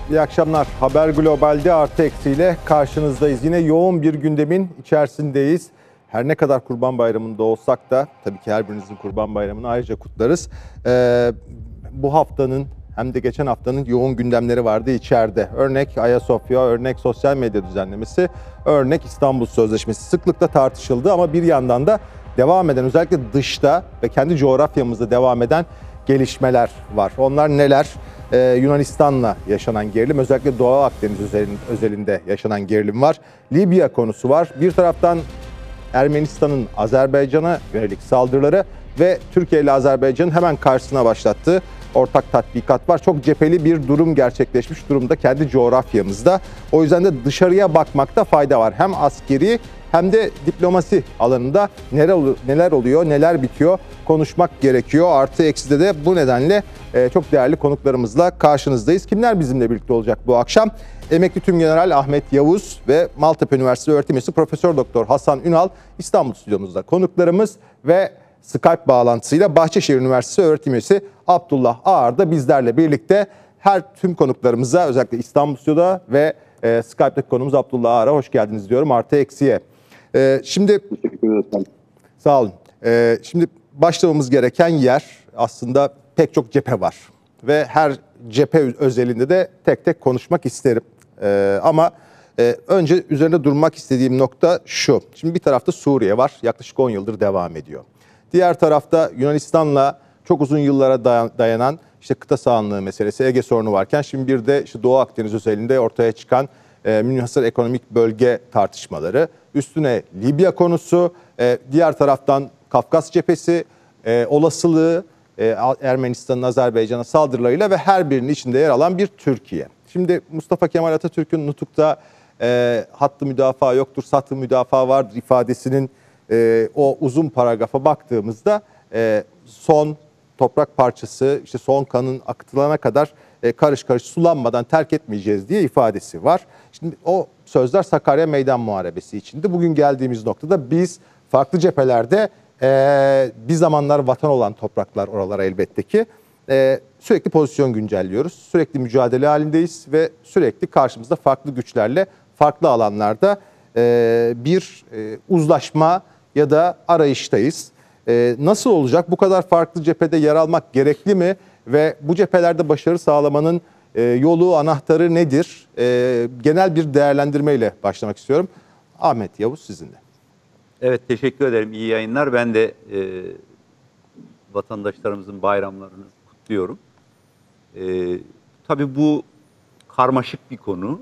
İyi akşamlar. Haber Global'de artı eksiyle karşınızdayız. Yine yoğun bir gündemin içerisindeyiz. Her ne kadar Kurban Bayramı'nda olsak da tabii ki her birinizin Kurban Bayramı'nı ayrıca kutlarız. Bu haftanın hem de geçen haftanın yoğun gündemleri vardı içeride. Örnek Ayasofya, örnek sosyal medya düzenlemesi, örnek İstanbul Sözleşmesi sıklıkla tartışıldı ama bir yandan da devam eden, özellikle dışta ve kendi coğrafyamızda devam eden gelişmeler var. Onlar neler? Yunanistan'la yaşanan gerilim, özellikle Doğu Akdeniz özelinde yaşanan gerilim var. Libya konusu var. Bir taraftan Ermenistan'ın Azerbaycan'a yönelik saldırıları ve Türkiye ile Azerbaycan'ın hemen karşısına başlattığı ortak tatbikat var. Çok cepheli bir durum gerçekleşmiş durumda kendi coğrafyamızda. O yüzden de dışarıya bakmakta fayda var. Hem askeri hem de diplomasi alanında neler oluyor, neler bitiyor konuşmak gerekiyor. Artı ekside de bu nedenle çok değerli konuklarımızla karşınızdayız. Kimler bizimle birlikte olacak bu akşam? Emekli Tümgeneral Ahmet Yavuz ve Maltepe Üniversitesi öğretim üyesi Profesör Doktor Hasan Ünal İstanbul stüdyomuzda konuklarımız ve Skype bağlantısıyla Bahçeşehir Üniversitesi öğretim üyesi Abdullah Ağar da bizlerle birlikte. Tüm konuklarımıza özellikle İstanbul stüdyoda ve Skype'daki konumuz Abdullah Ağar'a hoş geldiniz diyorum artı eksiye. Şimdi teşekkür ederim. Sağ olun. Şimdi başlamamız gereken yer aslında pek çok cephe var ve her cephe özelinde de tek tek konuşmak isterim. Ama önce üzerinde durmak istediğim nokta şu. Şimdi bir tarafta Suriye var, yaklaşık 10 yıldır devam ediyor. Diğer tarafta Yunanistan'la çok uzun yıllara dayanan işte kıta sahanlığı meselesi, Ege sorunu varken şimdi bir de işte Doğu Akdeniz özelinde ortaya çıkan münhasır ekonomik bölge tartışmaları, üstüne Libya konusu, diğer taraftan Kafkas cephesi, olasılığı Ermenistan'ın Azerbaycan'a saldırılarıyla ve her birinin içinde yer alan bir Türkiye. Şimdi Mustafa Kemal Atatürk'ün nutukta hattı müdafaa yoktur, sattı müdafaa vardır ifadesinin o uzun paragrafa baktığımızda son toprak parçası, işte son kanın akıtılana kadar karış karış sulanmadan terk etmeyeceğiz diye ifadesi var. Şimdi o sözler Sakarya Meydan Muharebesi içinde. Bugün geldiğimiz noktada biz farklı cephelerde bir zamanlar vatan olan topraklar oralara elbette ki sürekli pozisyon güncelliyoruz. Sürekli mücadele halindeyiz ve sürekli karşımızda farklı güçlerle farklı alanlarda bir uzlaşma ya da arayıştayız. Nasıl olacak? Bu kadar farklı cephede yer almak gerekli mi? Ve bu cephelerde başarı sağlamanın yolu, anahtarı nedir? Genel bir değerlendirmeyle başlamak istiyorum. Ahmet Yavuz sizinle. Evet, teşekkür ederim. İyi yayınlar. Ben de vatandaşlarımızın bayramlarını kutluyorum. Tabii bu karmaşık bir konu.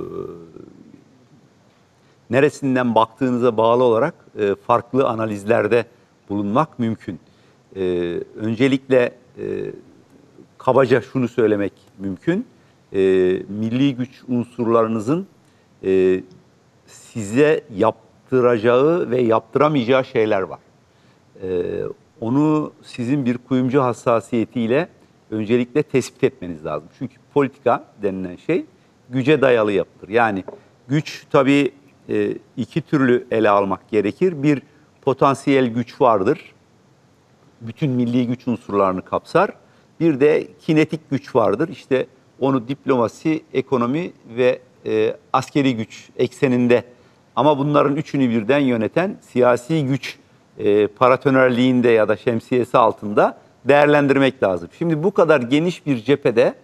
Neresinden baktığınıza bağlı olarak farklı analizlerde bulunmak mümkün. Öncelikle kabaca şunu söylemek mümkün. Milli güç unsurlarınızın size yaptıracağı ve yaptıramayacağı şeyler var. Onu sizin bir kuyumcu hassasiyetiyle öncelikle tespit etmeniz lazım. Çünkü politika denilen şey güce dayalı yapılır. Yani güç tabii iki türlü ele almak gerekir. Bir potansiyel güç vardır. Bütün milli güç unsurlarını kapsar. Bir de kinetik güç vardır. İşte onu diplomasi, ekonomi ve askeri güç ekseninde. Ama bunların üçünü birden yöneten siyasi güç paratonerliğinde ya da şemsiyesi altında değerlendirmek lazım. Şimdi bu kadar geniş bir cephede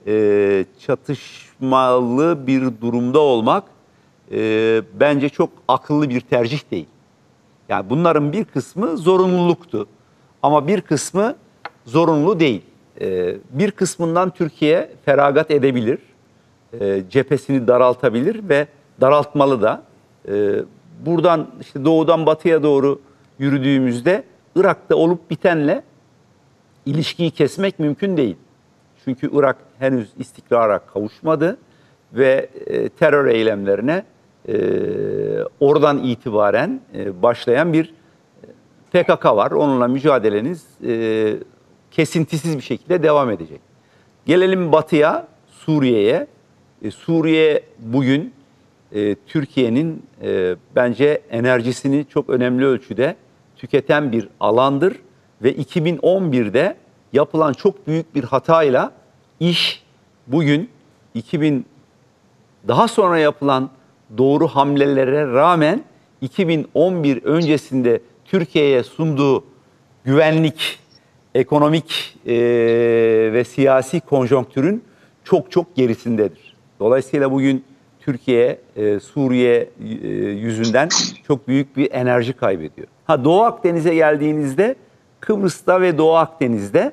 çatışmalı bir durumda olmak bence çok akıllı bir tercih değil. Yani bunların bir kısmı zorunluluktu ama bir kısmı zorunlu değil. Bir kısmından Türkiye feragat edebilir, cephesini daraltabilir ve daraltmalı da. Buradan işte doğudan batıya doğru yürüdüğümüzde Irak'ta olup bitenle ilişkiyi kesmek mümkün değil. Çünkü Irak henüz istikrara kavuşmadı ve terör eylemlerine oradan itibaren başlayan bir PKK var. Onunla mücadeleniz kesintisiz bir şekilde devam edecek. Gelelim batıya, Suriye'ye. Suriye bugün Türkiye'nin bence enerjisini çok önemli ölçüde tüketen bir alandır. Ve 2011'de yapılan çok büyük bir hatayla iş bugün daha sonra yapılan doğru hamlelere rağmen 2011 öncesinde Türkiye'ye sunduğu güvenlik, ekonomik ve siyasi konjonktürün çok çok gerisindedir. Dolayısıyla bugün Türkiye, Suriye yüzünden çok büyük bir enerji kaybediyor. Doğu Akdeniz'e geldiğinizde, Kıbrıs'ta ve Doğu Akdeniz'de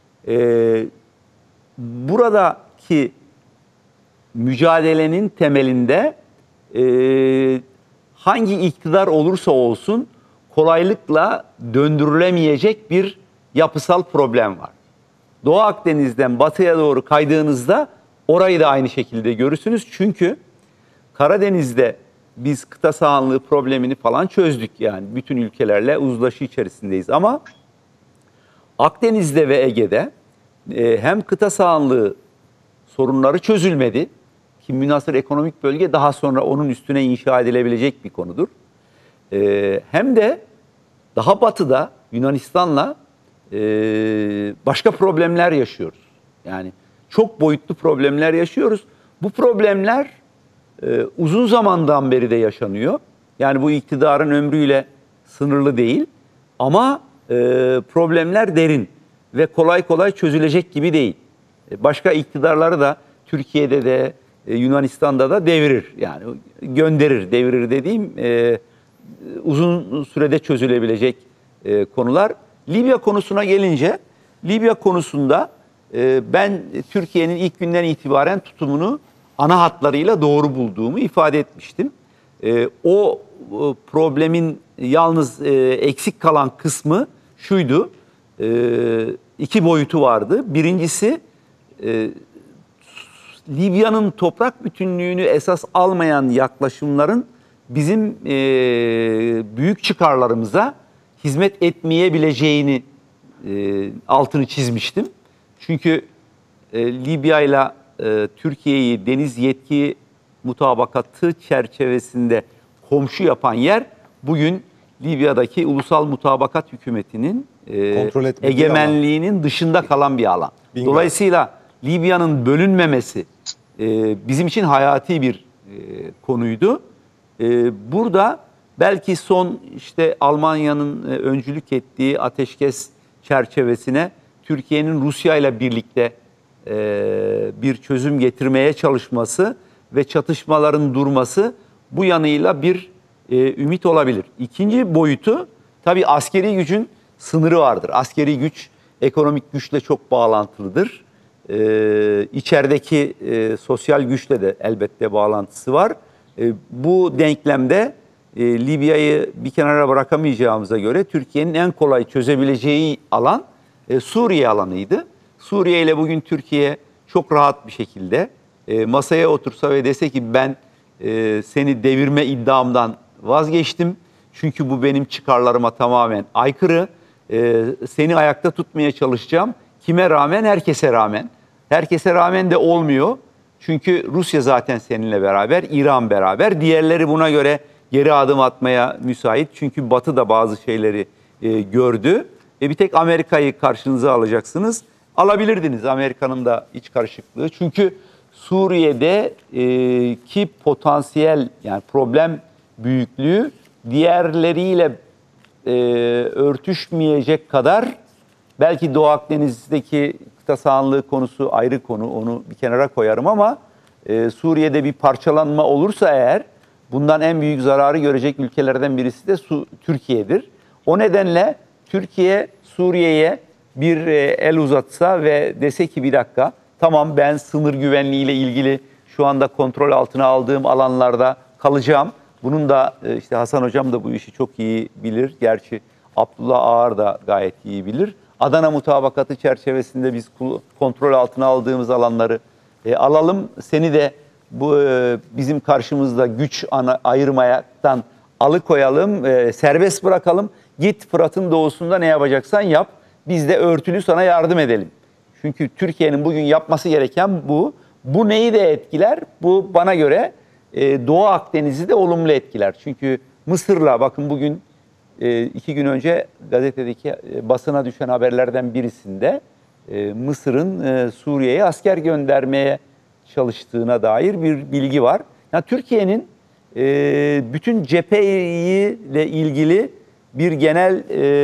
buradaki mücadelenin temelinde hangi iktidar olursa olsun kolaylıkla döndürülemeyecek bir yapısal problem var. Doğu Akdeniz'den batıya doğru kaydığınızda orayı da aynı şekilde görürsünüz. Çünkü Karadeniz'de biz kıta sahanlığı problemini falan çözdük, yani bütün ülkelerle uzlaşı içerisindeyiz. Ama Akdeniz'de ve Ege'de hem kıta sahanlığı sorunları çözülmedi ki münhasır ekonomik bölge daha sonra onun üstüne inşa edilebilecek bir konudur. Hem de daha batıda Yunanistan'la başka problemler yaşıyoruz. Yani çok boyutlu problemler yaşıyoruz. Bu problemler uzun zamandan beri de yaşanıyor. Yani bu iktidarın ömrüyle sınırlı değil. Ama problemler derin ve kolay kolay çözülecek gibi değil. Başka iktidarları da Türkiye'de de Yunanistan'da da devirir. Yani gönderir, devirir dediğim uzun sürede çözülebilecek konular. Libya konusuna gelince, Libya konusunda ben Türkiye'nin ilk günden itibaren tutumunu ana hatlarıyla doğru bulduğumu ifade etmiştim. O problemin yalnız eksik kalan kısmı şuydu, iki boyutu vardı. Birincisi, Libya'nın toprak bütünlüğünü esas almayan yaklaşımların bizim büyük çıkarlarımıza hizmet etmeyebileceğini altını çizmiştim. Çünkü Libya ile Türkiye'yi deniz yetki mutabakatı çerçevesinde komşu yapan yer bugün Libya'daki ulusal mutabakat hükümetinin egemenliğinin dışında kalan bir alan. Bingo. Dolayısıyla Libya'nın bölünmemesi bizim için hayati bir konuydu. Burada belki son işte Almanya'nın öncülük ettiği ateşkes çerçevesine Türkiye'nin Rusya ile birlikte bir çözüm getirmeye çalışması ve çatışmaların durması bu yanıyla bir ümit olabilir. İkinci boyutu, tabii askeri gücün sınırı vardır. Askeri güç ekonomik güçle çok bağlantılıdır. İçerideki sosyal güçle de elbette bağlantısı var. Bu denklemde Libya'yı bir kenara bırakamayacağımıza göre Türkiye'nin en kolay çözebileceği alan Suriye alanıydı. Suriye ile bugün Türkiye çok rahat bir şekilde masaya otursa ve dese ki ben seni devirme iddiamdan vazgeçtim. Çünkü bu benim çıkarlarıma tamamen aykırı. Seni ayakta tutmaya çalışacağım. Kime rağmen? Herkese rağmen. Herkese rağmen de olmuyor. Çünkü Rusya zaten seninle beraber, İran beraber. Diğerleri buna göre geri adım atmaya müsait. Çünkü Batı da bazı şeyleri gördü. Bir tek Amerika'yı karşınıza alacaksınız. Alabilirdiniz Amerika'nın da iç karışıklığı. Çünkü Suriye'deki potansiyel, yani problem büyüklüğü diğerleriyle örtüşmeyecek kadar, belki Doğu Akdeniz'deki kıta sahanlığı konusu ayrı konu, onu bir kenara koyarım ama Suriye'de bir parçalanma olursa eğer bundan en büyük zararı görecek ülkelerden birisi de Türkiye'dir. O nedenle Türkiye Suriye'ye bir el uzatsa ve dese ki bir dakika, tamam ben sınır güvenliğiyle ilgili şu anda kontrol altına aldığım alanlarda kalacağım. Bunun da işte Hasan Hocam da bu işi çok iyi bilir. Gerçi Abdullah Ağar da gayet iyi bilir. Adana Mutabakatı çerçevesinde biz kontrol altına aldığımız alanları alalım. Seni de bu bizim karşımızda güç ayırmaktan alıkoyalım, serbest bırakalım. Git Fırat'ın doğusunda ne yapacaksan yap. Biz de örtülü sana yardım edelim. Çünkü Türkiye'nin bugün yapması gereken bu. Bu neyi de etkiler? Bu bana göre Doğu Akdeniz'i de olumlu etkiler. Çünkü Mısır'la, bakın bugün 2 gün önce gazetedeki basına düşen haberlerden birisinde Mısır'ın Suriye'ye asker göndermeye çalıştığına dair bir bilgi var. Yani Türkiye'nin bütün cepheyle ilgili bir genel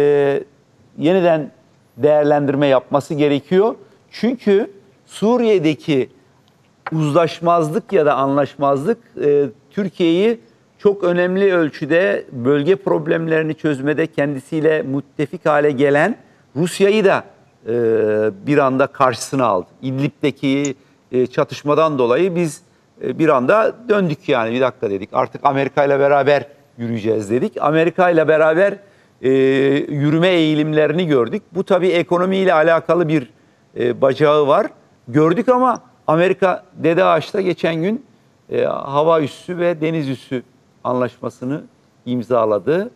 yeniden değerlendirme yapması gerekiyor. Çünkü Suriye'deki uzlaşmazlık ya da anlaşmazlık Türkiye'yi çok önemli ölçüde bölge problemlerini çözmede kendisiyle müttefik hale gelen Rusya'yı da bir anda karşısına aldı. İdlib'deki çatışmadan dolayı biz bir anda döndük, yani bir dakika dedik, artık Amerika ile beraber yürüyeceğiz dedik. Amerika ile beraber yürüme eğilimlerini gördük. Bu tabii ekonomiyle alakalı bir bacağı var. Gördük ama Amerika Dede Ağaç'ta geçen gün hava üssü ve deniz üssü anlaşmasını imzaladı.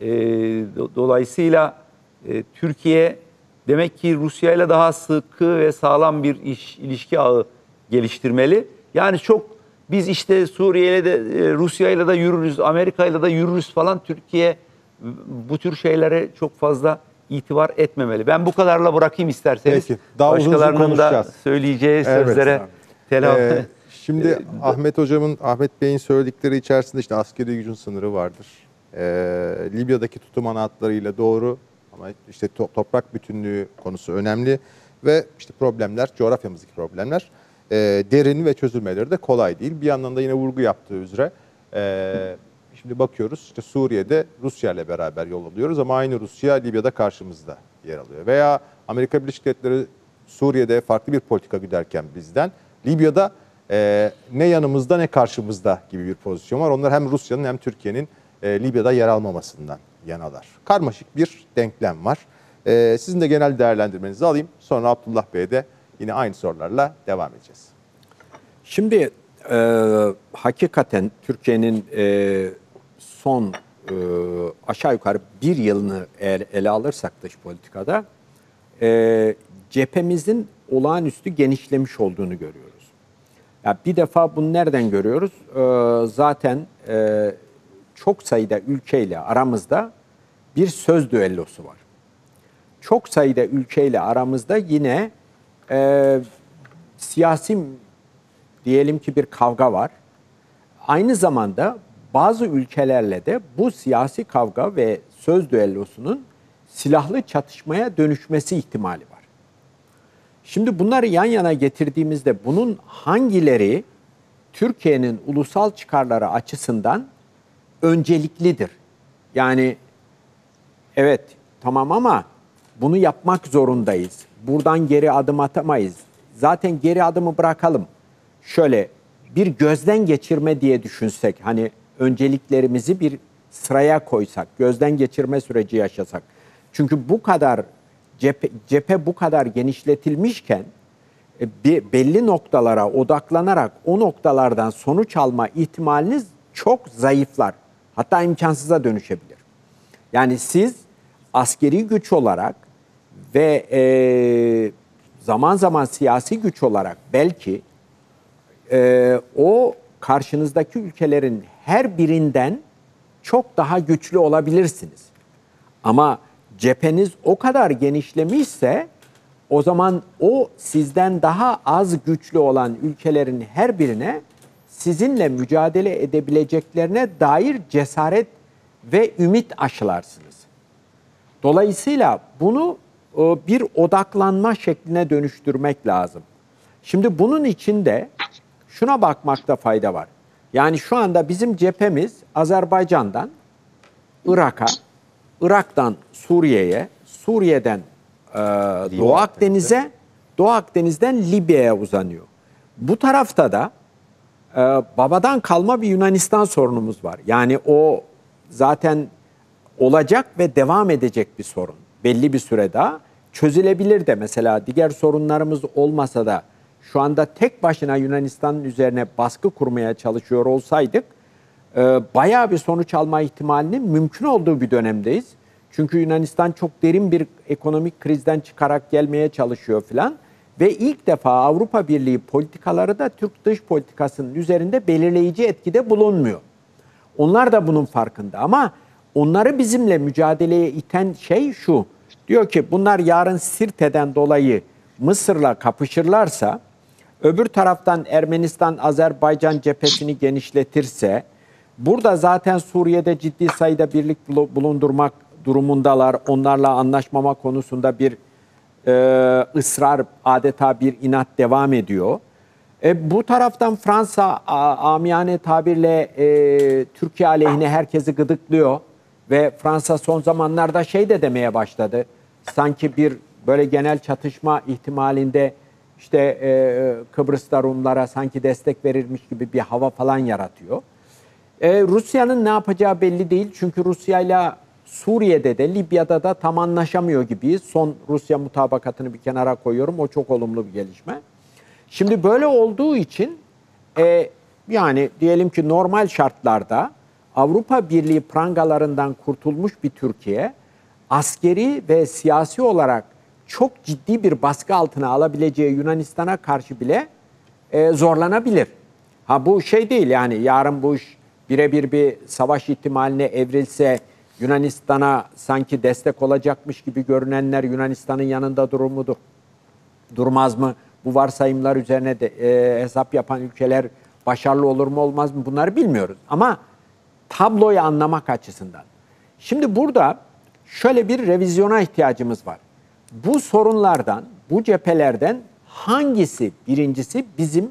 Dolayısıyla Türkiye demek ki Rusya ile daha sıkı ve sağlam bir ilişki ağı geliştirmeli. Yani çok biz işte Suriye ile de Rusya ile de yürürüz, Amerika ile de yürürüz falan, Türkiye bu tür şeylere çok fazla itibar etmemeli. Ben bu kadarla bırakayım isterseniz. Peki. Daha uzun Başkalarının da konuşacağız. söyleyeceği sözlere telafi. Şimdi Ahmet Bey'in söyledikleri içerisinde işte askeri gücün sınırı vardır. Libya'daki tutum hatlarıyla doğru ama işte toprak bütünlüğü konusu önemli ve işte problemler, coğrafyamızdaki problemler derin ve çözülmeleri de kolay değil. Bir yandan da yine vurgu yaptığı üzere şimdi bakıyoruz işte Suriye'de Rusya ile beraber yol alıyoruz ama aynı Rusya Libya'da karşımızda yer alıyor. Veya Amerika Birleşik Devletleri Suriye'de farklı bir politika güderken bizden, Libya'da ne yanımızda ne karşımızda gibi bir pozisyon var. Onlar hem Rusya'nın hem Türkiye'nin Libya'da yer almamasından yanalar. Karmaşık bir denklem var. Sizin de genel değerlendirmenizi alayım. Sonra Abdullah Bey'e de yine aynı sorularla devam edeceğiz. Şimdi hakikaten Türkiye'nin son aşağı yukarı bir yılını eğer ele alırsak dış politikada cephemizin olağanüstü genişlemiş olduğunu görüyoruz. Ya bir defa bunu nereden görüyoruz? Zaten çok sayıda ülkeyle aramızda bir söz düellosu var. Çok sayıda ülkeyle aramızda yine siyasi diyelim ki bir kavga var. Aynı zamanda bazı ülkelerle de bu siyasi kavga ve söz düellosunun silahlı çatışmaya dönüşmesi ihtimali var. Şimdi bunları yan yana getirdiğimizde bunun hangileri Türkiye'nin ulusal çıkarları açısından önceliklidir? Yani evet tamam ama bunu yapmak zorundayız. Buradan geri adım atamayız. Zaten geri adımı bırakalım. Şöyle bir gözden geçirme diye düşünsek, hani önceliklerimizi bir sıraya koysak, gözden geçirme süreci yaşasak. Çünkü bu kadar cephe bu kadar genişletilmişken belli noktalara odaklanarak o noktalardan sonuç alma ihtimaliniz çok zayıflar. Hatta imkansıza dönüşebilir. Yani siz askeri güç olarak ve zaman zaman siyasi güç olarak belki o karşınızdaki ülkelerin her birinden çok daha güçlü olabilirsiniz. Ama cepheniz o kadar genişlemişse o zaman o sizden daha az güçlü olan ülkelerin her birine sizinle mücadele edebileceklerine dair cesaret ve ümit aşılarsınız. Dolayısıyla bunu bir odaklanma şekline dönüştürmek lazım. Şimdi bunun için de şuna bakmakta fayda var. Yani şu anda bizim cephemiz Azerbaycan'dan Irak'a, Irak'tan Suriye'ye, Suriye'den Doğu Akdeniz'e, Doğu Akdeniz'den Libya'ya uzanıyor. Bu tarafta da babadan kalma bir Yunanistan sorunumuz var. Yani o zaten olacak ve devam edecek bir sorun. Belli bir süre daha çözülebilir de, mesela diğer sorunlarımız olmasa da şu anda tek başına Yunanistan'ın üzerine baskı kurmaya çalışıyor olsaydık bayağı bir sonuç alma ihtimalinin mümkün olduğu bir dönemdeyiz. Çünkü Yunanistan çok derin bir ekonomik krizden çıkarak gelmeye çalışıyor filan. Ve ilk defa Avrupa Birliği politikaları da Türk dış politikasının üzerinde belirleyici etkide bulunmuyor. Onlar da bunun farkında ama onları bizimle mücadeleye iten şey şu. Diyor ki bunlar yarın Sirte'den dolayı Mısır'la kapışırlarsa öbür taraftan Ermenistan-Azerbaycan cephesini genişletirse, burada zaten Suriye'de ciddi sayıda birlik bulundurmak durumundalar. Onlarla anlaşmama konusunda bir ısrar, adeta bir inat devam ediyor. Bu taraftan Fransa amiyane tabirle Türkiye aleyhine herkesi gıdıklıyor ve Fransa son zamanlarda şey de demeye başladı. Sanki bir böyle genel çatışma ihtimalinde işte Kıbrıs'ta Rumlara sanki destek verilmiş gibi bir hava falan yaratıyor. Rusya'nın ne yapacağı belli değil. Çünkü Rusya'yla Suriye'de de Libya'da da tam anlaşamıyor gibiyiz. Son Rusya mutabakatını bir kenara koyuyorum. O çok olumlu bir gelişme. Şimdi böyle olduğu için yani diyelim ki normal şartlarda Avrupa Birliği prangalarından kurtulmuş bir Türkiye askeri ve siyasi olarak çok ciddi bir baskı altına alabileceği Yunanistan'a karşı bile zorlanabilir. Ha bu şey değil yani yarın bu iş birebir bir savaş ihtimaline evrilse Yunanistan'a sanki destek olacakmış gibi görünenler Yunanistan'ın yanında durmaz mı? Bu varsayımlar üzerine de, hesap yapan ülkeler başarılı olur mu olmaz mı bunları bilmiyoruz. Ama tabloyu anlamak açısından. Şimdi burada şöyle bir revizyona ihtiyacımız var. Bu sorunlardan, bu cephelerden hangisi birincisi bizim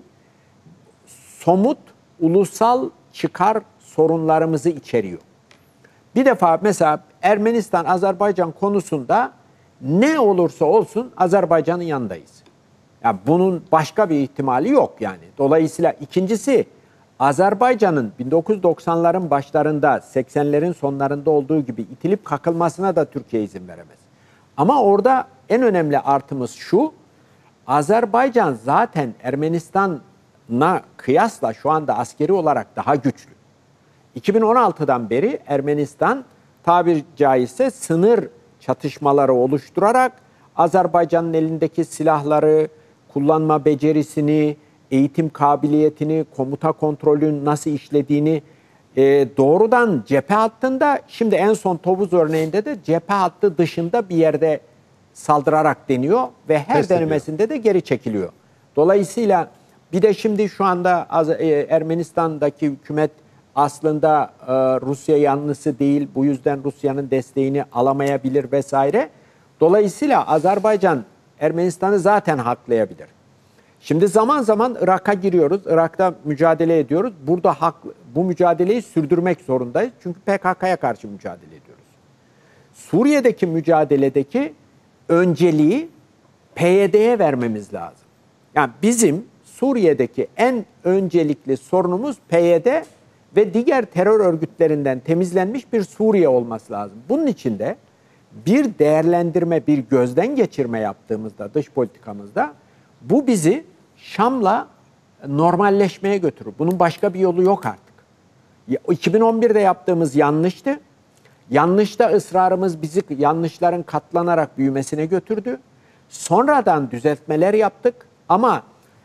somut ulusal çıkar sorunlarımızı içeriyor? Bir defa mesela Ermenistan-Azerbaycan konusunda ne olursa olsun Azerbaycan'ın yanındayız. Yani bunun başka bir ihtimali yok yani. Dolayısıyla ikincisi Azerbaycan'ın 1990'ların başlarında 80'lerin sonlarında olduğu gibi itilip kakılmasına da Türkiye izin veremez. Ama orada en önemli artımız şu, Azerbaycan zaten Ermenistan'a kıyasla şu anda askeri olarak daha güçlü. 2016'dan beri Ermenistan tabiri caizse sınır çatışmaları oluşturarak Azerbaycan'ın elindeki silahları, kullanma becerisini, eğitim kabiliyetini, komuta kontrolün nasıl işlediğini doğrudan cephe hattında, şimdi en son Tovuz örneğinde de cephe hattı dışında bir yerde saldırarak deniyor ve her denemesinde de geri çekiliyor. Dolayısıyla bir de şimdi şu anda Ermenistan'daki hükümet aslında Rusya yanlısı değil, bu yüzden Rusya'nın desteğini alamayabilir vesaire. Dolayısıyla Azerbaycan Ermenistan'ı zaten haklayabilir. Şimdi zaman zaman Irak'a giriyoruz, Irak'ta mücadele ediyoruz. Burada bu mücadeleyi sürdürmek zorundayız. Çünkü PKK'ya karşı mücadele ediyoruz. Suriye'deki mücadeledeki önceliği PYD'ye vermemiz lazım. Yani bizim Suriye'deki en öncelikli sorunumuz PYD ve diğer terör örgütlerinden temizlenmiş bir Suriye olması lazım. Bunun için de bir değerlendirme, bir gözden geçirme yaptığımızda dış politikamızda bu bizi Şam'la normalleşmeye götürür. Bunun başka bir yolu yok artık. 2011'de yaptığımız yanlıştı. Yanlışta ısrarımız bizi yanlışların katlanarak büyümesine götürdü. Sonradan düzeltmeler yaptık ama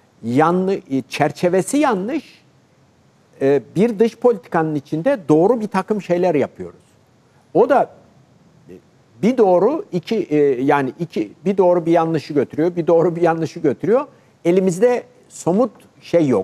çerçevesi yanlış. Bir dış politikanın içinde doğru bir takım şeyler yapıyoruz. O da bir doğru bir doğru bir yanlışı götürüyor, bir doğru bir yanlışı götürüyor. Elimizde somut şey yok.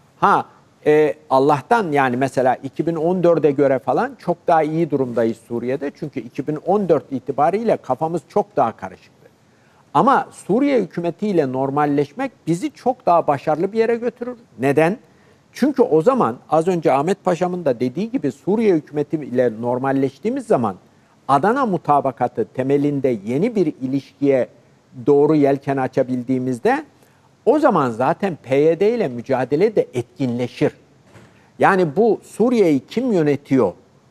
Allah'tan yani mesela 2014'e göre falan çok daha iyi durumdayız Suriye'de. Çünkü 2014 itibariyle kafamız çok daha karışıktı. Ama Suriye hükümetiyle normalleşmek bizi çok daha başarılı bir yere götürür. Neden? Çünkü o zaman az önce Ahmet Paşa'mın da dediği gibi Suriye hükümetiyle normalleştiğimiz zaman Adana mutabakatı temelinde yeni bir ilişkiye doğru yelken açabildiğimizde o zaman zaten PYD ile mücadele de etkinleşir. Yani bu Suriye'yi kim yönetiyor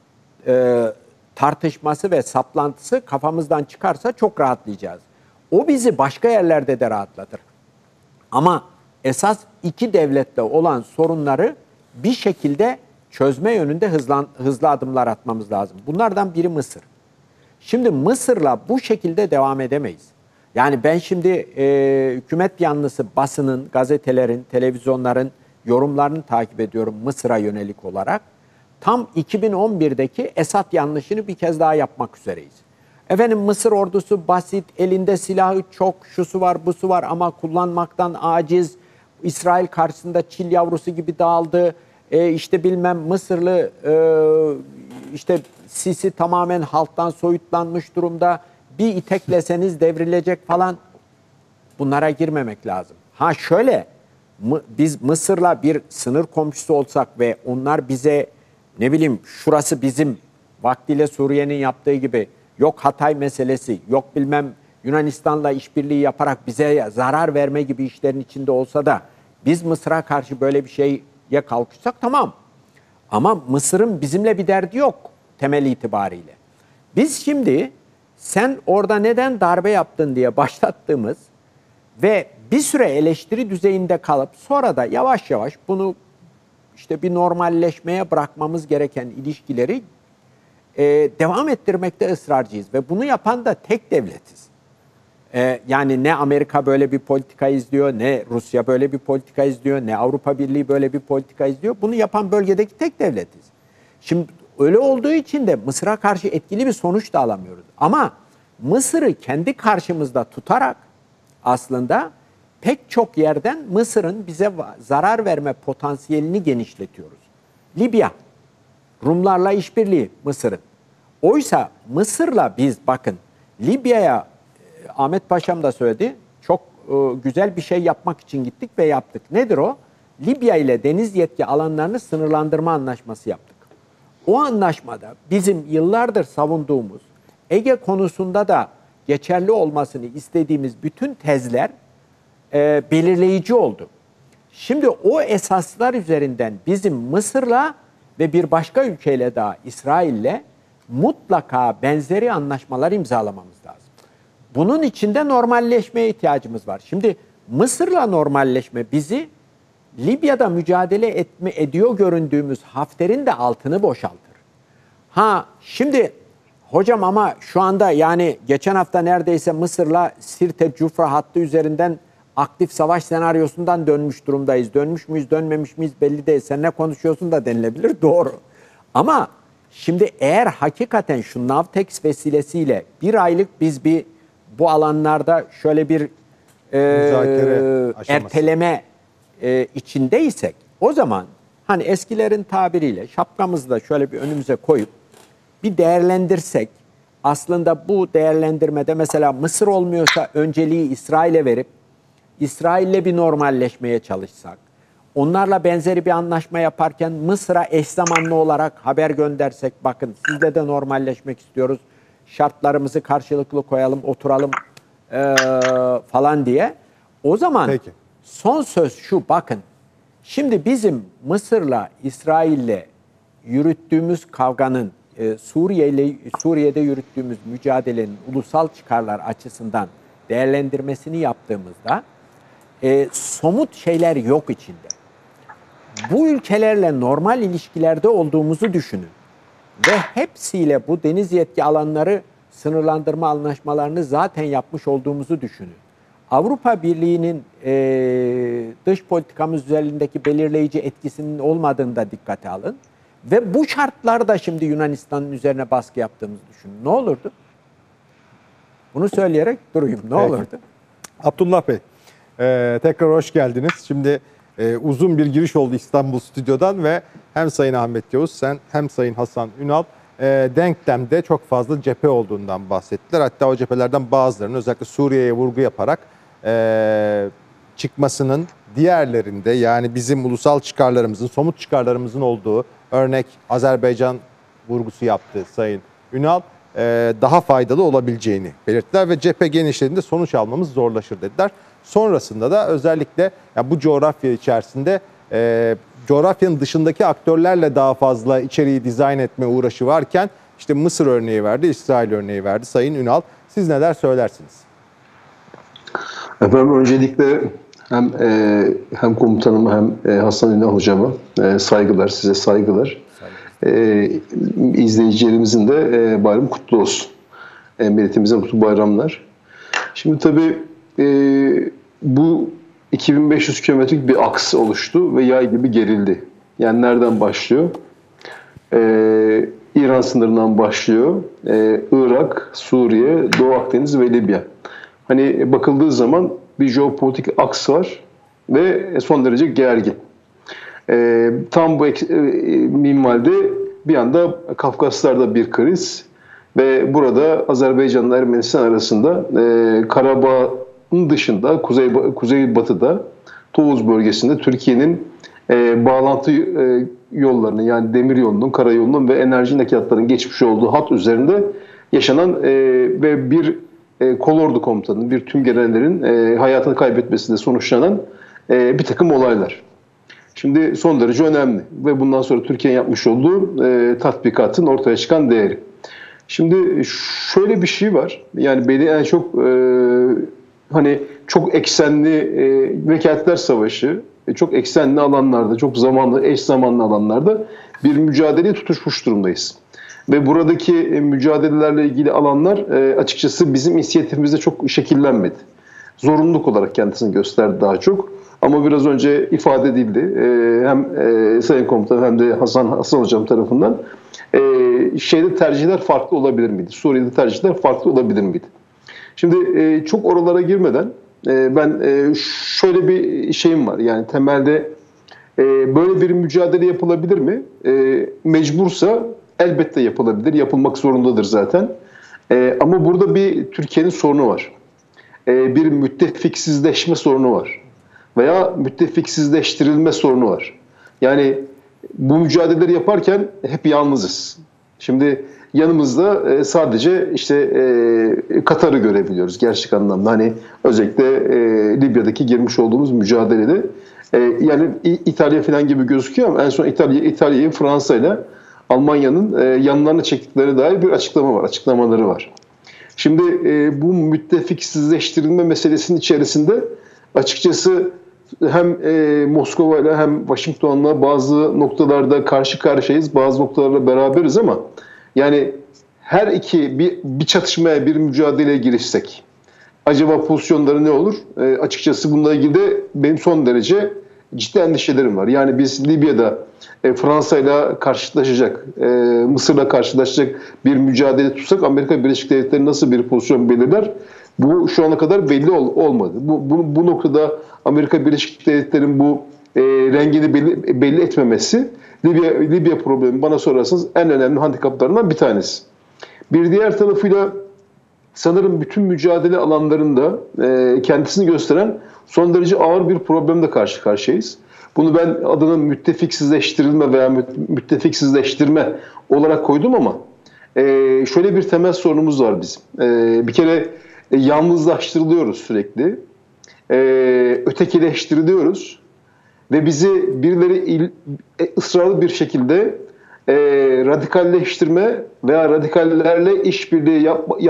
tartışması ve saplantısı kafamızdan çıkarsa çok rahatlayacağız. O bizi başka yerlerde de rahatlatır. Ama esas iki devletle olan sorunları bir şekilde çözme yönünde hızlı adımlar atmamız lazım. Bunlardan biri Mısır. Şimdi Mısır'la bu şekilde devam edemeyiz. Yani ben şimdi hükümet yanlısı basının, gazetelerin, televizyonların yorumlarını takip ediyorum Mısır'a yönelik olarak. Tam 2011'deki Esad yanlışını bir kez daha yapmak üzereyiz. Efendim Mısır ordusu basit, elinde silahı çok, şusu var, busu var ama kullanmaktan aciz. İsrail karşısında çil yavrusu gibi dağıldı. İşte bilmem Mısırlı işte Sisi tamamen halktan soyutlanmış durumda. Bir itekleseniz devrilecek falan. Bunlara girmemek lazım. Ha şöyle, biz Mısır'la bir sınır komşusu olsak ve onlar bize ne bileyim şurası bizim vaktiyle Suriye'nin yaptığı gibi yok Hatay meselesi, yok bilmem Yunanistan'la işbirliği yaparak bize zarar verme gibi işlerin içinde olsa da biz Mısır'a karşı böyle bir şeye kalkışsak tamam. Ama Mısır'ın bizimle bir derdi yok temel itibariyle. Biz şimdi sen orada neden darbe yaptın diye başlattığımız ve bir süre eleştiri düzeyinde kalıp sonra da yavaş yavaş bunu işte bir normalleşmeye bırakmamız gereken ilişkileri devam ettirmekte ısrarcıyız. Ve bunu yapan da tek devletiz. Yani ne Amerika böyle bir politika izliyor, ne Rusya böyle bir politika izliyor, ne Avrupa Birliği böyle bir politika izliyor. Bunu yapan bölgedeki tek devletiz. Şimdi öyle olduğu için de Mısır'a karşı etkili bir sonuç da alamıyoruz. Ama Mısır'ı kendi karşımızda tutarak aslında pek çok yerden Mısır'ın bize zarar verme potansiyelini genişletiyoruz. Libya, Rumlarla işbirliği Mısır'ın. Oysa Mısır'la biz bakın Libya'ya Ahmet Paşam da söyledi. Çok güzel bir şey yapmak için gittik ve yaptık. Nedir o? Libya ile deniz yetki alanlarını sınırlandırma anlaşması yaptık. O anlaşmada bizim yıllardır savunduğumuz Ege konusunda da geçerli olmasını istediğimiz bütün tezler belirleyici oldu. Şimdi o esaslar üzerinden bizim Mısır'la ve bir başka ülkeyle daha İsrail'le mutlaka benzeri anlaşmalar imzalamamız lazım. Bunun için de normalleşmeye ihtiyacımız var. Şimdi Mısır'la normalleşme bizi Libya'da mücadele ediyor göründüğümüz Hafter'in de altını boşaltır. Ha şimdi hocam ama şu anda yani geçen hafta neredeyse Mısır'la Sirte-Cufra hattı üzerinden aktif savaş senaryosundan dönmüş durumdayız. Dönmüş müyüz, dönmemiş miyiz belli değil. Sen ne konuşuyorsun da denilebilir. Doğru. Ama şimdi eğer hakikaten şu Navtex vesilesiyle bir aylık biz bu alanlarda şöyle bir erteleme içindeysek o zaman hani eskilerin tabiriyle şapkamızı da şöyle bir önümüze koyup bir değerlendirsek aslında bu değerlendirmede mesela Mısır olmuyorsa önceliği İsrail'e verip İsrail'le bir normalleşmeye çalışsak, onlarla benzeri bir anlaşma yaparken Mısır'a eş zamanlı olarak haber göndersek, bakın sizle de normalleşmek istiyoruz, şartlarımızı karşılıklı koyalım, oturalım falan diye. O zaman peki, son söz şu, bakın, şimdi bizim Mısır'la, İsrail'le yürüttüğümüz kavganın, Suriye'de yürüttüğümüz mücadelenin ulusal çıkarlar açısından değerlendirmesini yaptığımızda somut şeyler yok içinde. Bu ülkelerle normal ilişkilerde olduğumuzu düşünün. Ve hepsiyle bu deniz yetki alanları sınırlandırma anlaşmalarını zaten yapmış olduğumuzu düşünün. Avrupa Birliği'nin dış politikamız üzerindeki belirleyici etkisinin olmadığını da dikkate alın. Ve bu şartlarda şimdi Yunanistan'ın üzerine baskı yaptığımızı düşünün. Ne olurdu? Bunu söyleyerek durayım. Ne olurdu? Abdullah Bey, tekrar hoş geldiniz. Şimdi uzun bir giriş oldu İstanbul stüdyodan ve hem Sayın Ahmet Yavuz hem Sayın Hasan Ünal denklemde çok fazla cephe olduğundan bahsettiler. Hatta o cephelerden bazılarının özellikle Suriye'ye vurgu yaparak çıkmasının diğerlerinde, yani bizim ulusal çıkarlarımızın, somut çıkarlarımızın olduğu, örnek Azerbaycan vurgusu yaptı Sayın Ünal, daha faydalı olabileceğini belirttiler ve cephe genişlediğinde sonuç almamız zorlaşır dediler. Sonrasında da özellikle bu coğrafya içerisinde coğrafyanın dışındaki aktörlerle daha fazla içeriği dizayn etme uğraşı varken işte Mısır örneği verdi, İsrail örneği verdi Sayın Ünal. Siz neler söylersiniz? Efendim öncelikle hem komutanıma hem Hasan Ünal hocama saygılar, size saygılar. İzleyicilerimizin de bayramı kutlu olsun. Milletimize mutlu bayramlar. Şimdi tabii bu 2500 kilometrelik bir aks oluştu ve yay gibi gerildi. Yani nereden başlıyor? İran sınırından başlıyor. Irak, Suriye, Doğu Akdeniz ve Libya. Hani bakıldığı zaman bir jeopolitik aks var ve son derece gergin. Tam bu minvalde bir anda Kafkaslar'da bir kriz ve burada Azerbaycan'la Ermenistan arasında Karabağ'ın dışında kuzeybatıda Tovuz bölgesinde Türkiye'nin bağlantı yollarının, yani demir yolunun, karayolunun ve enerji nakilatlarının geçmiş olduğu hat üzerinde yaşanan ve bir kolordu komutanının, bir tümgenerlerin hayatını kaybetmesiyle sonuçlanan bir takım olaylar. Şimdi son derece önemli ve bundan sonra Türkiye'nin yapmış olduğu tatbikatın ortaya çıkan değeri. Şimdi şöyle bir şey var. Yani beni en çok hani çok eksenli Vekaletler Savaşı, çok eksenli alanlarda, çok zamanlı, eş zamanlı alanlarda bir mücadeleye tutuşmuş durumdayız. Ve buradaki mücadelelerle ilgili alanlar açıkçası bizim inisiyatifimizde çok şekillenmedi. Zorunluluk olarak kendisini gösterdi daha çok. Ama biraz önce ifade edildi hem Sayın Komutan hem de Hasan Hocam tarafından tercihler farklı olabilir miydi? Suriye'de tercihler farklı olabilir miydi? Şimdi çok oralara girmeden ben şöyle bir şeyim var. Yani temelde böyle bir mücadele yapılabilir mi? Mecbursa elbette yapılabilir. Yapılmak zorundadır zaten. Ama burada bir Türkiye'nin sorunu var. Bir müttefiksizleşme sorunu var. Veya müttefiksizleştirilme sorunu var. Yani bu mücadeleleri yaparken hep yalnızız. Şimdi yanımızda sadece işte Katar'ı görebiliyoruz gerçek anlamda. Hani özellikle Libya'daki girmiş olduğumuz mücadelede yani İtalya falan gibi gözüküyor ama en son İtalya'yı Fransa ile Almanya'nın yanlarına çektikleri dair bir açıklamaları var. Şimdi bu müttefiksizleştirilme meselesinin içerisinde açıkçası hem Moskova ile hem Washington'la bazı noktalarda karşı karşıyayız, bazı noktalarla beraberiz ama yani her iki bir çatışmaya, bir mücadeleye girişsek acaba pozisyonları ne olur? Açıkçası bununla ilgili de benim son derece ciddi endişelerim var. Yani biz Libya'da Fransa ile karşılaşacak, Mısır'la karşılaşacak bir mücadele tutsak Amerika Birleşik Devletleri nasıl bir pozisyon belirler? Bu şu ana kadar belli olmadı. Bu noktada Amerika Birleşik Devletleri'nin bu rengini belli etmemesi Libya problemi bana sorarsanız en önemli handikaplarından bir tanesi. Bir diğer tarafıyla sanırım bütün mücadele alanlarında kendisini gösteren son derece ağır bir problemle karşı karşıyayız. Bunu ben adına müttefiksizleştirilme veya müttefiksizleştirme olarak koydum ama şöyle bir temel sorunumuz var bizim. Bir kere yalnızlaştırılıyoruz sürekli. Ötekileştiriliyoruz. Ve bizi birileri ısrarlı bir şekilde radikalleştirme veya radikallerle işbirliği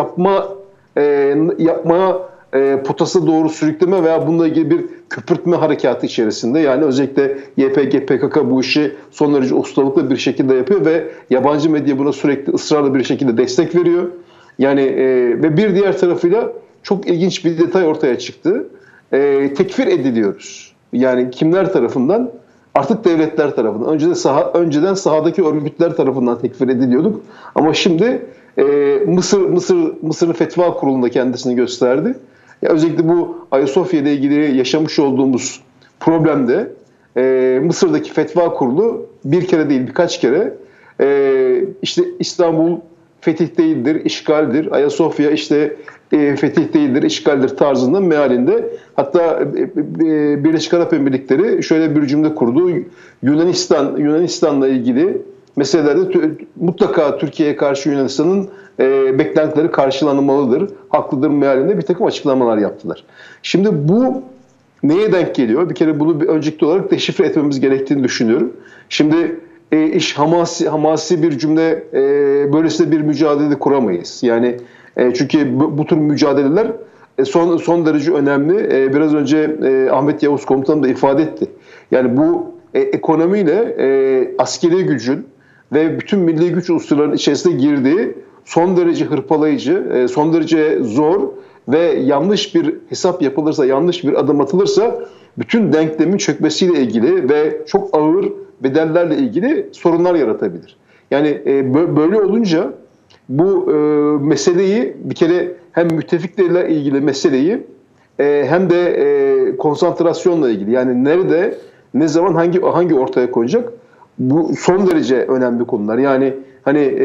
yapmaya potası doğru sürükleme veya bununla ilgili bir köpürtme harekatı içerisinde. Yani özellikle YPG, PKK bu işi son derece ustalıklı bir şekilde yapıyor ve yabancı medya buna sürekli ısrarlı bir şekilde destek veriyor. Yani ve bir diğer tarafıyla çok ilginç bir detay ortaya çıktı. Tekfir ediliyoruz. Yani kimler tarafından? Artık devletler tarafından. Önceden sahadaki örgütler tarafından tekfir ediliyorduk. Ama şimdi Mısır'ın Fetva Kurulu'nda kendisini gösterdi. Özellikle bu Ayasofya ile ilgili yaşamış olduğumuz problemde Mısır'daki Fetva Kurulu bir kere değil birkaç kere işte İstanbul fetih değildir, işgaldir. Ayasofya işte fetih değildir, işgaldir tarzında mealinde. Hatta Birleşik Arap Emirlikleri şöyle bir cümle kurdu. Yunanistan'la ilgili meselelerde mutlaka Türkiye'ye karşı Yunanistan'ın beklentileri karşılanmalıdır, haklıdır mealinde bir takım açıklamalar yaptılar. Şimdi bu neye denk geliyor? Bir kere bunu öncelikli olarak deşifre etmemiz gerektiğini düşünüyorum. Şimdi iş hamasi bir cümle, böylesine bir mücadele kuramayız. Yani çünkü bu tür mücadeleler son derece önemli. Biraz önce Ahmet Yavuz Komutanım da ifade etti. Yani bu ekonomiyle askeri gücün ve bütün milli güç unsurlarının içerisine girdiği son derece hırpalayıcı, son derece zor ve yanlış bir hesap yapılırsa, yanlış bir adım atılırsa bütün denklemin çökmesiyle ilgili ve çok ağır bedellerle ilgili sorunlar yaratabilir. Yani böyle olunca bu meseleyi bir kere hem müttefiklerle ilgili meseleyi hem de konsantrasyonla ilgili. Yani nerede, ne zaman hangi ortaya koyacak? Bu son derece önemli konular. Yani hani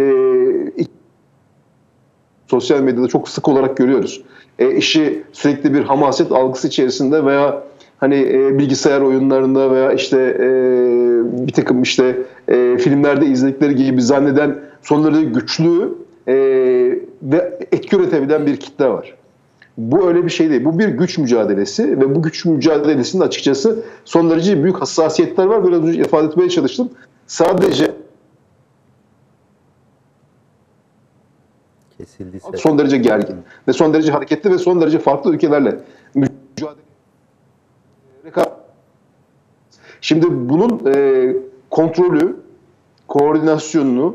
sosyal medyada çok sık olarak görüyoruz. İşi sürekli bir hamaset algısı içerisinde veya hani bilgisayar oyunlarında veya işte bir takım işte filmlerde izledikleri gibi zanneden son derece güçlü ve etki üretebilen bir kitle var. Bu öyle bir şey değil. Bu bir güç mücadelesi ve bu güç mücadelesinde açıkçası son derece büyük hassasiyetler var. Biraz önce ifade etmeye çalıştım. Sadece Kesildi. son derece gergin ve son derece hareketli ve son derece farklı ülkelerle mücadele. Şimdi bunun kontrolü, koordinasyonunu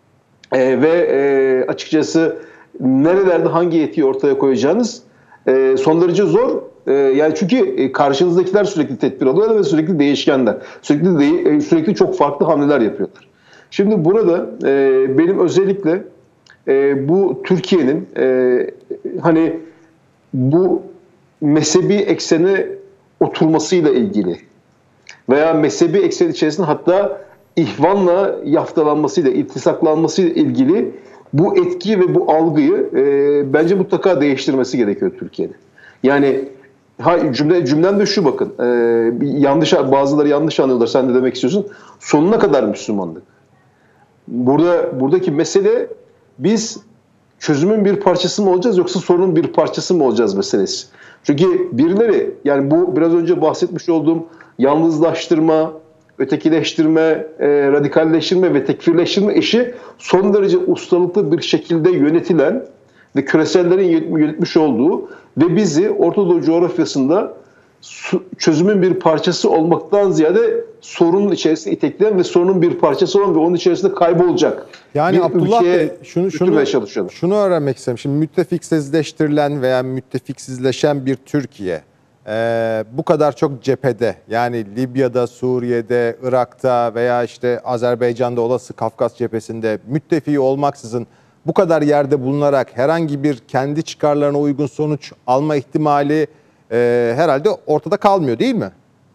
ve açıkçası nerelerde hangi yetkiyi ortaya koyacağınız son derece zor. Yani çünkü karşınızdakiler sürekli tedbir alıyorlar ve sürekli değişkenler. Sürekli çok farklı hamleler yapıyorlar. Şimdi burada benim özellikle bu Türkiye'nin hani bu mezhebi eksene oturmasıyla ilgili veya mezhebi eksen içerisinde hatta ihvanla yaftalanmasıyla, iltisaklanmasıyla ilgili bu etki ve bu algıyı bence mutlaka değiştirmesi gerekiyor Türkiye'nin. Yani cümlem de şu bakın, bazıları yanlış anlıyorlar, sen de demek istiyorsun. Sonuna kadar Müslümanlık. Buradaki mesele biz çözümün bir parçası mı olacağız yoksa sorunun bir parçası mı olacağız meselesi. Çünkü birileri, yani bu biraz önce bahsetmiş olduğum yalnızlaştırma, ötekileştirme, radikalleştirme ve tekfirleştirme işi son derece ustalıklı bir şekilde yönetilen ve küresellerin yönetmiş olduğu ve bizi Orta Doğu coğrafyasında çözümün bir parçası olmaktan ziyade sorunun içerisinde itekleyen ve sorunun bir parçası olan ve onun içerisinde kaybolacak. Yani Abdullah Bey şunu öğrenmek istedim. Şimdi müttefiksizleştirilen veya müttefiksizleşen bir Türkiye bu kadar çok cephede, yani Libya'da, Suriye'de, Irak'ta veya işte Azerbaycan'da, olası Kafkas cephesinde müttefiği olmaksızın bu kadar yerde bulunarak herhangi bir kendi çıkarlarına uygun sonuç alma ihtimali herhalde ortada kalmıyor, değil mi?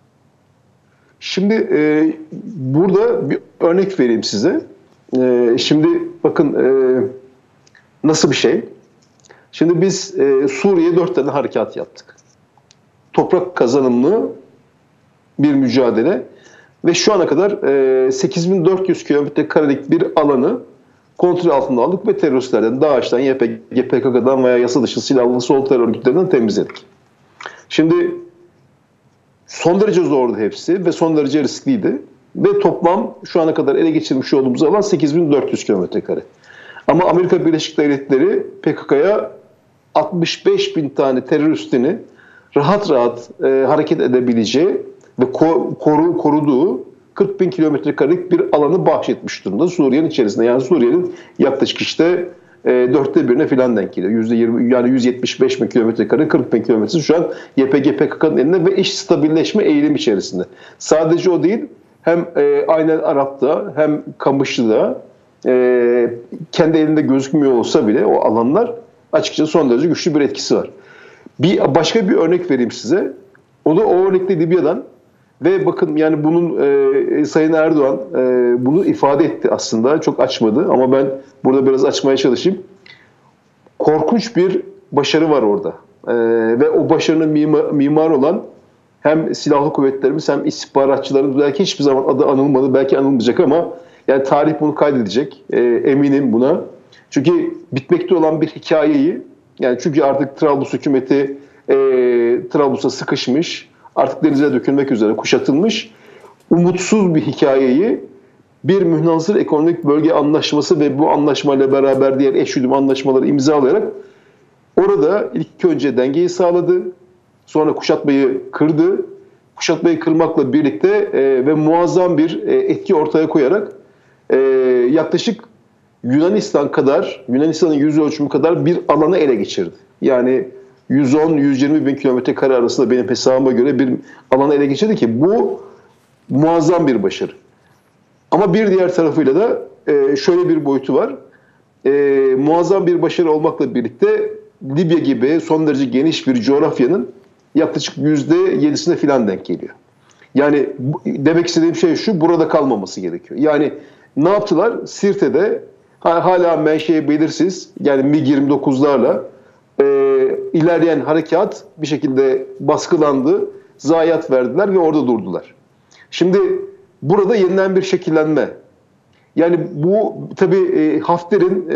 Şimdi burada bir örnek vereyim size. Şimdi bakın nasıl bir şey. Şimdi biz Suriye'ye 4 tane harekat yaptık. Toprak kazanımlı bir mücadele ve şu ana kadar 8400 kilometre karelik bir alanı kontrol altına aldık ve teröristlerden, DAEŞ'ten, YPG, PKK'dan veya yasa dışı silahlı sol terör örgütlerinden temizledik. Şimdi son derece zordu hepsi ve son derece riskliydi. Ve toplam şu ana kadar ele geçirmiş olduğumuz alan 8400 kilometre kare. Ama Amerika Birleşik Devletleri PKK'ya 65.000 tane teröristini rahat hareket edebileceği ve koruduğu 40.000 kilometre karelik bir alanı bahşetmiş durumda Suriye'nin içerisinde. Yani Suriye'nin yaklaşık işte 1/4'üne falan denk geliyor. %20, yani 175.000 kilometre kare, 40.000 kilometresi şu an YPG PKK'nın elinde ve iş stabilleşme eğilimi içerisinde. Sadece o değil, hem aynen Arap'ta hem Kamışlı'da kendi elinde gözükmüyor olsa bile o alanlar açıkçası son derece güçlü bir etkisi var. Başka bir örnek vereyim size. O örnekte Libya'dan ve bakın yani bunun Sayın Erdoğan bunu ifade etti aslında. Çok açmadı ama ben burada biraz açmaya çalışayım. Korkunç bir başarı var orada. Ve o başarının mimar olan hem silahlı kuvvetlerimiz hem istihbaratçılarımız, belki hiçbir zaman adı anılmadı, belki anılmayacak ama yani tarih bunu kaydedecek. Eminim buna. Çünkü bitmekte olan bir hikayeyi, yani çünkü artık Trablus hükümeti Trablus'a sıkışmış, artık denize dökülmek üzere kuşatılmış, umutsuz bir hikayeyi bir münhasır ekonomik bölge anlaşması ve bu anlaşmayla beraber diğer eşgüdüm anlaşmaları imzalayarak orada ilk önce dengeyi sağladı, sonra kuşatmayı kırdı. Kuşatmayı kırmakla birlikte ve muazzam bir etki ortaya koyarak yaklaşık Yunanistan'ın yüz ölçümü kadar bir alanı ele geçirdi. Yani 110-120 bin kilometre kare arasında benim hesabıma göre bir alanı ele geçirdi ki bu muazzam bir başarı. Ama bir diğer tarafıyla da şöyle bir boyutu var. Muazzam bir başarı olmakla birlikte Libya gibi son derece geniş bir coğrafyanın yaklaşık %7'sine filan denk geliyor. Yani demek istediğim şey şu, burada kalmaması gerekiyor. Yani ne yaptılar? Sirte'de hala menşei belirsiz, yani MiG-29'larla ilerleyen harekat bir şekilde baskılandı, zayiat verdiler ve orada durdular. Şimdi burada yeniden bir şekillenme. Yani bu tabii Hafter'in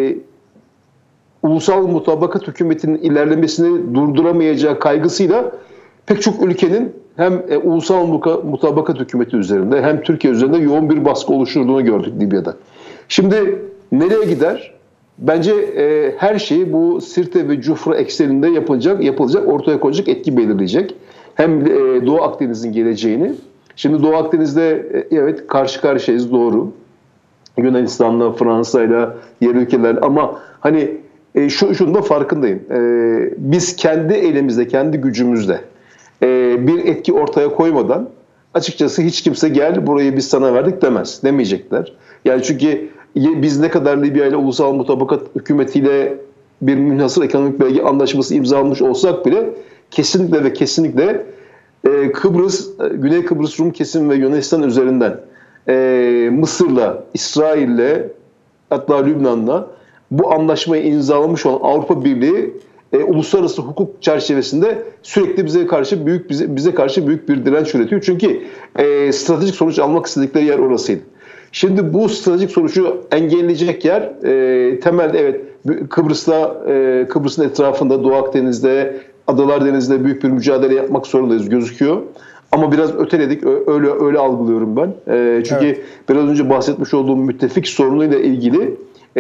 ulusal mutabakat hükümetinin ilerlemesini durduramayacağı kaygısıyla pek çok ülkenin hem ulusal mutabakat hükümeti üzerinde hem Türkiye üzerinde yoğun bir baskı oluşturduğunu gördük Libya'da. Şimdi nereye gider? Bence her şey bu Sirte ve Cufra ekseninde yapılacak, ortaya konacak etki belirleyecek. Hem Doğu Akdeniz'in geleceğini. Şimdi Doğu Akdeniz'de evet karşı karşıyayız, doğru. Yunanistan'la, Fransa'yla, diğer ülkeler, ama hani şunun da farkındayım. Biz kendi elimizde, kendi gücümüzle bir etki ortaya koymadan açıkçası hiç kimse gel burayı biz sana verdik demez. Demeyecekler. Yani çünkü biz ne kadar Libya ile ulusal mutabakat hükümetiyle bir münhasır ekonomik bölge anlaşması imzalamış olsak bile kesinlikle ve kesinlikle Kıbrıs, Güney Kıbrıs Rum kesim ve Yunanistan üzerinden Mısır'la, İsrail'le, hatta Lübnan'la bu anlaşmayı imzalamış olan Avrupa Birliği uluslararası hukuk çerçevesinde sürekli bize karşı büyük bir direnç üretiyor. Çünkü stratejik sonuç almak istedikleri yer orasıydı. Şimdi bu stratejik sonucu engelleyecek yer temelde evet Kıbrıs'ın etrafında, Doğu Akdeniz'de, Adalar Denizi'nde büyük bir mücadele yapmak zorundayız gözüküyor. Ama biraz öteledik, öyle algılıyorum ben. Çünkü evet, biraz önce bahsetmiş olduğum müttefik sorunuyla ilgili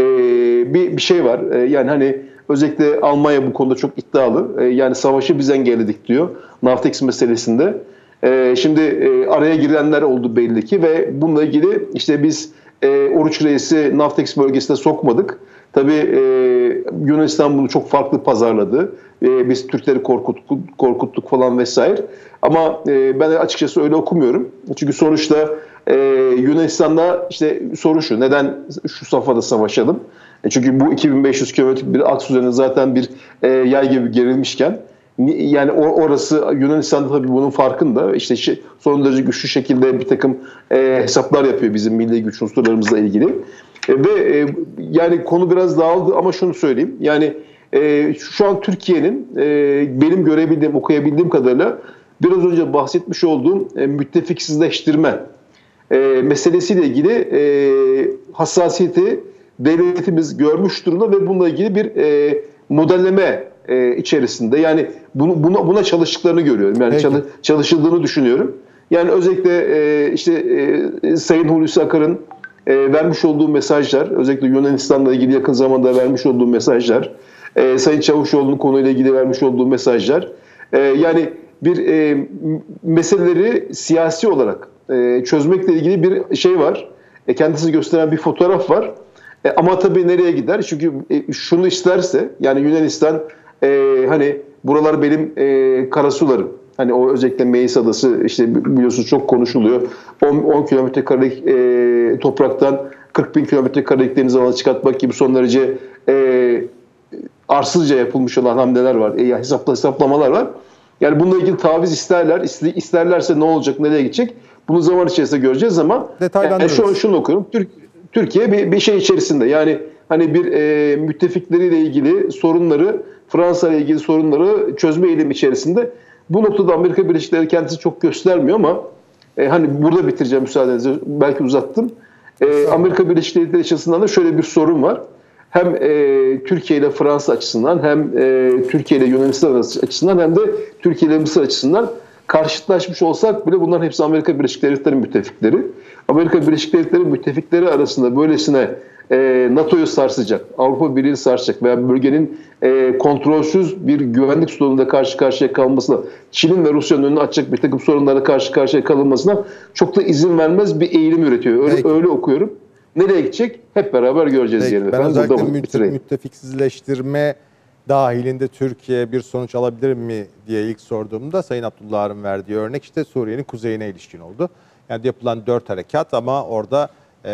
bir şey var. Yani hani özellikle Almanya bu konuda çok iddialı. Yani savaşı biz engelledik diyor Navtex meselesinde. Şimdi araya girenler oldu belli ki ve bununla ilgili işte biz Oruç Reis'i Navtex bölgesine sokmadık. Tabii Yunanistan bunu çok farklı pazarladı. Biz Türkleri korkuttuk falan vesaire. Ama ben açıkçası öyle okumuyorum. Çünkü sonuçta Yunanistan'da işte soru şu: neden şu safhada savaşalım? Çünkü bu 2500 kilometrelik bir aks üzerine zaten bir yay gibi gerilmişken, yani orası Yunanistan tabii bunun farkında. İşte son derece güçlü şekilde bir takım hesaplar yapıyor bizim milli güç unsurlarımızla ilgili. Ve yani konu biraz dağıldı ama şunu söyleyeyim. Yani şu an Türkiye'nin benim görebildiğim, okuyabildiğim kadarıyla biraz önce bahsetmiş olduğum müttefiksizleştirme meselesiyle ilgili hassasiyeti devletimiz görmüş durumda ve bununla ilgili bir modelleme içerisinde. Yani buna çalıştıklarını görüyorum. Yani çalışıldığını düşünüyorum. Yani özellikle Sayın Hulusi Akar'ın vermiş olduğu mesajlar, özellikle Yunanistan'la ilgili yakın zamanda vermiş olduğu mesajlar, Sayın Çavuşoğlu'nun konuyla ilgili vermiş olduğu mesajlar, yani bir meseleleri siyasi olarak çözmekle ilgili bir şey var. Kendisini gösteren bir fotoğraf var. Ama tabii nereye gider? Çünkü şunu isterse, yani Yunanistan hani buralar benim karasularım. Hani o özellikle Meis Adası, işte biliyorsunuz çok konuşuluyor. 10 kilometre karelik topraktan 40 bin kilometre karelik deniz alanı çıkartmak gibi son derece arsızca yapılmış olan hamleler var. Hesaplamalar var. Yani bununla ilgili taviz isterlerse ne olacak, nereye gidecek? Bunu zaman içerisinde göreceğiz ama şu an şunu okuyorum. Türkiye bir şey içerisinde, yani hani bir müttefikleriyle ilgili sorunları, Fransa ile ilgili sorunları çözme eğilimi içerisinde. Bu noktada Amerika Birleşik Devletleri kendisi çok göstermiyor ama hani burada bitireceğim müsaadenizle, belki uzattım. Amerika Birleşik Devletleri açısından da şöyle bir sorun var. Hem Türkiye ile Fransa açısından, hem Türkiye ile Yunanistan açısından, hem de Türkiye ile Mısır açısından karşıtlaşmış olsak bile bunların hepsi Amerika Birleşik Devletleri'nin müttefikleri. Amerika Birleşik Devletleri'nin müttefikleri arasında böylesine NATO'yu sarsacak, Avrupa Birliği'ni sarsacak veya bölgenin kontrolsüz bir güvenlik sorununda karşı karşıya kalmasına, Çin'in ve Rusya'nın önünü açacak bir takım sorunlara karşı karşıya kalınmasına çok da izin vermez bir eğilim üretiyor. Öyle okuyorum. Nereye gidecek? Hep beraber göreceğiz. Peki, ben özellikle müttefiksizleştirme dahilinde Türkiye bir sonuç alabilir mi diye ilk sorduğumda Sayın Abdullah'ın verdiği örnek işte Suriye'nin kuzeyine ilişkin oldu. Yani yapılan 4 harekat ama orada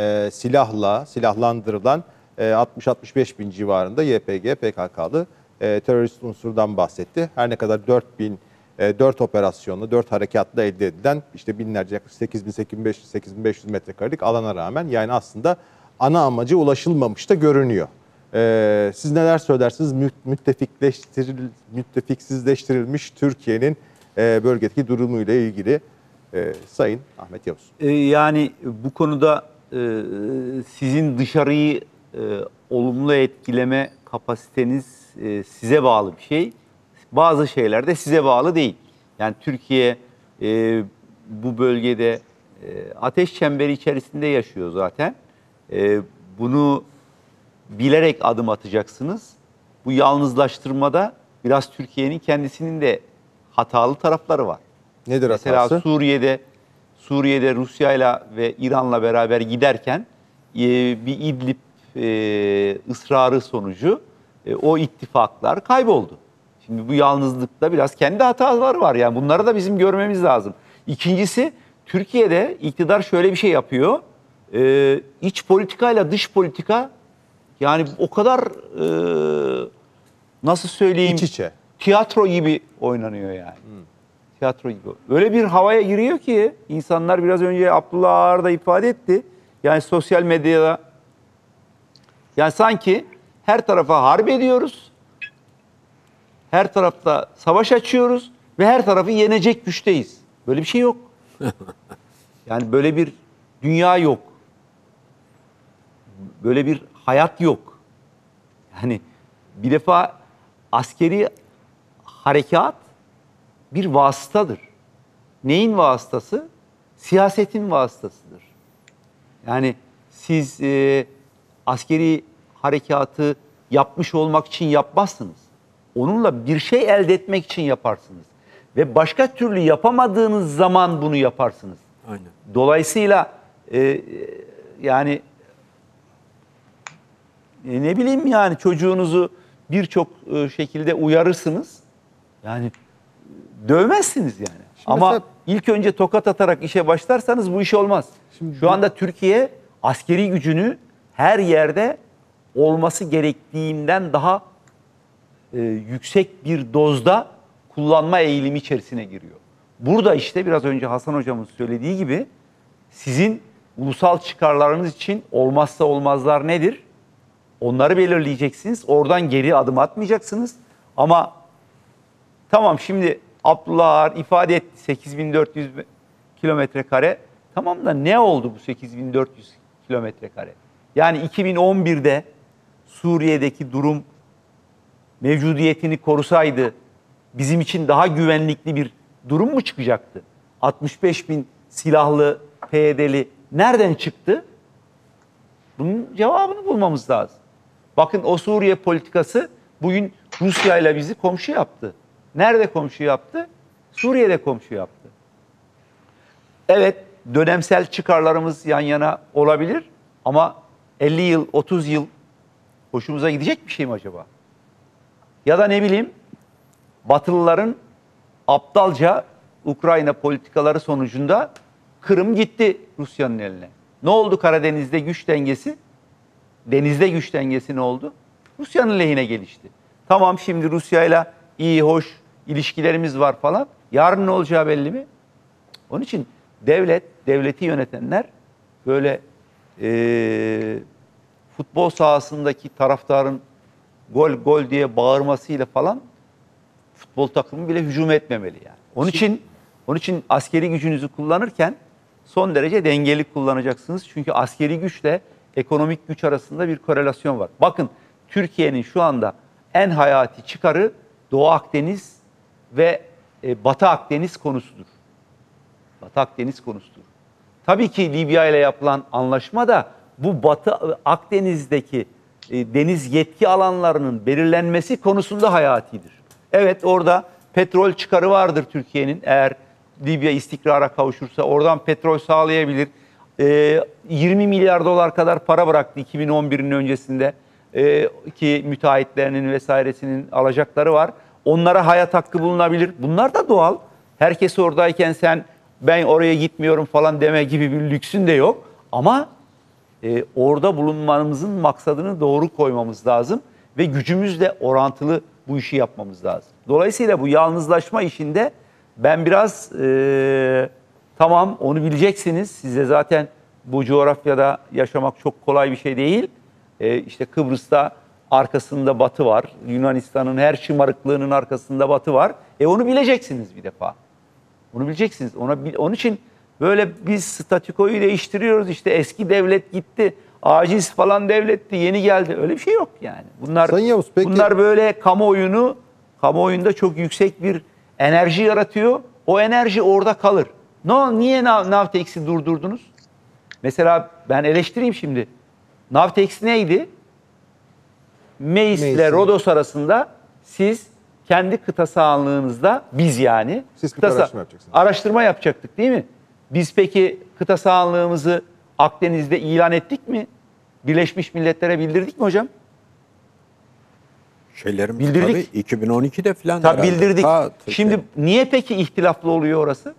silahlandırılan 60-65 bin civarında YPG, PKK'lı terörist unsurdan bahsetti. Her ne kadar 4 bin 4 operasyonla, 4 harekatla elde edilen işte binlerce, yaklaşık 8.500 metrekarelik alana rağmen yani aslında ana amaca ulaşılmamış da görünüyor. Siz neler söylersiniz müttefiksizleştirilmiş Türkiye'nin bölgedeki durumuyla ilgili Sayın Ahmet Yavuz? Yani bu konuda sizin dışarıyı olumlu etkileme kapasiteniz size bağlı bir şey. Bazı şeyler de size bağlı değil. Yani Türkiye bu bölgede ateş çemberi içerisinde yaşıyor zaten. Bunu bilerek adım atacaksınız. Bu yalnızlaştırmada biraz Türkiye'nin kendisinin de hatalı tarafları var. Nedir Mesela hatası? Suriye'de Rusya'yla ve İran'la beraber giderken bir İdlib ısrarı sonucu o ittifaklar kayboldu. Şimdi bu yalnızlıkta biraz kendi hataları var. Yani bunları da bizim görmemiz lazım. İkincisi, Türkiye'de iktidar şöyle bir şey yapıyor. İç politikayla dış politika yani o kadar nasıl söyleyeyim? İç içe. Tiyatro gibi oynanıyor yani. Tiyatro gibi. Öyle bir havaya giriyor ki insanlar biraz önce Abdullah Ağar da ifade etti. Yani sosyal medyada yani sanki her tarafa harp ediyoruz. Her tarafta savaş açıyoruz ve her tarafı yenecek güçteyiz. Böyle bir şey yok. Yani böyle bir dünya yok. Böyle bir hayat yok. Yani bir defa askeri harekat bir vasıtadır. Neyin vasıtası? Siyasetin vasıtasıdır. Yani siz askeri harekatı yapmış olmak için yapmazsınız. Onunla bir şey elde etmek için yaparsınız. Ve başka türlü yapamadığınız zaman bunu yaparsınız. Aynen. Dolayısıyla yani ne bileyim yani çocuğunuzu birçok şekilde uyarırsınız. Yani dövmezsiniz yani. Ama mesela- ilk önce tokat atarak işe başlarsanız bu iş olmaz. Şu anda Türkiye askeri gücünü her yerde olması gerektiğinden daha yüksek bir dozda kullanma eğilimi içerisine giriyor. Burada işte biraz önce Hasan Hocam'ın söylediği gibi sizin ulusal çıkarlarınız için olmazsa olmazlar nedir? Onları belirleyeceksiniz. Oradan geri adım atmayacaksınız. Ama tamam şimdi Abdullah Ağar ifade etti 8400 kilometre kare. Tamam da ne oldu bu 8400 kilometre kare? Yani 2011'de Suriye'deki durum mevcudiyetini korusaydı bizim için daha güvenlikli bir durum mu çıkacaktı? 65 bin silahlı PYD'li nereden çıktı? Bunun cevabını bulmamız lazım. Bakın o Suriye politikası bugün Rusya ile bizi komşu yaptı. Nerede komşu yaptı? Suriye'de komşu yaptı. Evet, dönemsel çıkarlarımız yan yana olabilir ama 50 yıl, 30 yıl hoşumuza gidecek bir şey mi acaba? Ya da ne bileyim, Batılıların aptalca Ukrayna politikaları sonucunda Kırım gitti Rusya'nın eline. Ne oldu Karadeniz'de güç dengesi? Denizde güç dengesi ne oldu? Rusya'nın lehine gelişti. Tamam şimdi Rusya'yla iyi, hoş ilişkilerimiz var falan. Yarın ne olacağı belli mi? Onun için devleti yönetenler böyle futbol sahasındaki taraftarın gol gol diye bağırmasıyla falan futbol takımı bile hücum etmemeli yani. Onun için askeri gücünüzü kullanırken son derece dengeli kullanacaksınız. Çünkü askeri güçle ekonomik güç arasında bir korelasyon var. Bakın Türkiye'nin şu anda en hayati çıkarı Doğu Akdeniz ve Batı Akdeniz konusudur. Batı Akdeniz konusudur. Tabii ki Libya ile yapılan anlaşma da bu Batı Akdeniz'deki deniz yetki alanlarının belirlenmesi konusunda hayatidir. Evet orada petrol çıkarı vardır Türkiye'nin. Eğer Libya istikrara kavuşursa oradan petrol sağlayabilir. 20 milyar dolar kadar para bıraktı 2011'in öncesinde ki müteahhitlerinin vesairesinin alacakları var. Onlara hayat hakkı bulunabilir. Bunlar da doğal. Herkes oradayken sen ben oraya gitmiyorum falan deme gibi bir lüksün de yok. Ama orada bulunmamızın maksadını doğru koymamız lazım ve gücümüzle orantılı bu işi yapmamız lazım. Dolayısıyla bu yalnızlaşma işinde ben biraz tamam onu bileceksiniz. Size zaten bu coğrafyada yaşamak çok kolay bir şey değil. İşte Kıbrıs'ta arkasında Batı var. Yunanistan'ın her şımarıklığının arkasında Batı var. Onu bileceksiniz bir defa. Onu bileceksiniz. Onun için böyle biz statükoyu değiştiriyoruz. İşte eski devlet gitti. Aciz falan devletti. Yeni geldi. Öyle bir şey yok yani. Sayın Yavuz, peki- Bunlar böyle kamuoyunda çok yüksek bir enerji yaratıyor. O enerji orada kalır. Niye Navtex'i durdurdunuz? Mesela ben eleştireyim şimdi. Navtex neydi? Meis ile Meis'in. Rodos arasında siz kendi kıta sahanlığınızda biz yani Siz kıta araştırma yapacaksınız. araştırma yapacaktık değil mi? Biz peki kıta sahanlığımızı Akdeniz'de ilan ettik mi? Birleşmiş Milletler'e bildirdik mi hocam? Şeylerimiz Bildirdik. tabii 2012'de falan Tabii herhalde. bildirdik. Ta- Şimdi niye peki ihtilaflı oluyor orası?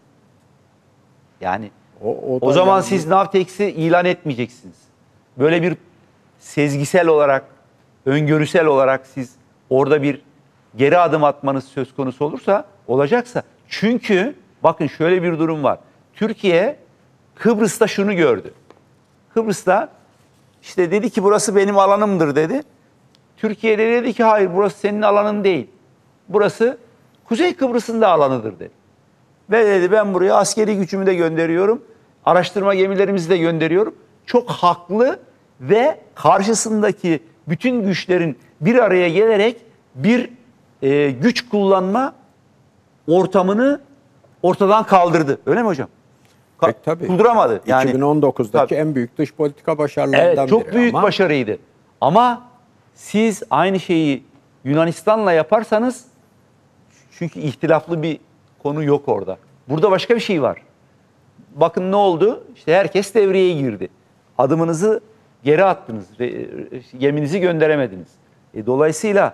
Yani o da o zaman yani- siz Navtex'i ilan etmeyeceksiniz. Böyle bir sezgisel olarak, öngörüsel olarak siz orada bir geri adım atmanız söz konusu olacaksa. Çünkü bakın şöyle bir durum var. Türkiye Kıbrıs'ta şunu gördü. Kıbrıs'ta işte dedi ki burası benim alanımdır dedi. Türkiye de dedi ki hayır burası senin alanın değil. Burası Kuzey Kıbrıs'ın da alanıdır dedi. Ve dedi ben buraya askeri gücümü de gönderiyorum. Araştırma gemilerimizi de gönderiyorum. Çok haklı ve karşısındaki bütün güçlerin bir araya gelerek bir güç kullanma ortamını ortadan kaldırdı. Öyle mi hocam? Pek tabii. Kurduramadı. Yani 2019'daki tabii. en büyük dış politika başarılarından Evet, çok biri. büyük Ama başarıydı. Ama siz aynı şeyi Yunanistan'la yaparsanız çünkü ihtilaflı bir konu yok orada. Burada başka bir şey var. Bakın ne oldu? İşte herkes devreye girdi. Adımınızı geri attınız. Geminizi gönderemediniz. Dolayısıyla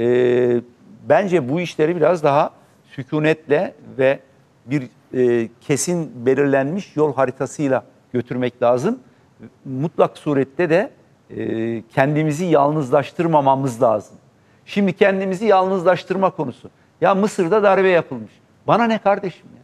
bence bu işleri biraz daha sükunetle ve bir kesin belirlenmiş yol haritasıyla götürmek lazım. Mutlak surette de kendimizi yalnızlaştırmamamız lazım. Şimdi kendimizi yalnızlaştırma konusu. Ya Mısır'da darbe yapılmış. Bana ne kardeşim yani?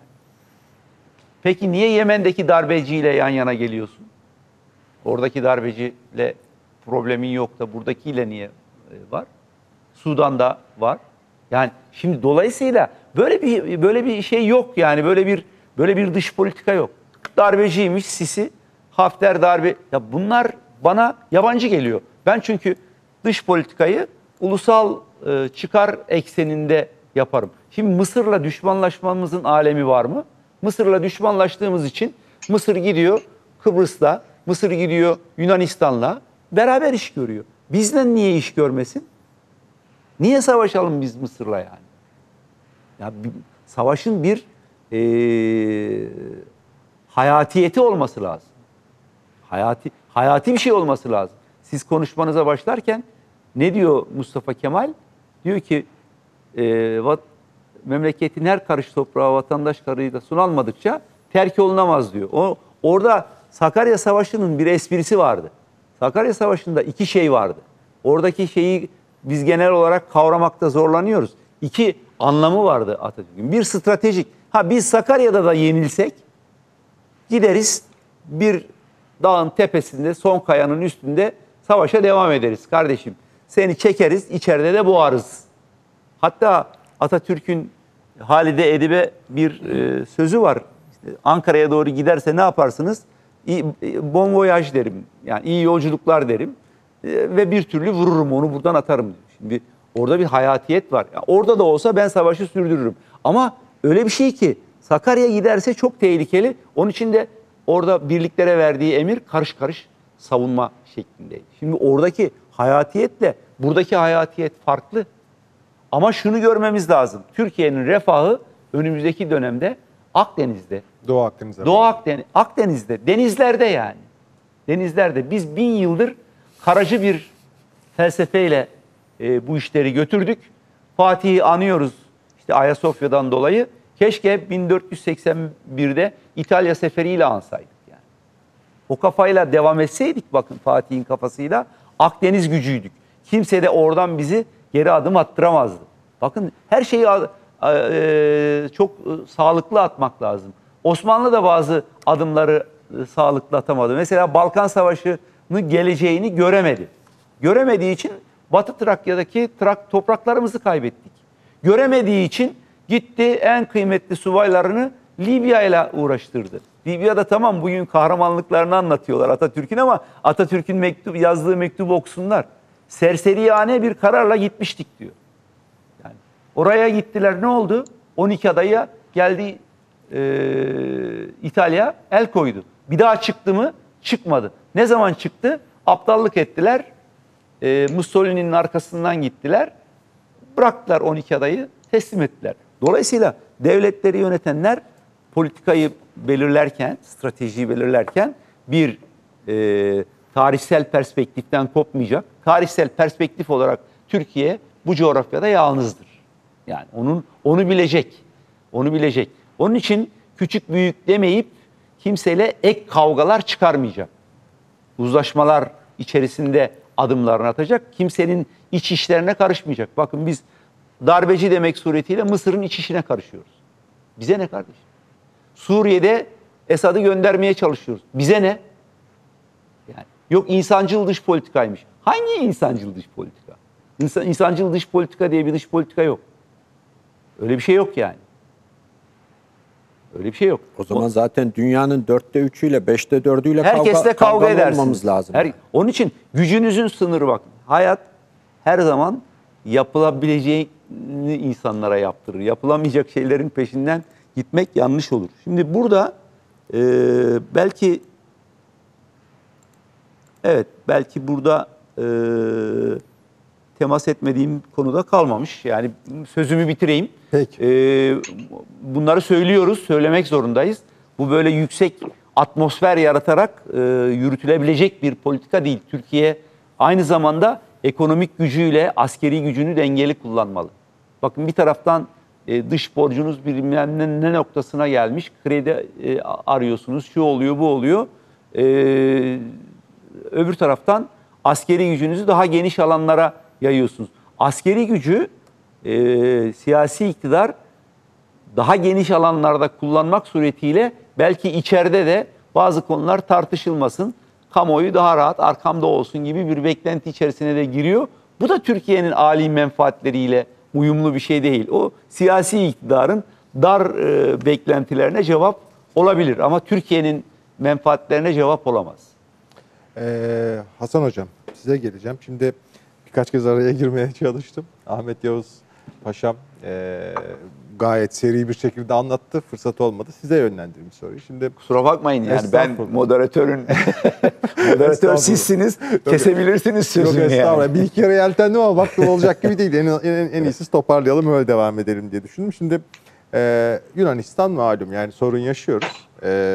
Peki niye Yemen'deki darbeciyle yan yana geliyorsun? Oradaki darbeciyle problemin yok da buradakiyle niye var? Sudan'da var. Yani şimdi dolayısıyla böyle bir şey yok yani böyle bir dış politika yok. Darbeciymiş Sisi, Hafter darbe. Ya bunlar bana yabancı geliyor. Ben çünkü dış politikayı ulusal çıkar ekseninde yaparım. Şimdi Mısır'la düşmanlaşmamızın alemi var mı? Mısır'la düşmanlaştığımız için Mısır gidiyor Kıbrıs'la, Mısır gidiyor Yunanistan'la beraber iş görüyor. Bizden niye iş görmesin? Niye savaşalım biz Mısır'la yani? Ya savaşın bir hayatiyeti olması lazım. Hayati bir şey olması lazım. Siz konuşmanıza başlarken ne diyor Mustafa Kemal? Diyor ki memleketin her karış toprağı vatandaş karıyla sunulmadıkça terk olunamaz diyor. Orada Sakarya Savaşı'nın bir esprisi vardı. Sakarya Savaşı'nda iki şey vardı. Oradaki şeyi biz genel olarak kavramakta zorlanıyoruz. İki anlamı vardı Atatürk'ün. Bir stratejik. Biz Sakarya'da da yenilsek gideriz bir dağın tepesinde son kayanın üstünde savaşa devam ederiz kardeşim. Seni çekeriz içeride de boğarız. Hatta Atatürk'ün Halide Edip'e bir sözü var. İşte Ankara'ya doğru giderse ne yaparsınız? Bon voyage derim. Yani iyi yolculuklar derim. Ve bir türlü vururum onu buradan atarım. Şimdi orada bir hayatiyet var. Yani orada da olsa ben savaşı sürdürürüm. Ama öyle bir şey ki Sakarya giderse çok tehlikeli. Onun için de orada birliklere verdiği emir karış karış savunma şeklindeydi. Şimdi oradaki hayatiyetle buradaki hayatiyet farklı. Ama şunu görmemiz lazım. Türkiye'nin refahı önümüzdeki dönemde Akdeniz'de. Doğu Akdeniz'de. Akdeniz'de, denizlerde yani. Denizlerde biz 1000 yıldır karacı bir felsefeyle bu işleri götürdük. Fatih'i anıyoruz işte Ayasofya'dan dolayı. Keşke 1481'de İtalya seferiyle ansaydık yani. O kafayla devam etseydik bakın Fatih'in kafasıyla Akdeniz gücüydük. Kimse de oradan bizi geri adım attıramazdı. Bakın her şeyi çok sağlıklı atmak lazım. Osmanlı da bazı adımları sağlıklı atamadı. Mesela Balkan Savaşı'nın geleceğini göremedi. Göremediği için Batı Trakya'daki topraklarımızı kaybettik. Göremediği için gitti en kıymetli subaylarını Libya ile uğraştırdı. Libya'da tamam bugün kahramanlıklarını anlatıyorlar Atatürk'ün ama Atatürk'ün yazdığı mektubu okusunlar. Serseriyane bir kararla gitmiştik diyor. Yani oraya gittiler, ne oldu? 12 adaya geldi, İtalya el koydu. Bir daha çıktı mı? Çıkmadı. Ne zaman çıktı? Aptallık ettiler. Mussolini'nin arkasından gittiler. Bıraktılar 12 adayı, teslim ettiler. Dolayısıyla devletleri yönetenler politikayı belirlerken, stratejiyi belirlerken bir tarihsel perspektiften kopmayacak. Tarihsel perspektif olarak Türkiye bu coğrafyada yalnızdır. Yani onu bilecek. Onu bilecek. Onun için küçük büyük demeyip kimseyle ek kavgalar çıkarmayacak. Uzlaşmalar içerisinde adımlarını atacak. Kimsenin iç işlerine karışmayacak. Bakın biz darbeci demek suretiyle Mısır'ın iç işine karışıyoruz. Bize ne kardeşim? Suriye'de Esad'ı göndermeye çalışıyoruz. Bize ne? Yani yok insancıl dış politikaymış. Hangi insancıl dış politika? İnsancıl dış politika diye bir dış politika yok. Öyle bir şey yok yani. Öyle bir şey yok. O zaman zaten dünyanın 3/4'üyle 5/4'üyle herkesle kavga edersiniz. olmamız lazım. Onun için gücünüzün sınırı bakın. Hayat her zaman yapılabileceğini insanlara yaptırır. Yapılamayacak şeylerin peşinden gitmek yanlış olur. Şimdi burada belki burada temas etmediğim konuda kalmamış. Yani sözümü bitireyim. Peki. Bunları söylüyoruz, söylemek zorundayız. Bu böyle yüksek atmosfer yaratarak yürütülebilecek bir politika değil. Türkiye aynı zamanda ekonomik gücüyle askeri gücünü dengeli kullanmalı. Bakın bir taraftan dış borcunuz bilmem ne noktasına gelmiş. Kredi arıyorsunuz, şu oluyor, bu oluyor. Öbür taraftan askeri gücünüzü daha geniş alanlara yayıyorsunuz. Askeri gücü siyasi iktidar daha geniş alanlarda kullanmak suretiyle belki içeride de bazı konular tartışılmasın, kamuoyu daha rahat arkamda olsun gibi bir beklenti içerisine de giriyor. Bu da Türkiye'nin âli menfaatleriyle uyumlu bir şey değil. O siyasi iktidarın dar beklentilerine cevap olabilir ama Türkiye'nin menfaatlerine cevap olamaz. Hasan Hocam, size geleceğim. Şimdi birkaç kez araya girmeye çalıştım. Ahmet Yavuz Paşam gayet seri bir şekilde anlattı. Fırsat olmadı. Size yönlendireyim soruyu. Şimdi kusura bakmayın yani ben moderatör sizsiniz. Kesebilirsiniz sözümü. Yok estağfurullah. Yani. Bir iki kere yeltendim ama baktım olacak gibi değil. En iyisi toparlayalım öyle devam edelim diye düşündüm. Şimdi Yunanistan malum yani sorun yaşıyoruz.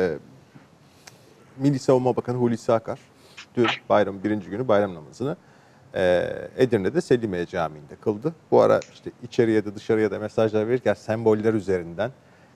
Milli Savunma Bakanı Hulusi Akar dün bayramın birinci günü bayram namazını Edirne'de Selimiye Camii'nde kıldı. Bu ara işte içeriye de dışarıya da mesajlar verirken semboller üzerinden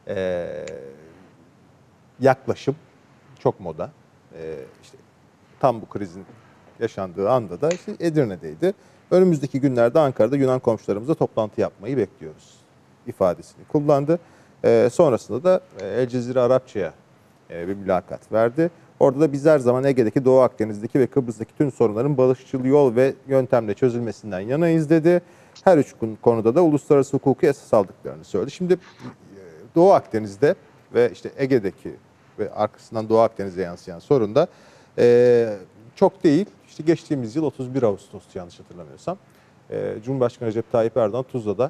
yaklaşım çok moda. İşte tam bu krizin yaşandığı anda da işte Edirne'deydi. Önümüzdeki günlerde Ankara'da Yunan komşularımızla toplantı yapmayı bekliyoruz ifadesini kullandı. Sonrasında da El Cezire Arapça'ya bir mülakat verdi. Orada da biz her zaman Ege'deki, Doğu Akdeniz'deki ve Kıbrıs'taki tüm sorunların barışçıl yol ve yöntemle çözülmesinden yanayız dedi. Her üç konuda da uluslararası hukuku esas aldıklarını söyledi. Şimdi Doğu Akdeniz'de ve işte Ege'deki ve arkasından Doğu Akdeniz'e yansıyan sorun da çok değil. İşte geçtiğimiz yıl 31 Ağustos yanlış hatırlamıyorsam Cumhurbaşkanı Recep Tayyip Erdoğan Tuzla'da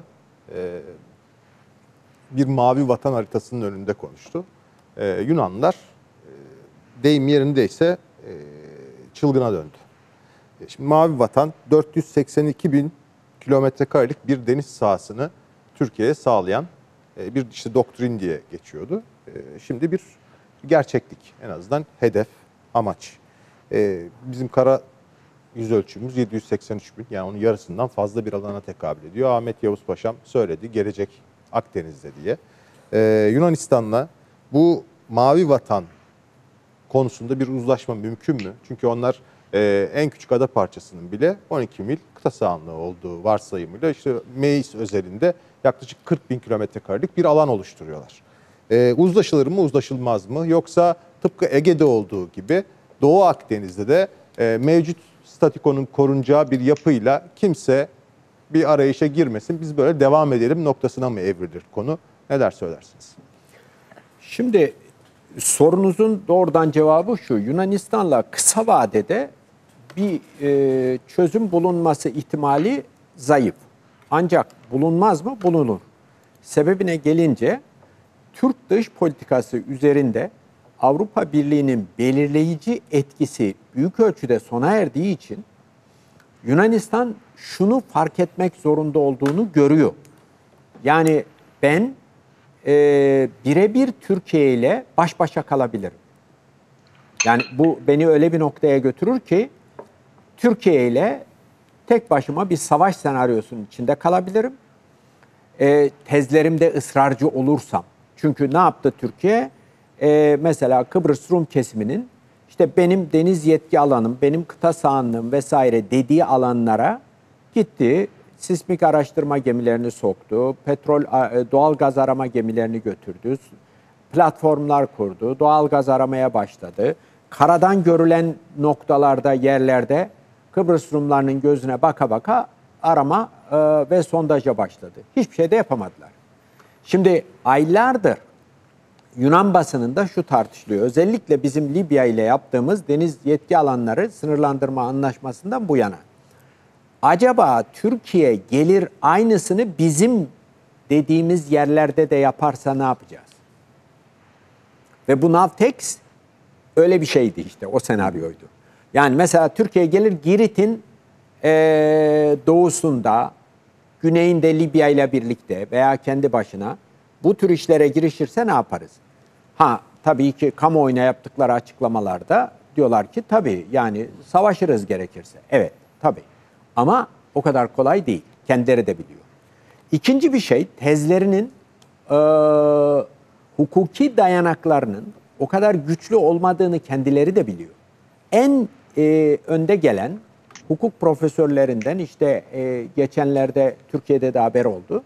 bir mavi vatan haritasının önünde konuştu. Yunanlılar deyim yerindeyse çılgına döndü. Şimdi mavi vatan 482 bin kilometre karelik bir deniz sahasını Türkiye'ye sağlayan bir işte doktrin diye geçiyordu. Şimdi bir gerçeklik, en azından hedef, amaç. Bizim kara yüz ölçümümüz 783 bin, yani onun yarısından fazla bir alana tekabül ediyor. Ahmet Yavuz Paşam söyledi, gelecek Akdeniz'de diye. Yunanistan'la bu mavi vatan konusunda bir uzlaşma mümkün mü? Çünkü onlar en küçük ada parçasının bile 12 mil kıta sahanlığı olduğu varsayımıyla işte Meis özelinde yaklaşık 40 bin kilometre karelik bir alan oluşturuyorlar. Uzlaşılır mı, uzlaşılmaz mı? Yoksa tıpkı Ege'de olduğu gibi Doğu Akdeniz'de de mevcut statikonun korunacağı bir yapıyla kimse bir arayışa girmesin, biz böyle devam edelim noktasına mı evrilir konu? Neler söylersiniz? Şimdi sorunuzun doğrudan cevabı şu: Yunanistan'la kısa vadede bir çözüm bulunması ihtimali zayıf. Ancak bulunmaz mı? Bulunur. Sebebine gelince Türk dış politikası üzerinde Avrupa Birliği'nin belirleyici etkisi büyük ölçüde sona erdiği için Yunanistan şunu fark etmek zorunda olduğunu görüyor. Yani ben birebir Türkiye ile baş başa kalabilirim. Yani bu beni öyle bir noktaya götürür ki Türkiye ile tek başıma bir savaş senaryosunun içinde kalabilirim. Tezlerimde ısrarcı olursam. Çünkü ne yaptı Türkiye? Mesela Kıbrıs Rum kesiminin işte benim deniz yetki alanım, benim kıta sahanlığım vesaire dediği alanlara gitti. Sismik araştırma gemilerini soktu, petrol, doğal gaz arama gemilerini götürdü, platformlar kurdu, doğal gaz aramaya başladı. Karadan görülen noktalarda, yerlerde Kıbrıs Rumlarının gözüne baka baka arama ve sondaja başladı. Hiçbir şey de yapamadılar. Şimdi aylardır Yunan basınında şu tartışılıyor. Özellikle bizim Libya ile yaptığımız deniz yetki alanları sınırlandırma anlaşmasından bu yana. Acaba Türkiye gelir aynısını bizim dediğimiz yerlerde de yaparsa ne yapacağız? Ve bu Navtex öyle bir şeydi işte, o senaryoydu. Yani mesela Türkiye gelir Girit'in doğusunda, güneyinde Libya ile birlikte veya kendi başına bu tür işlere girişirse ne yaparız? Tabii ki kamuoyuna yaptıkları açıklamalarda diyorlar ki tabii yani savaşırız gerekirse. Evet, tabii. Ama o kadar kolay değil. Kendileri de biliyor. İkinci bir şey, tezlerinin hukuki dayanaklarının o kadar güçlü olmadığını kendileri de biliyor. En önde gelen hukuk profesörlerinden işte geçenlerde Türkiye'de de haber oldu.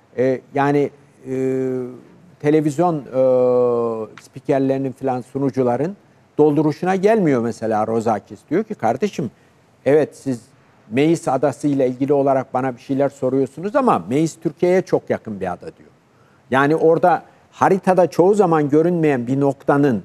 Televizyon spikerlerinin filan, sunucuların dolduruşuna gelmiyor mesela Rozakis. Diyor ki kardeşim, evet siz Meis Adası ile ilgili olarak bana bir şeyler soruyorsunuz ama Meis Türkiye'ye çok yakın bir ada diyor. Yani orada haritada çoğu zaman görünmeyen bir noktanın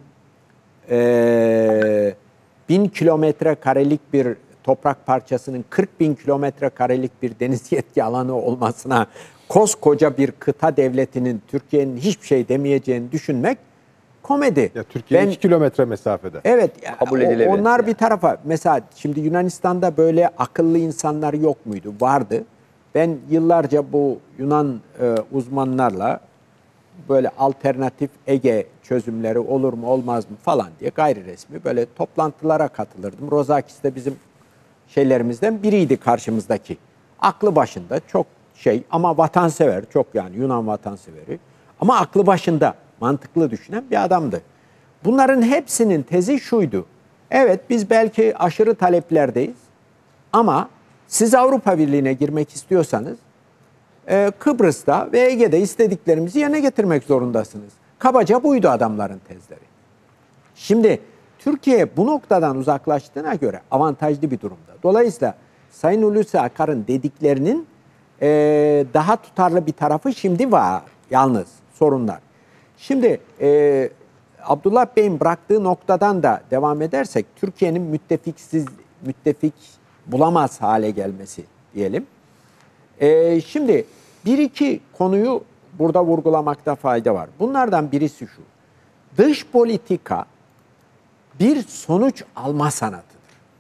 1000 kilometre karelik bir toprak parçasının 40 bin kilometre karelik bir deniz yetki alanı olmasına, koskoca bir kıta devletinin Türkiye'nin hiçbir şey demeyeceğini düşünmek komedi. Ya Türkiye 2 kilometre mesafede. Evet, kabul edilebilir. onlar bir tarafa. Mesela şimdi Yunanistan'da böyle akıllı insanlar yok muydu? Vardı. Ben yıllarca bu Yunan uzmanlarla böyle alternatif Ege çözümleri olur mu olmaz mı falan diye gayri resmi böyle toplantılara katılırdım. Rozakis de bizim şeylerimizden biriydi karşımızdaki. Aklı başında, çok ama vatansever, çok yani Yunan vatanseveri. Ama aklı başında, mantıklı düşünen bir adamdı. Bunların hepsinin tezi şuydu: evet biz belki aşırı taleplerdeyiz ama siz Avrupa Birliği'ne girmek istiyorsanız Kıbrıs'ta ve Ege'de istediklerimizi yerine getirmek zorundasınız. Kabaca buydu adamların tezleri. Şimdi Türkiye bu noktadan uzaklaştığına göre avantajlı bir durumda. Dolayısıyla Sayın Hulusi Akar'ın dediklerinin daha tutarlı bir tarafı şimdi var. Yalnız sorunlar. Şimdi Abdullah Bey'in bıraktığı noktadan da devam edersek, Türkiye'nin müttefik bulamaz hale gelmesi diyelim. Şimdi bir iki konuyu burada vurgulamakta fayda var. Bunlardan birisi şu: dış politika bir sonuç alma sanatıdır.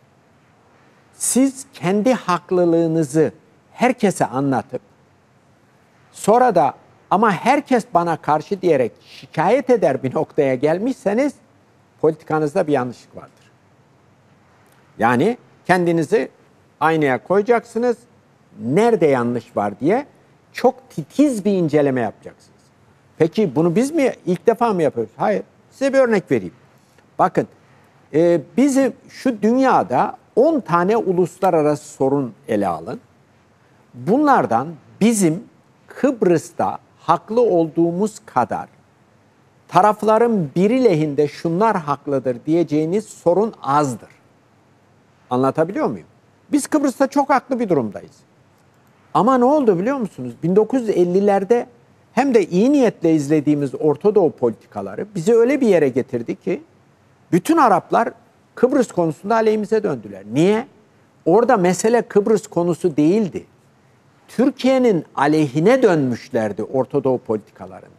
Siz kendi haklılığınızı herkese anlatıp sonra da ama herkes bana karşı diyerek şikayet eder bir noktaya gelmişseniz politikanızda bir yanlışlık vardır. Yani kendinizi aynaya koyacaksınız. Nerede yanlış var diye çok titiz bir inceleme yapacaksınız. Peki bunu biz mi ilk defa mı yapıyoruz? Hayır. Size bir örnek vereyim. Bakın, bizim şu dünyada 10 tane uluslararası sorun ele alın. Bunlardan bizim Kıbrıs'ta haklı olduğumuz kadar tarafların biri lehinde şunlar haklıdır diyeceğiniz sorun azdır. Anlatabiliyor muyum? Biz Kıbrıs'ta çok haklı bir durumdayız. Ama ne oldu biliyor musunuz? 1950'lerde hem de iyi niyetle izlediğimiz Orta Doğu politikaları bizi öyle bir yere getirdi ki bütün Araplar Kıbrıs konusunda aleyhimize döndüler. Niye? Orada mesele Kıbrıs konusu değildi. Türkiye'nin aleyhine dönmüşlerdi Orta Doğu politikalarında.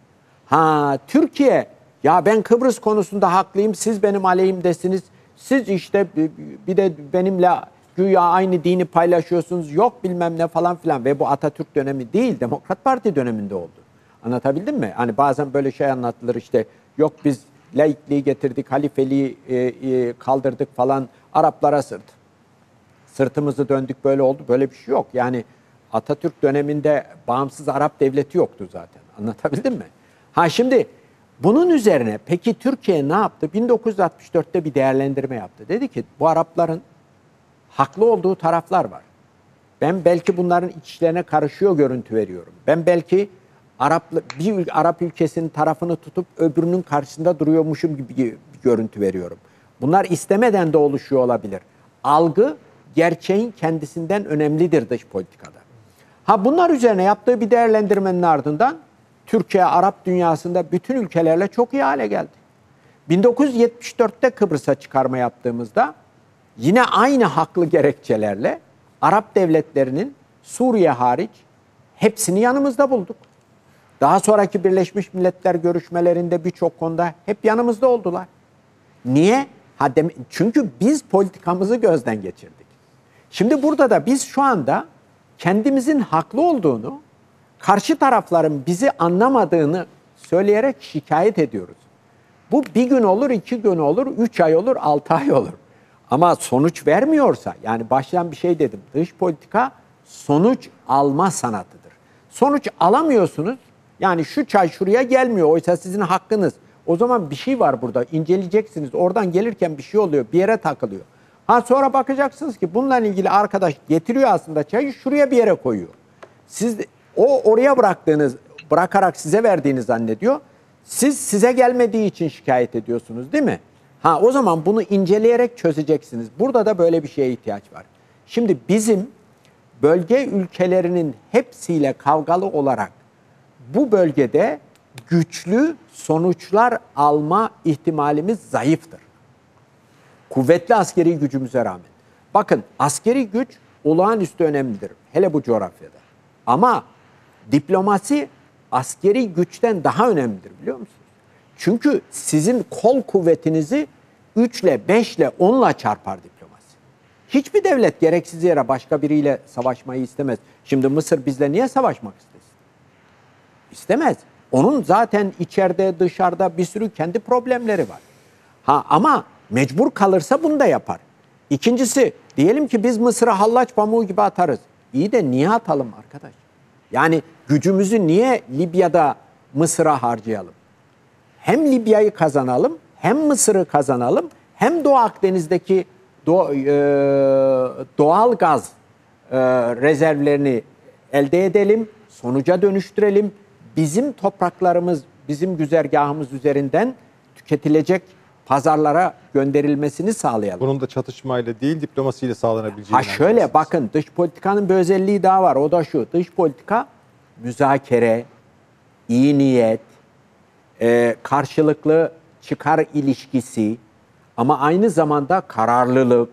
Türkiye, ya ben Kıbrıs konusunda haklıyım, siz benim aleyhimdesiniz. Siz işte bir de benimle güya aynı dini paylaşıyorsunuz, yok bilmem ne falan filan. Ve bu Atatürk dönemi değil, Demokrat Parti döneminde oldu. Anlatabildim mi? Hani bazen böyle şey anlatılır işte, yok biz laikliği getirdik, halifeliği kaldırdık falan, Araplara sırtımızı döndük, böyle oldu. Böyle bir şey yok. Yani Atatürk döneminde bağımsız Arap devleti yoktu zaten. Anlatabildim mi? Şimdi bunun üzerine peki Türkiye ne yaptı? 1964'te bir değerlendirme yaptı. Dedi ki bu Arapların haklı olduğu taraflar var. Ben belki bunların iç işlerine karışıyor görüntü veriyorum. Ben belki bir Arap ülkesinin tarafını tutup öbürünün karşısında duruyormuşum gibi bir görüntü veriyorum. Bunlar istemeden de oluşuyor olabilir. Algı gerçeğin kendisinden önemlidir dış politikada. Bunlar üzerine yaptığı bir değerlendirmenin ardından Türkiye Arap dünyasında bütün ülkelerle çok iyi hale geldi. 1974'te Kıbrıs'a çıkarma yaptığımızda yine aynı haklı gerekçelerle Arap devletlerinin Suriye hariç hepsini yanımızda bulduk. Daha sonraki Birleşmiş Milletler görüşmelerinde birçok konuda hep yanımızda oldular. Niye? Çünkü biz politikamızı gözden geçirdik. Şimdi burada da biz şu anda kendimizin haklı olduğunu, karşı tarafların bizi anlamadığını söyleyerek şikayet ediyoruz. Bu bir gün olur, 2 gün olur, 3 ay olur, 6 ay olur. Ama sonuç vermiyorsa, yani baştan bir şey dedim, dış politika sonuç alma sanatıdır. Sonuç alamıyorsunuz, yani şu çay şuraya gelmiyor, oysa sizin hakkınız. O zaman bir şey var burada, inceleyeceksiniz, oradan gelirken bir şey oluyor, bir yere takılıyor. Sonra bakacaksınız ki bununla ilgili arkadaş getiriyor aslında çayı, şuraya bir yere koyuyor. Siz oraya bırakarak size verdiğini zannediyor. Size gelmediği için şikayet ediyorsunuz değil mi? O zaman bunu inceleyerek çözeceksiniz. Burada da böyle bir şeye ihtiyaç var. Şimdi bizim bölge ülkelerinin hepsiyle kavgalı olarak bu bölgede güçlü sonuçlar alma ihtimalimiz zayıftır. Kuvvetli askeri gücümüze rağmen. Bakın, askeri güç olağanüstü önemlidir. Hele bu coğrafyada. Ama diplomasi askeri güçten daha önemlidir, biliyor musunuz? Çünkü sizin kol kuvvetinizi 3 ile, 5 ile, 10 ile çarpar diplomasi. Hiçbir devlet gereksiz yere başka biriyle savaşmayı istemez. Şimdi Mısır bizle niye savaşmak istesin? İstemez. Onun zaten içeride, dışarıda bir sürü kendi problemleri var. Ama mecbur kalırsa bunu da yapar. İkincisi, diyelim ki biz Mısır'a hallaç pamuğu gibi atarız. İyi de niye atalım arkadaş? Yani gücümüzü niye Libya'da Mısır'a harcayalım? Hem Libya'yı kazanalım, hem Mısır'ı kazanalım, hem Doğu Akdeniz'deki doğal gaz rezervlerini elde edelim, sonuca dönüştürelim. Bizim topraklarımız, bizim güzergahımız üzerinden tüketilecek pazarlara gönderilmesini sağlayalım. Bunun da çatışmayla değil, diplomasiyle sağlanabileceğini. Şöyle bakın, dış politikanın bir özelliği daha var. O da şu: dış politika müzakere, iyi niyet, karşılıklı çıkar ilişkisi, ama aynı zamanda kararlılık,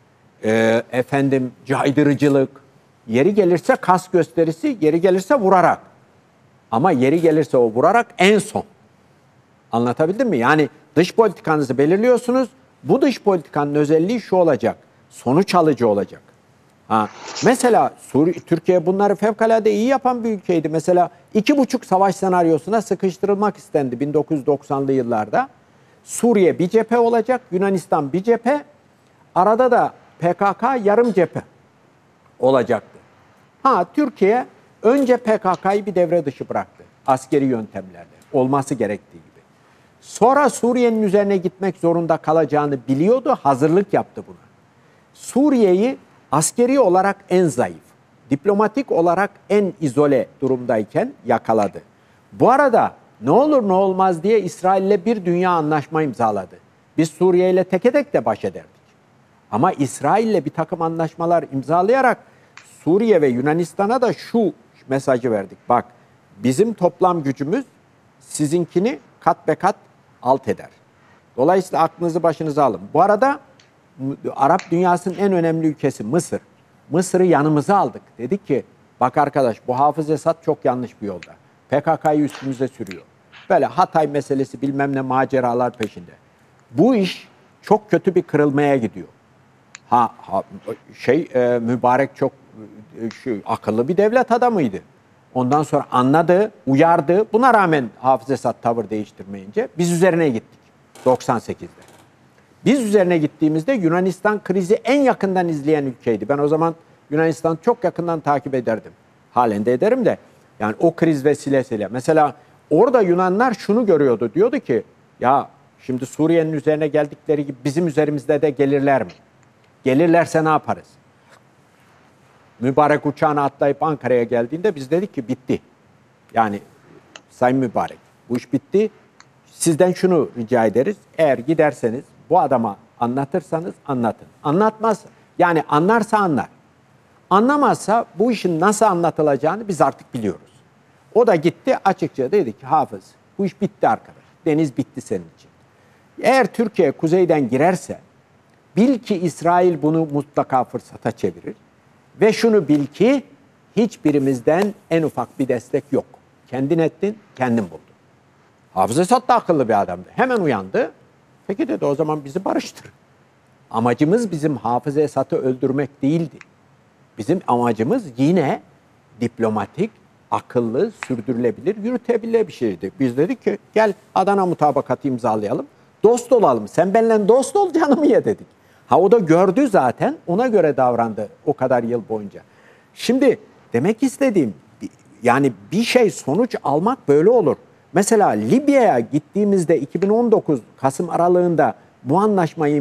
caydırıcılık, yeri gelirse kas gösterisi, yeri gelirse vurarak. Ama yeri gelirse o vurarak en son. Anlatabildim mi? Yani dış politikanızı belirliyorsunuz. Bu dış politikanın özelliği şu olacak: sonuç alıcı olacak. Mesela Türkiye bunları fevkalade iyi yapan bir ülkeydi. Mesela 2,5 savaş senaryosuna sıkıştırılmak istendi 1990'lı yıllarda. Suriye bir cephe olacak, Yunanistan bir cephe, arada da PKK yarım cephe olacaktı. Türkiye önce PKK'yı bir devre dışı bıraktı askeri yöntemlerle, olması gerektiği gibi. Sonra Suriye'nin üzerine gitmek zorunda kalacağını biliyordu, hazırlık yaptı buna. Suriye'yi askeri olarak en zayıf, diplomatik olarak en izole durumdayken yakaladı. Bu arada ne olur ne olmaz diye İsrail'le bir dünya anlaşma imzaladı. Biz Suriye ile teke tek de baş ederdik. Ama İsrail'le bir takım anlaşmalar imzalayarak Suriye ve Yunanistan'a da şu mesajı verdik. Bak, bizim toplam gücümüz sizinkini kat be kat alt eder. Dolayısıyla aklınızı başınıza alın. Bu arada Arap dünyasının en önemli ülkesi Mısır. Mısır'ı yanımıza aldık. Dedik ki bak arkadaş, bu Hafız Esad çok yanlış bir yolda. PKK'yı üstümüze sürüyor. Böyle Hatay meselesi bilmem ne maceralar peşinde. Bu iş çok kötü bir kırılmaya gidiyor. Mübarek çok akıllı bir devlet adamıydı. Ondan sonra anladı, uyardı. Buna rağmen Hafız Esad tavır değiştirmeyince biz üzerine gittik 98'de. Biz üzerine gittiğimizde Yunanistan krizi en yakından izleyen ülkeydi. Ben o zaman Yunanistan'ı çok yakından takip ederdim. Halen de ederim de. Yani o kriz vesilesiyle. Mesela orada Yunanlar şunu görüyordu. Diyordu ki ya şimdi Suriye'nin üzerine geldikleri gibi bizim üzerimizde de gelirler mi? Gelirlerse ne yaparız? Mübarek uçağına atlayıp Ankara'ya geldiğinde biz dedik ki bitti. Yani Sayın Mübarek, bu iş bitti. Sizden şunu rica ederiz. Eğer giderseniz bu adama anlatırsanız anlatın. Anlatmaz, yani anlarsa anlar. Anlamazsa bu işin nasıl anlatılacağını biz artık biliyoruz. O da gitti, açıkça dedi ki Hafız, bu iş bitti arkadaş. Deniz bitti senin için. Eğer Türkiye kuzeyden girerse bil ki İsrail bunu mutlaka fırsata çevirir. Ve şunu bil ki hiçbirimizden en ufak bir destek yok. Kendin ettin, kendin buldun. Hafız Esad da akıllı bir adamdı. Hemen uyandı. Peki dedi, o zaman bizi barıştır. Amacımız bizim Hafız Esad'ı öldürmek değildi. Bizim amacımız yine diplomatik, akıllı, sürdürülebilir, yürütebilir bir şeydi. Biz dedik ki gel Adana mutabakatı imzalayalım. Dost olalım. Sen benimle dost ol, canımı ye dedik. O da gördü zaten, ona göre davrandı o kadar yıl boyunca. Şimdi demek istediğim, yani bir şey sonuç almak böyle olur. Mesela Libya'ya gittiğimizde 2019 Kasım aralığında bu anlaşmayı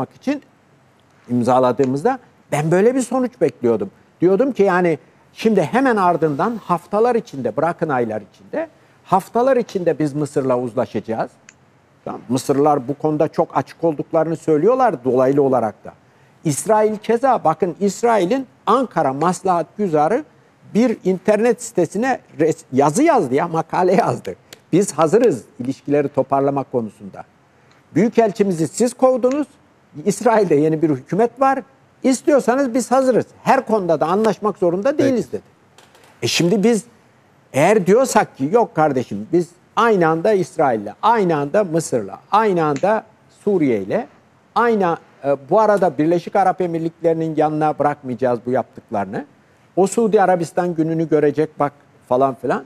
imzaladığımızda ben böyle bir sonuç bekliyordum. Diyordum ki yani şimdi hemen ardından haftalar içinde, bırakın aylar içinde, haftalar içinde biz Mısır'la uzlaşacağız. Mısırlılar bu konuda çok açık olduklarını söylüyorlar dolaylı olarak da. İsrail keza, bakın İsrail'in Ankara Maslahat Güzarı bir internet sitesine yazı yazdı ya, makale yazdı. Biz hazırız ilişkileri toparlamak konusunda. Büyükelçimizi siz kovdunuz. İsrail'de yeni bir hükümet var. İstiyorsanız biz hazırız. Her konuda da anlaşmak zorunda değiliz dedi. Şimdi biz eğer diyorsak ki yok kardeşim biz aynı anda İsrail'le, aynı anda Mısır'la, aynı anda Suriye'yle, bu arada Birleşik Arap Emirlikleri'nin yanına bırakmayacağız bu yaptıklarını. O Suudi Arabistan gününü görecek bak falan filan.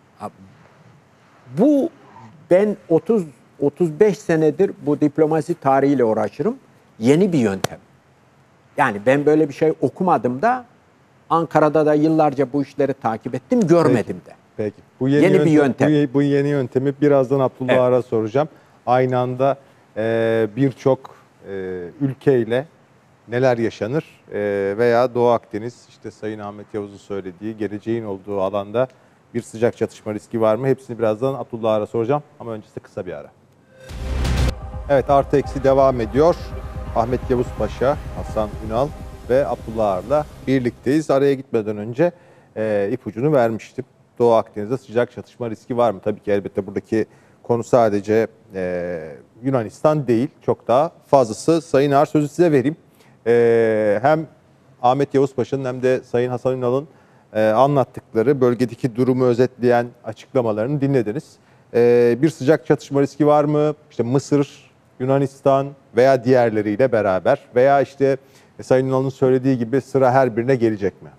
Bu ben 35 senedir bu diplomasi tarihiyle uğraşırım. Yeni bir yöntem. Yani ben böyle bir şey okumadım da Ankara'da da yıllarca bu işleri takip ettim, görmedim de. Peki. Bu yeni bir yöntem. Bu yeni yöntemi birazdan Abdullah Ar'a soracağım. Aynı anda birçok ülkeyle neler yaşanır veya Doğu Akdeniz, işte Sayın Ahmet Yavuz'un söylediği geleceğin olduğu alanda bir sıcak çatışma riski var mı? Hepsini birazdan Abdullah Ar'a soracağım ama öncesinde kısa bir ara. Evet, artı eksi devam ediyor. Ahmet Yavuz Paşa, Hasan Ünal ve Abdullah Ar'la birlikteyiz. Araya gitmeden önce ipucunu vermiştim. Doğu Akdeniz'de sıcak çatışma riski var mı? Tabii ki elbette buradaki konu sadece Yunanistan değil. Çok daha fazlası. Sayın Ar, sözü size vereyim. Hem Ahmet Yavuz Paşa'nın hem de Sayın Hasan Ünal'ın anlattıkları, bölgedeki durumu özetleyen açıklamalarını dinlediniz. Bir sıcak çatışma riski var mı? İşte Mısır, Yunanistan veya diğerleriyle beraber veya işte Sayın Ünal'ın söylediği gibi sıra her birine gelecek mi?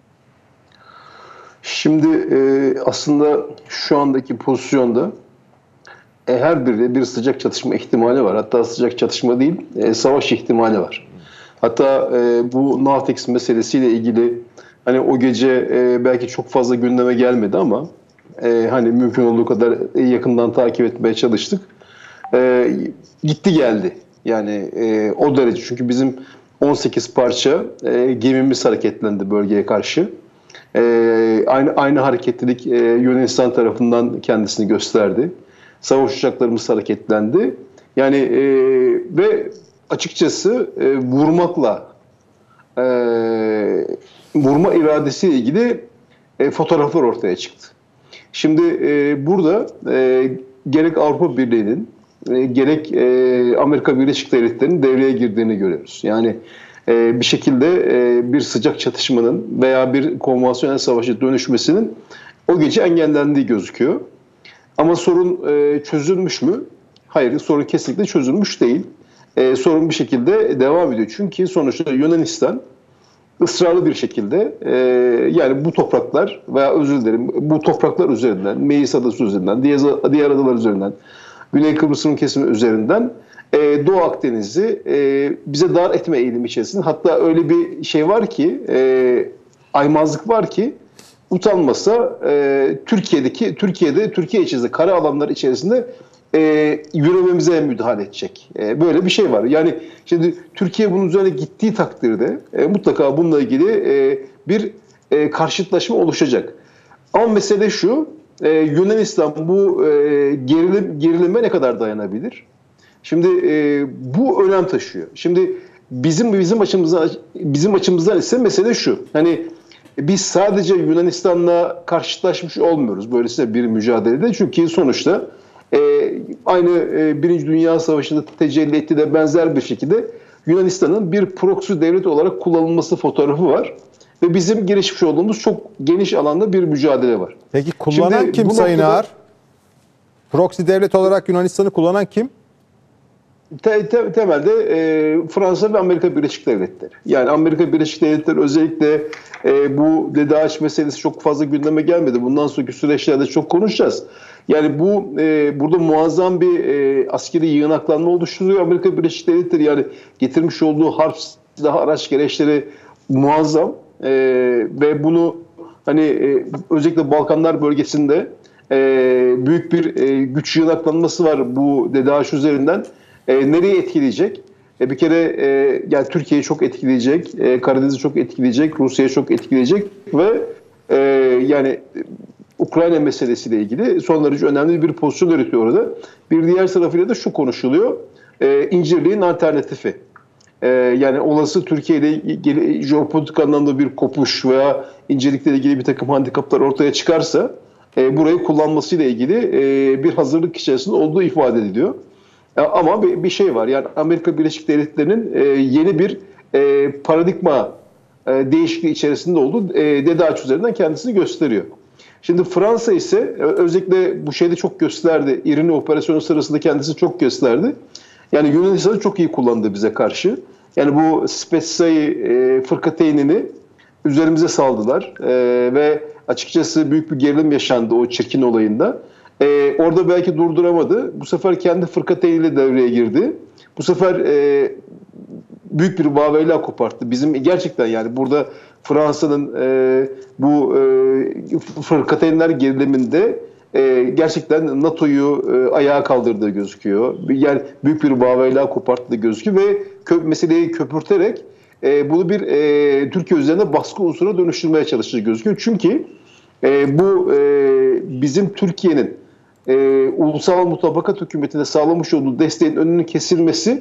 Şimdi aslında şu andaki pozisyonda her biri bir sıcak çatışma ihtimali var. Hatta sıcak çatışma değil, savaş ihtimali var. Hatta bu Navtex meselesiyle ilgili hani o gece belki çok fazla gündeme gelmedi ama hani mümkün olduğu kadar yakından takip etmeye çalıştık. Gitti geldi. Yani o derece. Çünkü bizim 18 parça gemimiz hareketlendi bölgeye karşı. Aynı hareketlilik Yunanistan tarafından kendisini gösterdi. Savaş uçaklarımız hareketlendi. Yani ve açıkçası vurma iradesiyle ilgili fotoğraflar ortaya çıktı. Şimdi burada gerek Avrupa Birliği'nin gerek Amerika Birleşik Devletleri'nin devreye girdiğini görüyoruz. Yani bir şekilde bir sıcak çatışmanın veya bir konvansiyonel savaşa dönüşmesinin o gece engellendiği gözüküyor. Ama sorun çözülmüş mü? Hayır, sorun kesinlikle çözülmüş değil. Sorun bir şekilde devam ediyor. Çünkü sonuçta Yunanistan ısrarlı bir şekilde yani bu topraklar veya özür dilerim bu topraklar üzerinden, Meis Adası üzerinden, diğer adalar üzerinden, Güney Kıbrıs'ın kesimi üzerinden Doğu Akdeniz'i bize dar etme eğilimi içerisinde. Hatta öyle bir şey var ki, aymazlık var ki utanmasa Türkiye içerisinde kara alanlar içerisinde yürümemize müdahale edecek. Böyle bir şey var. Yani şimdi Türkiye bunun üzerine gittiği takdirde mutlaka bununla ilgili bir karşıtlaşma oluşacak. Ama mesele şu, Yunanistan bu gerilime ne kadar dayanabilir? Şimdi bu önem taşıyor. Şimdi bizim açımızdan ise mesele şu. Hani biz sadece Yunanistan'la karşılaşmış olmuyoruz böylesine bir mücadelede. Çünkü sonuçta aynı Birinci Dünya Savaşı'nda tecelli ettiği de benzer bir şekilde Yunanistan'ın bir proxy devlet olarak kullanılması fotoğrafı var. Ve bizim girişmiş olduğumuz çok geniş alanda bir mücadele var. Peki kullanan Şimdi kim bu Sayın noktada- Ağar? Proxy devlet olarak Yunanistan'ı kullanan kim? Temelde Fransa ve Amerika Birleşik Devletleri. Yani Amerika Birleşik Devletleri özellikle bu DAEŞ meselesi çok fazla gündeme gelmedi. Bundan sonraki süreçlerde çok konuşacağız. Yani burada muazzam bir askeri yığınaklanma oluşturuyor Amerika Birleşik Devletleri. Yani getirmiş olduğu harp silahı araç gereçleri muazzam ve bunu hani özellikle Balkanlar bölgesinde büyük bir güç yığınaklanması var bu DAEŞ üzerinden. Nereye etkileyecek? Bir kere yani Türkiye'yi çok etkileyecek, Karadeniz'i çok etkileyecek, Rusya'yı çok etkileyecek ve yani Ukrayna meselesiyle ilgili son derece önemli bir pozisyon üretiyor orada. Bir diğer tarafıyla da şu konuşuluyor, İncirliğin alternatifi. Yani olası Türkiye ile ilgili jeopolitik anlamda bir kopuş veya İncirlik'le ilgili bir takım handikaplar ortaya çıkarsa burayı kullanmasıyla ilgili bir hazırlık içerisinde olduğu ifade ediliyor. Ama bir şey var, yani Amerika Birleşik Devletleri'nin yeni bir paradigma değişikliği içerisinde olduğu DAEŞ üzerinden kendisini gösteriyor. Şimdi Fransa ise özellikle bu şeyde çok gösterdi, İrini operasyonu sırasında kendisini çok gösterdi. Yani Yunanistan'ı çok iyi kullandı bize karşı. Yani bu Spetsai fırkateynini üzerimize saldılar ve açıkçası büyük bir gerilim yaşandı o çirkin olayında. Orada belki durduramadı. Bu sefer kendi fırkateyniyle devreye girdi. Bu sefer büyük bir vaveyla koparttı. Bizim gerçekten yani burada Fransa'nın bu fırkateynler geriliminde gerçekten NATO'yu ayağa kaldırdığı gözüküyor. Yani büyük bir vaveyla koparttığı gözüküyor ve meseleyi köpürterek bunu bir Türkiye üzerine baskı unsuruna dönüştürmeye çalıştığı gözüküyor. Çünkü bu bizim Türkiye'nin ulusal mutabakat hükümetine sağlamış olduğu desteğin önünün kesilmesi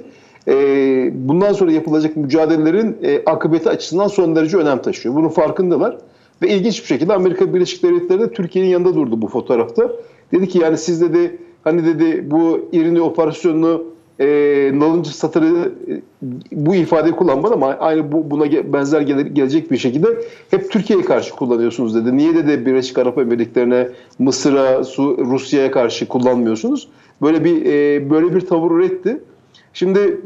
bundan sonra yapılacak mücadelelerin akıbeti açısından son derece önem taşıyor. Bunun farkındalar ve ilginç bir şekilde Amerika Birleşik Devletleri de Türkiye'nin yanında durdu bu fotoğrafta. Dedi ki yani siz dedi hani dedi bu İrini operasyonunu nalıncı satırı bu ifadeyi kullanmadı ama aynı buna benzer gelecek bir şekilde hep Türkiye'ye karşı kullanıyorsunuz dedi. Niye dedi Birleşik Arap Emirlikleri'ne, Mısır'a, Rusya'ya karşı kullanmıyorsunuz? Böyle bir tavır üretti. Şimdi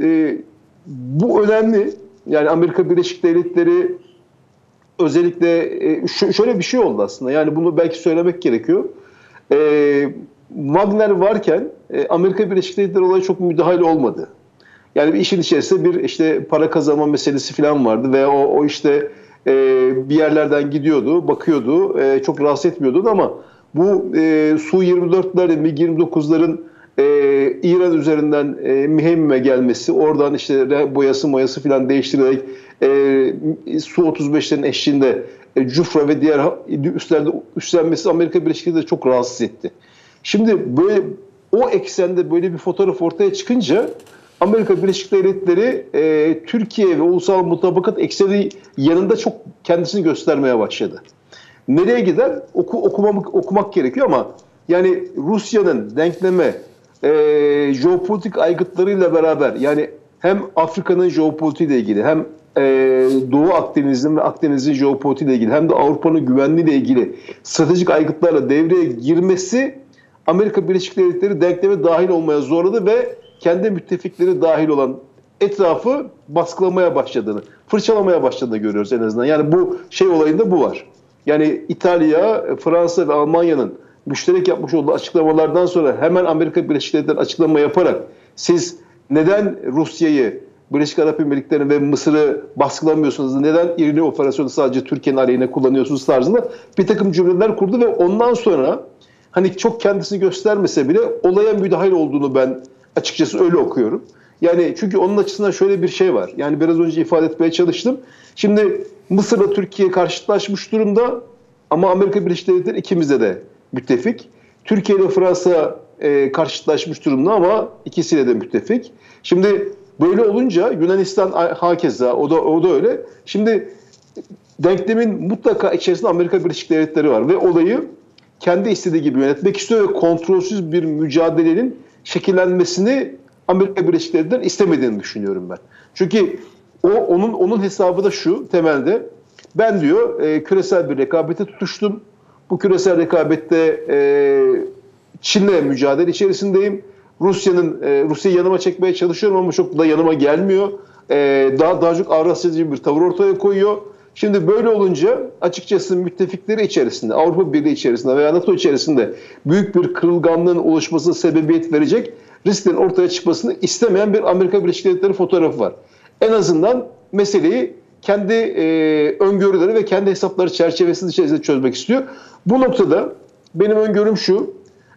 bu önemli. Yani Amerika Birleşik Devletleri özellikle şöyle bir şey oldu aslında. Yani bunu belki söylemek gerekiyor. Wagner varken Amerika Birleşik Devletleri olaya çok müdahale olmadı. Yani bir işin içerisinde bir işte para kazanma meselesi falan vardı ve o işte bir yerlerden gidiyordu, bakıyordu, çok rahatsız etmiyordu ama bu Su-24'ler, MiG-29'ların İran üzerinden mühemmime gelmesi, oradan işte boyası falan değiştirilerek Su-35'lerin eşliğinde Cufra ve diğer üslerde üstlenmesi Amerika Birleşik Devletleri çok rahatsız etti. Şimdi böyle o eksende böyle bir fotoğraf ortaya çıkınca Amerika Birleşik Devletleri Türkiye ve ulusal mutabakat ekseni yanında çok kendisini göstermeye başladı. Nereye gider? Okumak gerekiyor ama yani Rusya'nın denkleme jeopolitik aygıtlarıyla beraber yani hem Afrika'nın jeopolitiğiyle ilgili hem Doğu Akdeniz'in ve Akdeniz'in jeopolitiğiyle ilgili hem de Avrupa'nın güvenliğiyle ilgili stratejik aygıtlarla devreye girmesi Amerika Birleşik Devletleri denkleme dahil olmaya zorladı ve kendi müttefikleri dahil olan etrafı baskılamaya başladığını, fırçalamaya başladığını görüyoruz en azından. Yani bu olayında bu var. Yani İtalya, Fransa ve Almanya'nın müşterek yapmış olduğu açıklamalardan sonra hemen Amerika Birleşik Devletleri açıklama yaparak siz neden Rusya'yı, Birleşik Arap Emirlikleri'ni ve Mısır'ı baskılamıyorsunuz, neden İrini operasyonu sadece Türkiye'nin aleyhine kullanıyorsunuz tarzında bir takım cümleler kurdu ve ondan sonra hani çok kendisini göstermese bile olaya müdahil olduğunu ben açıkçası öyle okuyorum. Yani çünkü onun açısından şöyle bir şey var. Yani biraz önce ifade etmeye çalıştım. Şimdi Mısır'la Türkiye karşılaşmış durumda ama Amerika Birleşik Devletleri ikimizde de müttefik. Türkiye ile Fransa karşılaşmış durumda ama ikisiyle de müttefik. Şimdi böyle olunca Yunanistan hakeza o da öyle. Şimdi denklemin mutlaka içerisinde Amerika Birleşik Devletleri var ve olayı kendi istediği gibi yönetmek istiyor ve kontrolsüz bir mücadelenin şekillenmesini Amerika Birleşik Devletleri'nin istemediğini düşünüyorum ben. Çünkü onun hesabı da şu temelde. Ben diyor küresel bir rekabete tutuştum. Bu küresel rekabette Çin'le mücadele içerisindeyim. Rusya'yı yanıma çekmeye çalışıyorum ama çok da yanıma gelmiyor. Daha çok Avrasyacı bir tavır ortaya koyuyor. Şimdi böyle olunca açıkçası müttefikleri içerisinde, Avrupa Birliği içerisinde veya NATO içerisinde büyük bir kırılganlığın oluşmasına sebebiyet verecek risklerin ortaya çıkmasını istemeyen bir Amerika Birleşik Devletleri fotoğrafı var. En azından meseleyi kendi öngörüleri ve kendi hesapları çerçevesinde içerisinde çözmek istiyor. Bu noktada benim öngörüm şu,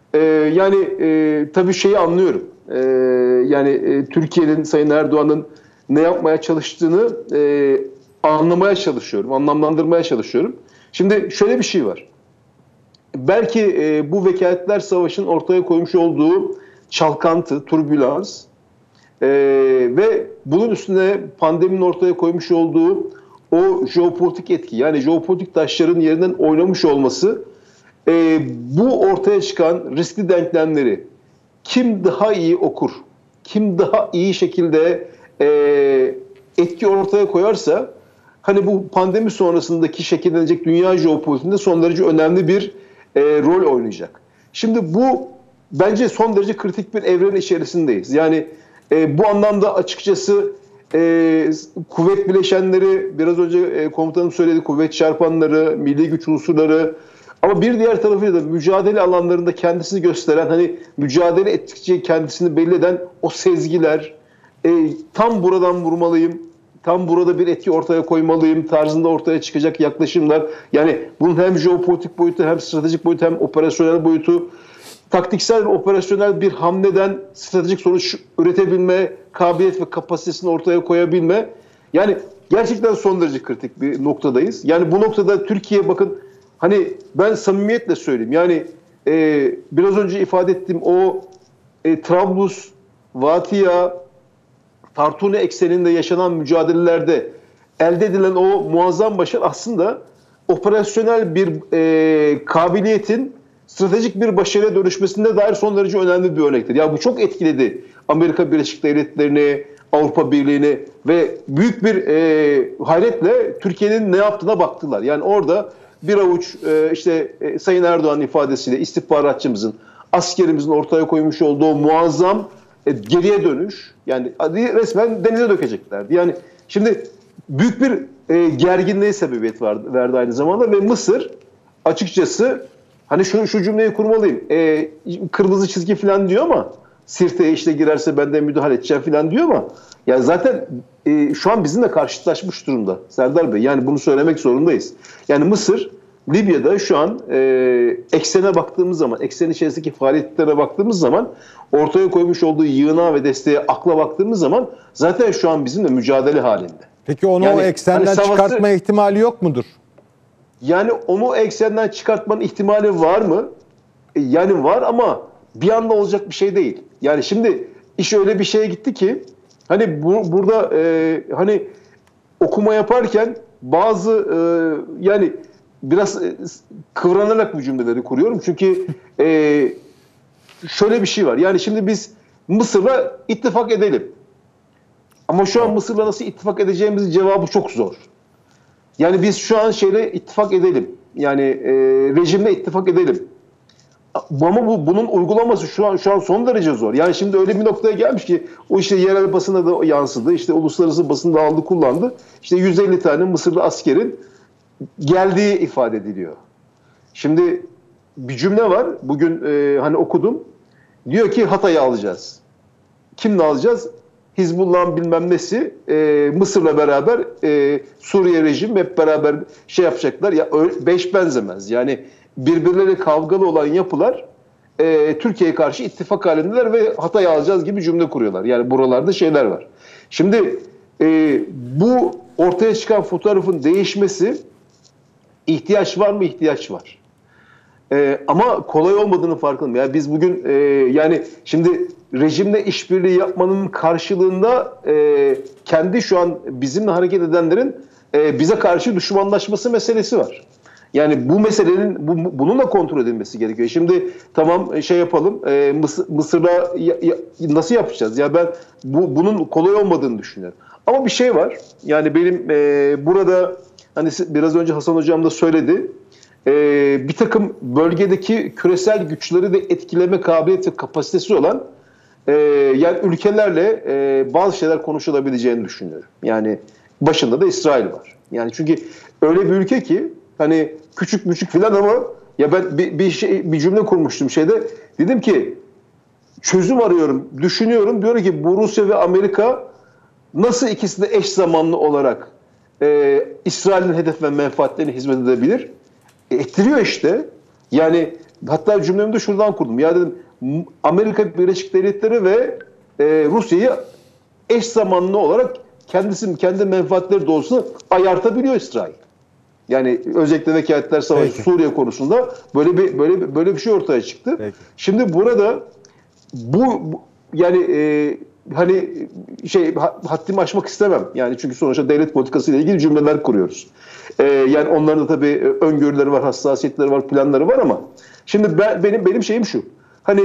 tabii şeyi anlıyorum. Türkiye'nin, Sayın Erdoğan'ın ne yapmaya çalıştığını anlamaya çalışıyorum, anlamlandırmaya çalışıyorum. Şimdi şöyle bir şey var. Belki bu vekaletler savaşının ortaya koymuş olduğu çalkantı, türbülans ve bunun üstüne pandeminin ortaya koymuş olduğu o jeopolitik etki, yani jeopolitik taşların yerinden oynamış olması bu ortaya çıkan riskli denklemleri kim daha iyi okur, kim daha iyi şekilde etki ortaya koyarsa hani bu pandemi sonrasındaki şekillenecek dünya jeopolitiğinde son derece önemli bir rol oynayacak. Şimdi bu bence son derece kritik bir evren içerisindeyiz. Yani bu anlamda açıkçası kuvvet bileşenleri, biraz önce komutanım söyledi, kuvvet çarpanları, milli güç unsurları ama bir diğer tarafıyla da mücadele alanlarında kendisini gösteren, hani mücadele ettikçe kendisini belli eden o sezgiler, tam buradan vurmalıyım, tam burada bir etki ortaya koymalıyım tarzında ortaya çıkacak yaklaşımlar. Yani bunun hem jeopolitik boyutu, hem stratejik boyutu, hem operasyonel boyutu, taktiksel ve operasyonel bir hamleden stratejik sonuç üretebilme, kabiliyet ve kapasitesini ortaya koyabilme. Yani gerçekten son derece kritik bir noktadayız. Yani bu noktada Türkiye, bakın hani ben samimiyetle söyleyeyim. Yani biraz önce ifade ettiğim o Trablus, Vatia, Tartuni ekseninde yaşanan mücadelelerde elde edilen o muazzam başarı aslında operasyonel bir kabiliyetin stratejik bir başarıya dönüşmesinde dair son derece önemli bir örnektir. Ya bu çok etkiledi Amerika Birleşik Devletleri'ni, Avrupa Birliği'ni ve büyük bir hayretle Türkiye'nin ne yaptığına baktılar. Yani orada bir avuç Sayın Erdoğan'ın ifadesiyle istihbaratçımızın, askerimizin ortaya koymuş olduğu muazzam geriye dönüş, yani resmen denize dökeceklerdi. Yani şimdi büyük bir gerginliğe sebebiyet verdi aynı zamanda ve Mısır açıkçası hani şu cümleyi kurmalıyım. Kırmızı çizgi falan diyor ama Sirte'ye işte girerse ben de müdahale edeceğim falan diyor ama yani zaten şu an bizimle karşılaşmış durumda Serdar Bey. Yani bunu söylemek zorundayız. Yani Mısır Libya'da şu an eksene baktığımız zaman, eksen içerisindeki faaliyetlere baktığımız zaman, ortaya koymuş olduğu yığınağa ve desteğe, akla baktığımız zaman zaten şu an bizimle mücadele halinde. Peki onu Yani o eksenden hani savaşı- çıkartma ihtimali yok mudur? Yani onu eksenden çıkartmanın ihtimali var mı? Yani var ama bir anda olacak bir şey değil. Yani şimdi iş öyle bir şeye gitti ki hani burada hani okuma yaparken bazı yani biraz kıvranarak bu cümleleri kuruyorum. Çünkü şöyle bir şey var. Yani şimdi biz Mısır'la ittifak edelim. Ama şu an Mısır'la nasıl ittifak edeceğimizin cevabı çok zor. Yani biz şu an şeyle ittifak edelim. Yani rejimle ittifak edelim. Ama bunun uygulaması şu an son derece zor. Yani şimdi öyle bir noktaya gelmiş ki o işte yerel basına da yansıdı. İşte uluslararası basında aldı kullandı. İşte 150 tane Mısırlı askerin geldiği ifade ediliyor. Şimdi bir cümle var. Bugün hani okudum. Diyor ki Hatay'ı alacağız. Kimle alacağız? Hizbullah'ın bilmem nesi Mısır'la beraber Suriye rejim hep beraber şey yapacaklar. Ya beş benzemez. Yani birbirleri kavgalı olan yapılar Türkiye'ye karşı ittifak halindeler ve Hatay'ı alacağız gibi cümle kuruyorlar. Yani buralarda şeyler var. Şimdi bu ortaya çıkan fotoğrafın değişmesi ihtiyaç var mı? İhtiyaç var. Ama kolay olmadığını farkındayım. Yani biz bugün yani şimdi rejimle işbirliği yapmanın karşılığında kendi şu an bizimle hareket edenlerin bize karşı düşmanlaşması meselesi var. Yani bu meselenin bununla kontrol edilmesi gerekiyor. Şimdi tamam şey yapalım Mısır'la nasıl yapacağız? Ya ben bunun kolay olmadığını düşünüyorum. Ama bir şey var. Yani benim burada hani biraz önce Hasan Hocam da söyledi. Bir takım bölgedeki küresel güçleri de etkileme kabiliyeti ve kapasitesi olan yani ülkelerle bazı şeyler konuşulabileceğini düşünüyorum. Yani başında da İsrail var. Yani çünkü öyle bir ülke ki hani küçük filan ama ya ben bir cümle kurmuştum şeyde. Dedim ki çözüm arıyorum, düşünüyorum. Diyor ki bu Rusya ve Amerika nasıl ikisi de eş zamanlı olarak İsrail'in hedef ve menfaatlerine hizmet edebilir? Ettiriyor işte. Yani hatta cümlemi de şuradan kurdum. Ya dedim Amerika Birleşik Devletleri ve Rusya'yı eş zamanlı olarak kendi menfaatleri doğrultusunda ayartabiliyor İsrail. Yani özellikle Vekaletler Savaşı Suriye konusunda böyle bir şey ortaya çıktı. Peki. Şimdi burada bu yani hani haddimi aşmak istemem. Yani çünkü sonuçta devlet politikası ile ilgili cümleler kuruyoruz. Yani onların da tabii öngörüleri var, hassasiyetleri var, planları var ama şimdi benim şeyim şu. Hani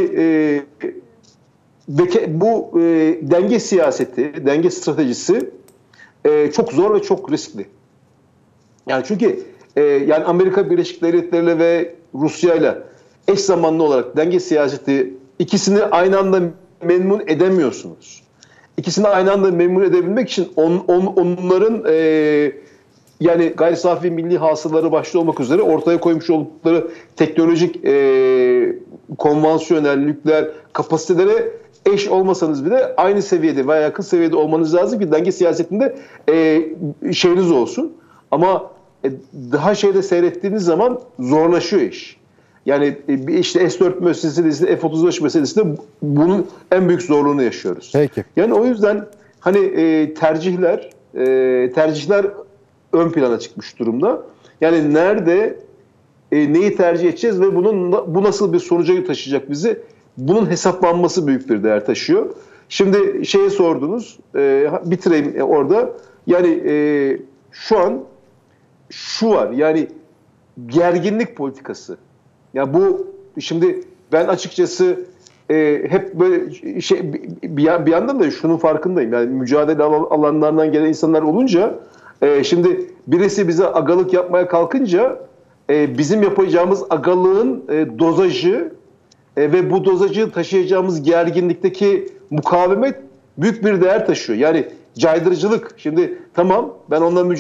bu denge siyaseti, denge stratejisi çok zor ve çok riskli. Yani çünkü yani Amerika Birleşik Devletleri ve Rusya ile eş zamanlı olarak denge siyaseti ikisini aynı anda memnun edemiyorsunuz. İkisini aynı anda memnun edebilmek için onların yani gayri safi milli hasılaları başta olmak üzere ortaya koymuş oldukları teknolojik konvansiyonel nükleer kapasitelere eş olmasanız bile aynı seviyede veya yakın seviyede olmanız lazım ki denge siyasetinde şeyiniz olsun. Ama daha şeyde seyrettiğiniz zaman zorlaşıyor iş. Yani işte S-4 meselesinde, F-35 meselesinde bunun en büyük zorluğunu yaşıyoruz. Peki. Yani o yüzden hani tercihler ön plana çıkmış durumda. Yani nerede neyi tercih edeceğiz ve bu nasıl bir sonuca taşıyacak bizi? Bunun hesaplanması büyük bir değer taşıyor. Şimdi şeye sordunuz, bitireyim orada. Yani şu an şu var, yani gerginlik politikası. Ya bu şimdi ben açıkçası hep böyle bir yandan da şunun farkındayım. Yani mücadele alanlarından gelen insanlar olunca şimdi birisi bize agalık yapmaya kalkınca bizim yapacağımız agalığın dozajı ve bu dozajı taşıyacağımız gerginlikteki mukavemet büyük bir değer taşıyor. Yani caydırıcılık. Şimdi tamam ben onunla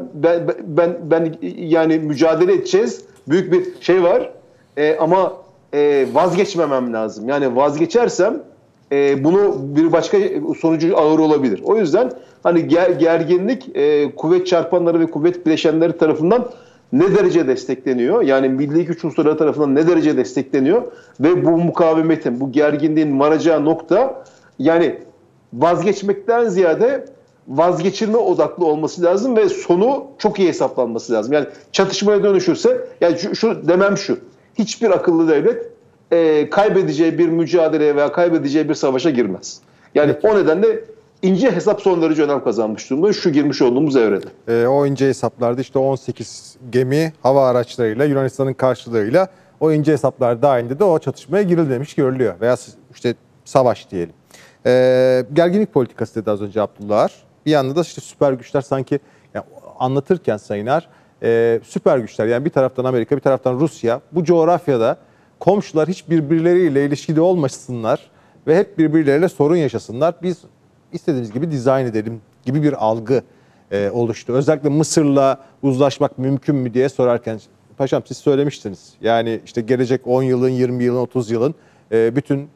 yani mücadele edeceğiz. Büyük bir şey var. Ama vazgeçmemem lazım. Yani vazgeçersem bunu bir başka sonucu ağır olabilir. O yüzden hani gerginlik kuvvet çarpanları ve kuvvet bileşenleri tarafından ne derece destekleniyor? Yani milli güç unsurları tarafından ne derece destekleniyor? Ve bu mukavemetin, bu gerginliğin varacağı nokta yani vazgeçmekten ziyade vazgeçilme odaklı olması lazım ve sonu çok iyi hesaplanması lazım. Yani çatışmaya dönüşürse, yani şu demem şu: hiçbir akıllı devlet kaybedeceği bir mücadeleye veya kaybedeceği bir savaşa girmez. Yani o nedenle ince hesap son derece önem kazanmış durumda şu girmiş olduğumuz evrede. O ince hesaplarda işte 18 gemi hava araçlarıyla Yunanistan'ın karşılığıyla o ince hesaplar dahilinde de o çatışmaya girilmemiş görülüyor. Veya işte savaş diyelim. Gerginlik politikası dedi az önce Abdullah. Bir yanda da işte süper güçler sanki yani anlatırken Sayın Er, süper güçler yani bir taraftan Amerika bir taraftan Rusya bu coğrafyada komşular hiç birbirleriyle ilişkide olmasınlar ve hep birbirleriyle sorun yaşasınlar. Biz istediğimiz gibi dizayn edelim gibi bir algı oluştu. Özellikle Mısır'la uzlaşmak mümkün mü diye sorarken paşam siz söylemiştiniz. Yani işte gelecek 10 yılın, 20 yılın, 30 yılın bütün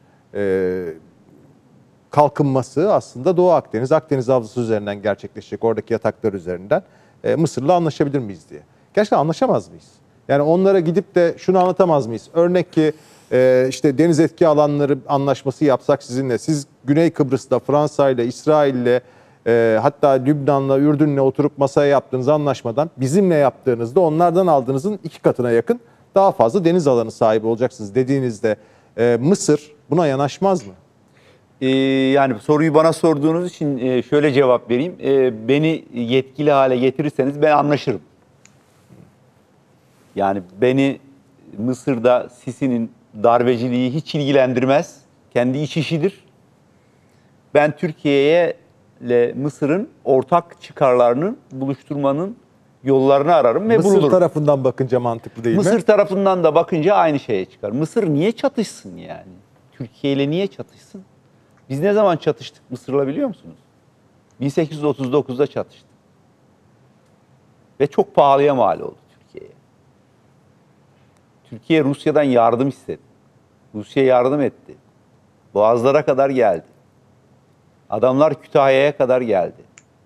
kalkınması aslında Doğu Akdeniz, Akdeniz Havzası üzerinden gerçekleşecek. Oradaki yataklar üzerinden Mısır'la anlaşabilir miyiz diye. Gerçekten anlaşamaz mıyız? Yani onlara gidip de şunu anlatamaz mıyız? Örnek ki işte deniz etki alanları anlaşması yapsak sizinle, siz Güney Kıbrıs'ta Fransa'yla, İsrail'le hatta Lübnan'la, Ürdün'le oturup masaya yaptığınız anlaşmadan bizimle yaptığınızda onlardan aldığınızın 2 katına yakın daha fazla deniz alanı sahibi olacaksınız dediğinizde Mısır buna yanaşmaz mı? Yani soruyu bana sorduğunuz için şöyle cevap vereyim. Beni yetkili hale getirirseniz ben anlaşırım. Yani beni Mısır'da Sisi'nin darbeciliği hiç ilgilendirmez. Kendi iç işidir. Ben Türkiye'ye ile Mısır'ın ortak çıkarlarını buluşturmanın yollarını ararım ve Mısır bulurum. tarafından bakınca mantıklı değil mi? Mısır tarafından da bakınca aynı şeye çıkar. Mısır niye çatışsın yani? Türkiye ile niye çatışsın? Biz ne zaman çatıştık Mısır'la biliyor musunuz? 1839'da çatıştık. Ve çok pahalıya mal oldu Türkiye'ye. Türkiye Rusya'dan yardım istedi. Rusya yardım etti. Boğazlara kadar geldi. Adamlar Kütahya'ya kadar geldi.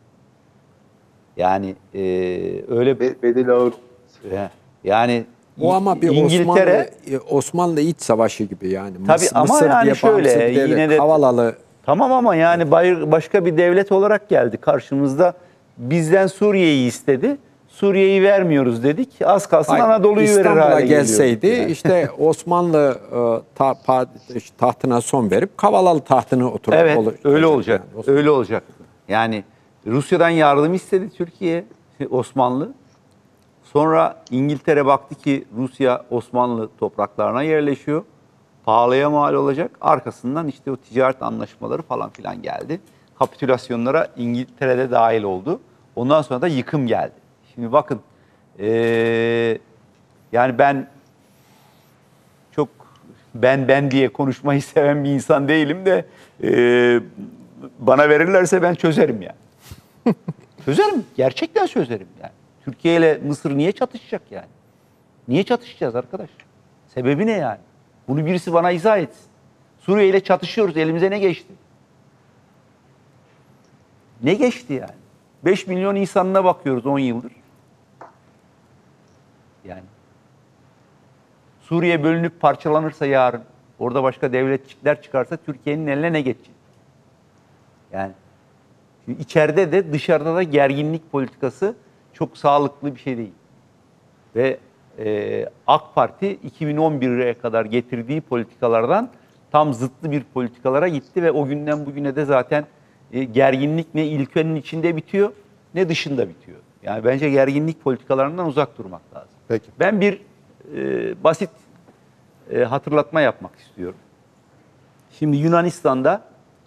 Yani öyle Bedeli ağır. yani O ama bir İngiltere Osmanlı iç savaşı gibi yani. Tabii ama Mısır yani diye şöyle, bağımsız bir devlet, yine de- Havalalı. tamam ama yani başka bir devlet olarak geldi karşımızda. Bizden Suriye'yi istedi. Suriye'yi vermiyoruz dedik. Az kalsın Anadolu'yu verir İstanbul'a hale gelseydi geliyorduk yani. işte Osmanlı tahtına son verip Kavalalı tahtını oturup Evet, öyle olacak. Yani. Öyle olacak. Yani Rusya'dan yardım istedi Türkiye, Osmanlı. Sonra İngiltere baktı ki Rusya Osmanlı topraklarına yerleşiyor. Pahalıya mal olacak. Arkasından işte o ticaret anlaşmaları falan filan geldi. Kapitülasyonlara İngiltere'de dahil oldu. Ondan sonra da yıkım geldi. Şimdi bakın, yani ben çok ben diye konuşmayı seven bir insan değilim de bana verirlerse ben çözerim yani. Çözerim, gerçekten çözerim yani. Türkiye ile Mısır niye çatışacak yani? Niye çatışacağız arkadaş? Sebebi ne yani? Bunu birisi bana izah etsin. Suriye ile çatışıyoruz, elimize ne geçti? Ne geçti yani? 5 milyon insanına bakıyoruz 10 yıldır. Yani Suriye bölünüp parçalanırsa yarın, orada başka devletçikler çıkarsa Türkiye'nin eline ne geçecek? Yani içeride de dışarıda da gerginlik politikası çok sağlıklı bir şey değil. Ve AK Parti 2011'e kadar getirdiği politikalardan tam zıttı bir politikalara gitti ve o günden bugüne de zaten gerginlik ne ülkenin içinde bitiyor ne dışında bitiyor. Yani bence gerginlik politikalarından uzak durmak lazım. Peki. Ben bir basit hatırlatma yapmak istiyorum. Şimdi Yunanistan'da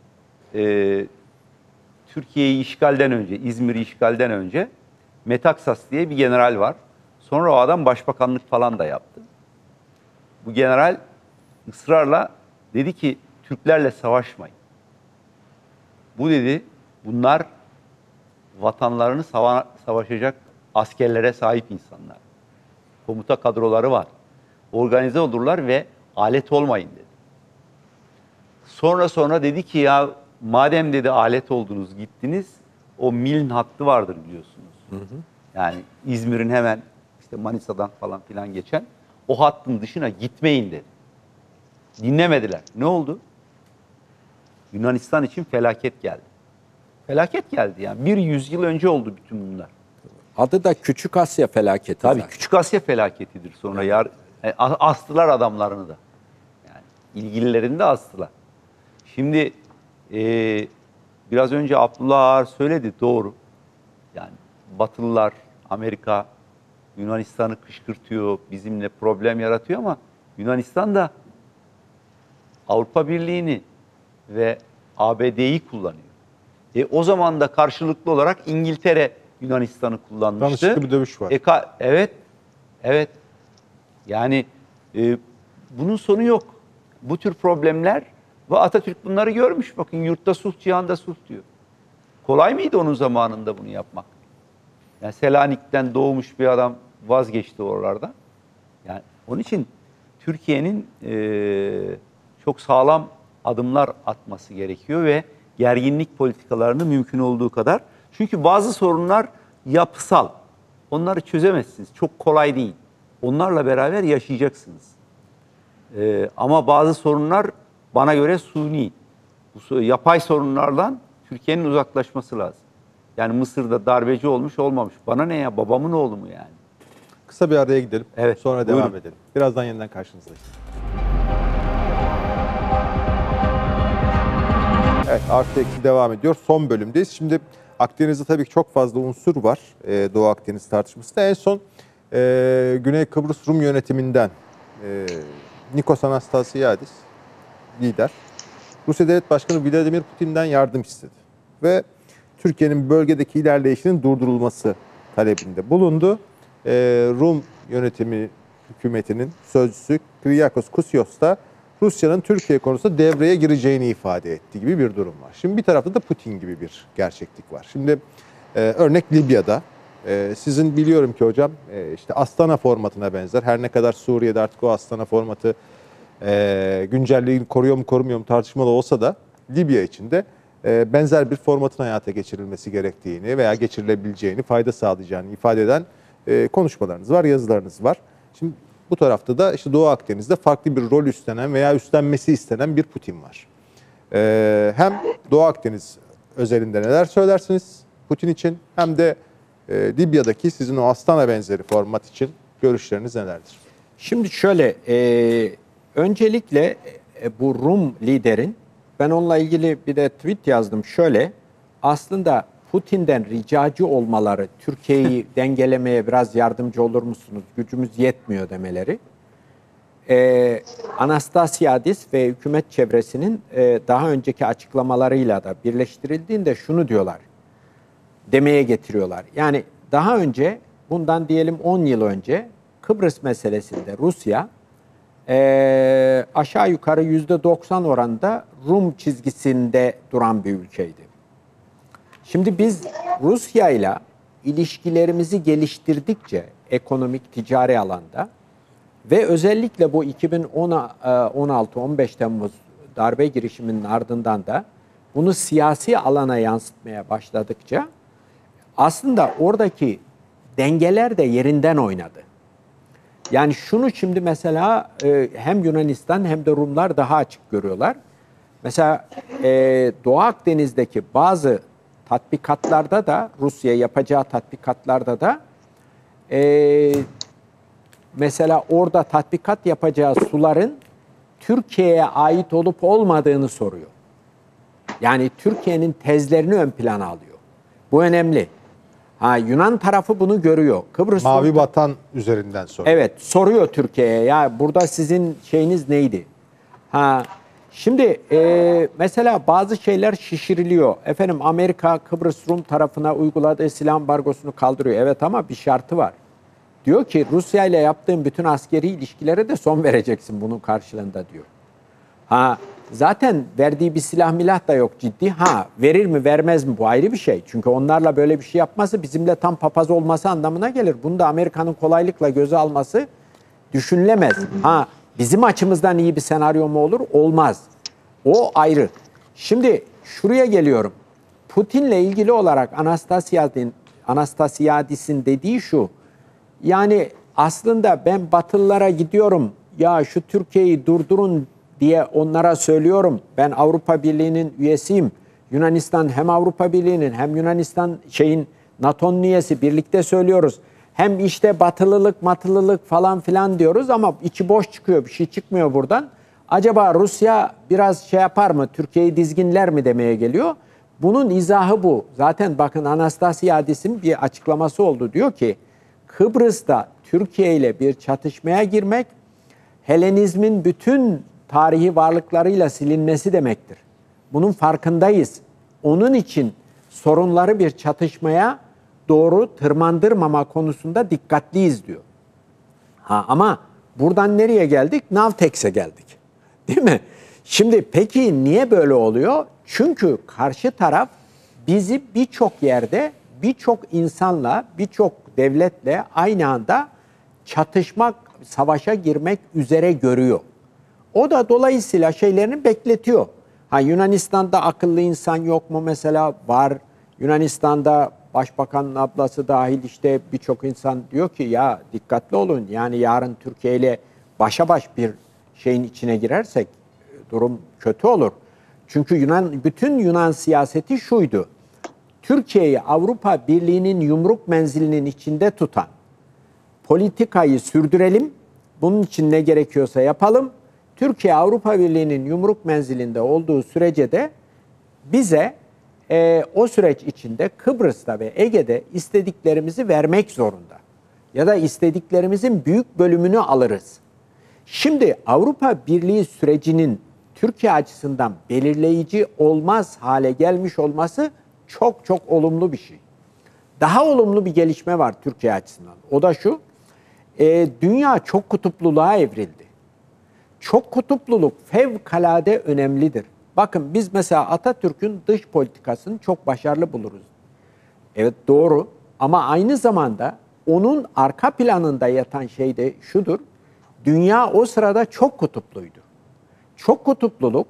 Türkiye'yi işgalden önce, İzmir'i işgalden önce Metaksas diye bir general var. Sonra o adam başbakanlık falan da yaptı. Bu general ısrarla dedi ki Türklerle savaşmayın. Bu dedi, bunlar vatanlarını savaşacak askerlere sahip insanlar. Komuta kadroları var. Organize olurlar ve alet olmayın dedi. Sonra dedi ki ya madem dedi alet oldunuz gittiniz, o Miln hattı vardır biliyorsunuz. Hı hı. Yani İzmir'in hemen işte Manisa'dan falan filan geçen o hattın dışına gitmeyin dedi. Dinlemediler. Ne oldu? Yunanistan için felaket geldi. Felaket geldi yani. Bir yüzyıl önce oldu bütün bunlar. Adı da Küçük Asya felaketi. Tabii zaten. Küçük Asya felaketidir. Sonra astılar adamlarını da. Yani ilgililerini de astılar. Şimdi biraz önce Abdullah Ağar söyledi, doğru. Yani Batılılar, Amerika Yunanistan'ı kışkırtıyor, bizimle problem yaratıyor ama Yunanistan da Avrupa Birliği'ni ve ABD'yi kullanıyor. O zaman da karşılıklı olarak İngiltere Yunanistan'ı kullanmıştı. Danışıklı bir dövüş var. Evet, evet. Yani bunun sonu yok. Bu tür problemler ve Atatürk bunları görmüş. Bakın yurtta sulh, cihanda sulh diyor. Kolay mıydı onun zamanında bunu yapmak? Yani Selanik'ten doğmuş bir adam vazgeçti oralardan. Yani onun için Türkiye'nin çok sağlam adımlar atması gerekiyor ve gerginlik politikalarını mümkün olduğu kadar. Çünkü bazı sorunlar yapısal. Onları çözemezsiniz. Çok kolay değil. Onlarla beraber yaşayacaksınız. Ama bazı sorunlar bana göre suni. Bu yapay sorunlardan Türkiye'nin uzaklaşması lazım. Yani Mısır'da darbeci olmuş olmamış. Bana ne ya, babamın oğlu mu yani? Kısa bir araya gidelim. Evet, Sonra buyurun. devam edelim. Birazdan yeniden karşınızdayız. Evet, Artı Eksi devam ediyor. Son bölümdeyiz. Şimdi Akdeniz'de tabii ki çok fazla unsur var Doğu Akdeniz tartışmasında. En son Güney Kıbrıs Rum yönetiminden Nikos Anastasiadis, lider, Rusya Devlet Başkanı Vladimir Putin'den yardım istedi. Ve Türkiye'nin bölgedeki ilerleyişinin durdurulması talebinde bulundu. Rum yönetimi hükümetinin sözcüsü Kyriakos Kousios da Rusya'nın Türkiye konusunda devreye gireceğini ifade ettiği gibi bir durum var. Şimdi bir tarafta da Putin gibi bir gerçeklik var. Şimdi örnek Libya'da sizin biliyorum ki hocam işte Astana formatına benzer. Her ne kadar Suriye'de artık o Astana formatı güncelliğini koruyor mu korumuyor mu tartışmalı olsa da Libya için de benzer bir formatın hayata geçirilmesi gerektiğini veya geçirilebileceğini, fayda sağlayacağını ifade eden konuşmalarınız var, yazılarınız var. Şimdi bu tarafta da işte Doğu Akdeniz'de farklı bir rol üstlenen veya üstlenmesi istenen bir Putin var. Hem Doğu Akdeniz özelinde neler söylersiniz Putin için hem de Libya'daki sizin o Astana benzeri format için görüşleriniz nelerdir? Şimdi şöyle, öncelikle bu Rum liderin, ben onunla ilgili bir de tweet yazdım. Şöyle, aslında Putin'den ricacı olmaları, Türkiye'yi dengelemeye biraz yardımcı olur musunuz, gücümüz yetmiyor demeleri. Anastasiadis ve hükümet çevresinin daha önceki açıklamalarıyla da birleştirildiğinde şunu diyorlar, demeye getiriyorlar. Yani daha önce, bundan diyelim 10 yıl önce Kıbrıs meselesinde Rusya aşağı yukarı %90 oranında Rum çizgisinde duran bir ülkeydi. Şimdi biz Rusya ile ilişkilerimizi geliştirdikçe ekonomik, ticari alanda ve özellikle bu 2016-15 Temmuz darbe girişiminin ardından da bunu siyasi alana yansıtmaya başladıkça aslında oradaki dengeler de yerinden oynadı. Yani şunu şimdi mesela hem Yunanistan hem de Rumlar daha açık görüyorlar. Mesela Doğu Akdeniz'deki bazı tatbikatlarda da, Rusya yapacağı tatbikatlarda da mesela orada tatbikat yapacağı suların Türkiye'ye ait olup olmadığını soruyor. Yani Türkiye'nin tezlerini ön plana alıyor. Bu önemli. Yunan tarafı bunu görüyor. Kıbrıs Mavi Vatan üzerinden soruyor. Evet, soruyor Türkiye'ye. Ya burada sizin şeyiniz neydi? Şimdi mesela bazı şeyler şişiriliyor. Efendim Amerika Kıbrıs Rum tarafına uyguladığı silah ambargosunu kaldırıyor. Evet ama bir şartı var. Diyor ki Rusya ile yaptığın bütün askeri ilişkilere de son vereceksin bunun karşılığında diyor. Zaten verdiği bir silah milah da yok ciddi. Verir mi vermez mi bu ayrı bir şey. Çünkü onlarla böyle bir şey yapması bizimle tam papaz olması anlamına gelir. Bunu da Amerika'nın kolaylıkla göze alması düşünülemez. Bizim açımızdan iyi bir senaryo mu olur? Olmaz. O ayrı. Şimdi şuraya geliyorum. Putin'le ilgili olarak Anastasiadis'in dediği şu. Yani aslında ben Batılılara gidiyorum. Ya şu Türkiye'yi durdurun diye onlara söylüyorum. Ben Avrupa Birliği'nin üyesiyim. Yunanistan hem Avrupa Birliği'nin hem Yunanistan NATO'nun üyesi, birlikte söylüyoruz. Hem işte matılılık falan filan diyoruz ama içi boş çıkıyor, bir şey çıkmıyor buradan. Acaba Rusya biraz şey yapar mı, Türkiye'yi dizginler mi demeye geliyor. Bunun izahı bu. Zaten bakın Anastasiadis'in bir açıklaması oldu. Diyor ki Kıbrıs'ta Türkiye ile bir çatışmaya girmek Helenizmin bütün tarihi varlıklarıyla silinmesi demektir. Bunun farkındayız. Onun için sorunları bir çatışmaya doğru tırmandırmama konusunda dikkatliyiz diyor. Ama buradan nereye geldik? Navtex'e geldik. Değil mi? Şimdi peki niye böyle oluyor? Çünkü karşı taraf bizi birçok yerde, birçok insanla, birçok devletle aynı anda çatışmak, savaşa girmek üzere görüyor. O da dolayısıyla şeylerini bekletiyor. Yunanistan'da akıllı insan yok mu mesela? Var. Yunanistan'da başbakanın ablası dahil işte birçok insan diyor ki ya dikkatli olun. Yani yarın Türkiye ile başa baş bir şeyin içine girersek durum kötü olur. Çünkü bütün Yunan siyaseti şuydu. Türkiye'yi Avrupa Birliği'nin yumruk menzilinin içinde tutan politikayı sürdürelim. Bunun için ne gerekiyorsa yapalım. Türkiye Avrupa Birliği'nin yumruk menzilinde olduğu sürece de bize o süreç içinde Kıbrıs'ta ve Ege'de istediklerimizi vermek zorunda. Ya da istediklerimizin büyük bölümünü alırız. Şimdi Avrupa Birliği sürecinin Türkiye açısından belirleyici olmaz hale gelmiş olması çok çok olumlu bir şey. Daha olumlu bir gelişme var Türkiye açısından. O da şu, dünya çok kutupluluğa evrildi. Çok kutupluluk fevkalade önemlidir. Bakın biz mesela Atatürk'ün dış politikasını çok başarılı buluruz. Evet doğru ama aynı zamanda onun arka planında yatan şey de şudur. Dünya o sırada çok kutupluydu. Çok kutupluluk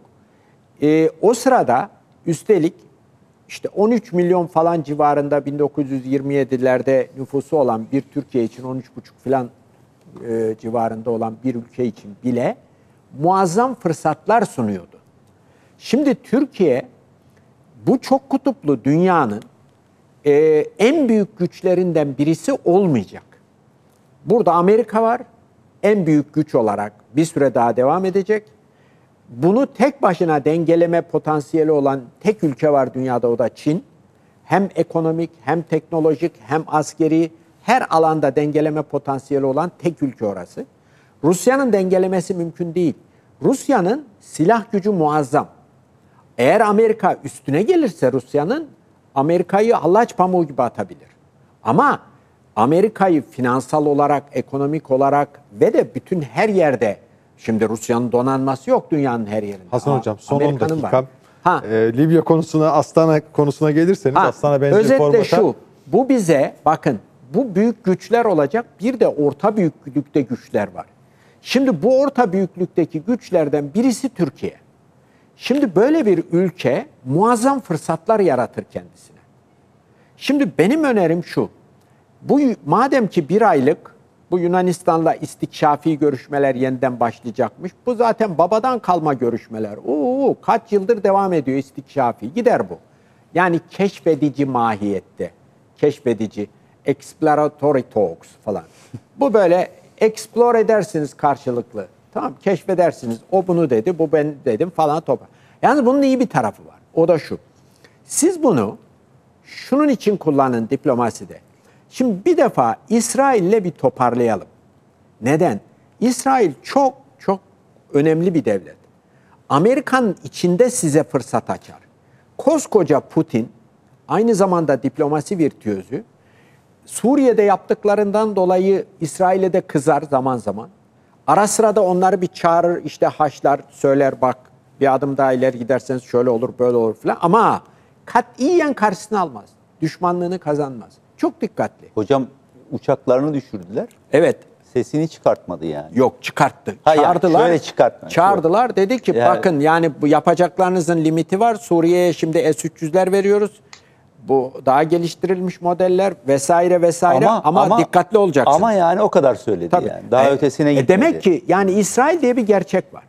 o sırada üstelik işte 13 milyon falan civarında 1927'lerde nüfusu olan bir Türkiye için 13,5 falan civarında olan bir ülke için bile muazzam fırsatlar sunuyordu. Şimdi Türkiye bu çok kutuplu dünyanın en büyük güçlerinden birisi olmayacak. Burada Amerika var, en büyük güç olarak bir süre daha devam edecek. Bunu tek başına dengeleme potansiyeli olan tek ülke var dünyada, o da Çin. Hem ekonomik, hem teknolojik, hem askeri her alanda dengeleme potansiyeli olan tek ülke orası. Rusya'nın dengelemesi mümkün değil. Rusya'nın silah gücü muazzam. Eğer Amerika üstüne gelirse Rusya'nın, Amerika'yı hallaç pamuğu gibi atabilir. Ama Amerika'yı finansal olarak, ekonomik olarak ve de bütün her yerde, şimdi Rusya'nın donanması yok dünyanın her yerinde. Hasan Hocam son 10 dakika. Var. Libya konusuna, Astana konusuna gelirseniz Astana benzer özetle formata. şu, bu bize bakın bu büyük güçler olacak, bir de orta büyüklükte güçler var. Şimdi bu orta büyüklükteki güçlerden birisi Türkiye. Şimdi böyle bir ülke muazzam fırsatlar yaratır kendisine. Şimdi benim önerim şu, madem ki bir aylık bu Yunanistan'la istikşafi görüşmeler yeniden başlayacakmış. Bu zaten babadan kalma görüşmeler. Kaç yıldır devam ediyor istikşafi. Gider bu. Yani keşfedici mahiyette. Keşfedici. Exploratory talks falan. Bu böyle explore edersiniz karşılıklı. Tamam, keşfedersiniz. O bunu dedi, bu ben dedim falan topa. Yalnız bunun iyi bir tarafı var. O da şu. Siz bunu şunun için kullanın diplomaside. Şimdi bir defa İsrail'le bir toparlayalım. Neden? İsrail çok çok önemli bir devlet. Amerika'nın içinde size fırsat açar. Koskoca Putin, aynı zamanda diplomasi virtüözü, Suriye'de yaptıklarından dolayı İsrail'e de kızar zaman zaman. Ara sıra da onları bir çağırır, işte haşlar, söyler bak bir adım daha ileri giderseniz şöyle olur, böyle olur falan. Ama katiyen karşısına almaz. Düşmanlığını kazanmaz. Çok dikkatli. Hocam uçaklarını düşürdüler. Evet. Sesini çıkartmadı yani. Yok, çıkarttı. Hayır, Çağırdılar. şöyle çıkartma. Çağırdılar. Dedi ki Yani, bakın yani bu yapacaklarınızın limiti var. Suriye'ye şimdi S-300'ler veriyoruz. Bu daha geliştirilmiş modeller vesaire vesaire ama dikkatli olacaksınız. Ama yani o kadar söyledi. Tabii. Yani. Daha ötesine gitmedi. Demek ki yani İsrail diye bir gerçek var.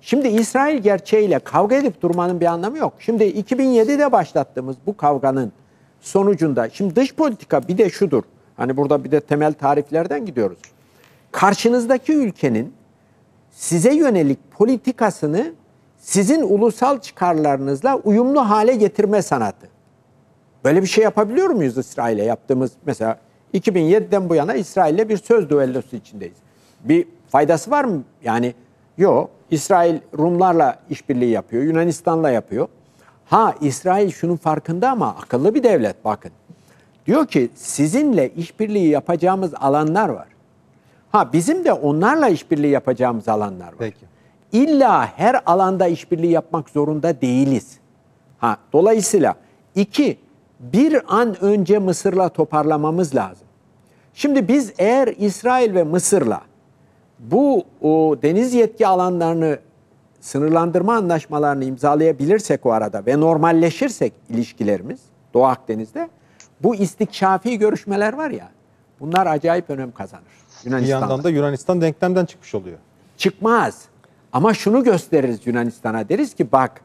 Şimdi İsrail gerçeğiyle kavga edip durmanın bir anlamı yok. Şimdi 2007'de başlattığımız bu kavganın sonucunda, şimdi dış politika bir de şudur. Hani burada bir de temel tariflerden gidiyoruz. Karşınızdaki ülkenin size yönelik politikasını sizin ulusal çıkarlarınızla uyumlu hale getirme sanatı. Böyle bir şey yapabiliyor muyuz İsrail'e yaptığımız, mesela 2007'den bu yana İsrail'le bir söz düellosu içindeyiz. Bir faydası var mı? Yani yok. İsrail Rumlarla işbirliği yapıyor, Yunanistan'la yapıyor. Ha, İsrail şunun farkında ama akıllı bir devlet, bakın. Diyor ki sizinle işbirliği yapacağımız alanlar var. Ha, bizim de onlarla işbirliği yapacağımız alanlar var. Peki. İlla her alanda işbirliği yapmak zorunda değiliz. Ha, dolayısıyla bir an önce Mısır'la toparlamamız lazım. Şimdi biz eğer İsrail ve Mısır'la bu deniz yetki alanlarını sınırlandırma anlaşmalarını imzalayabilirsek o arada ve normalleşirsek ilişkilerimiz Doğu Akdeniz'de, bu istikşafi görüşmeler var ya, bunlar acayip önem kazanır. Bir yandan da Yunanistan denklemden çıkmış oluyor. Çıkmaz. Ama şunu gösteririz Yunanistan'a, deriz ki bak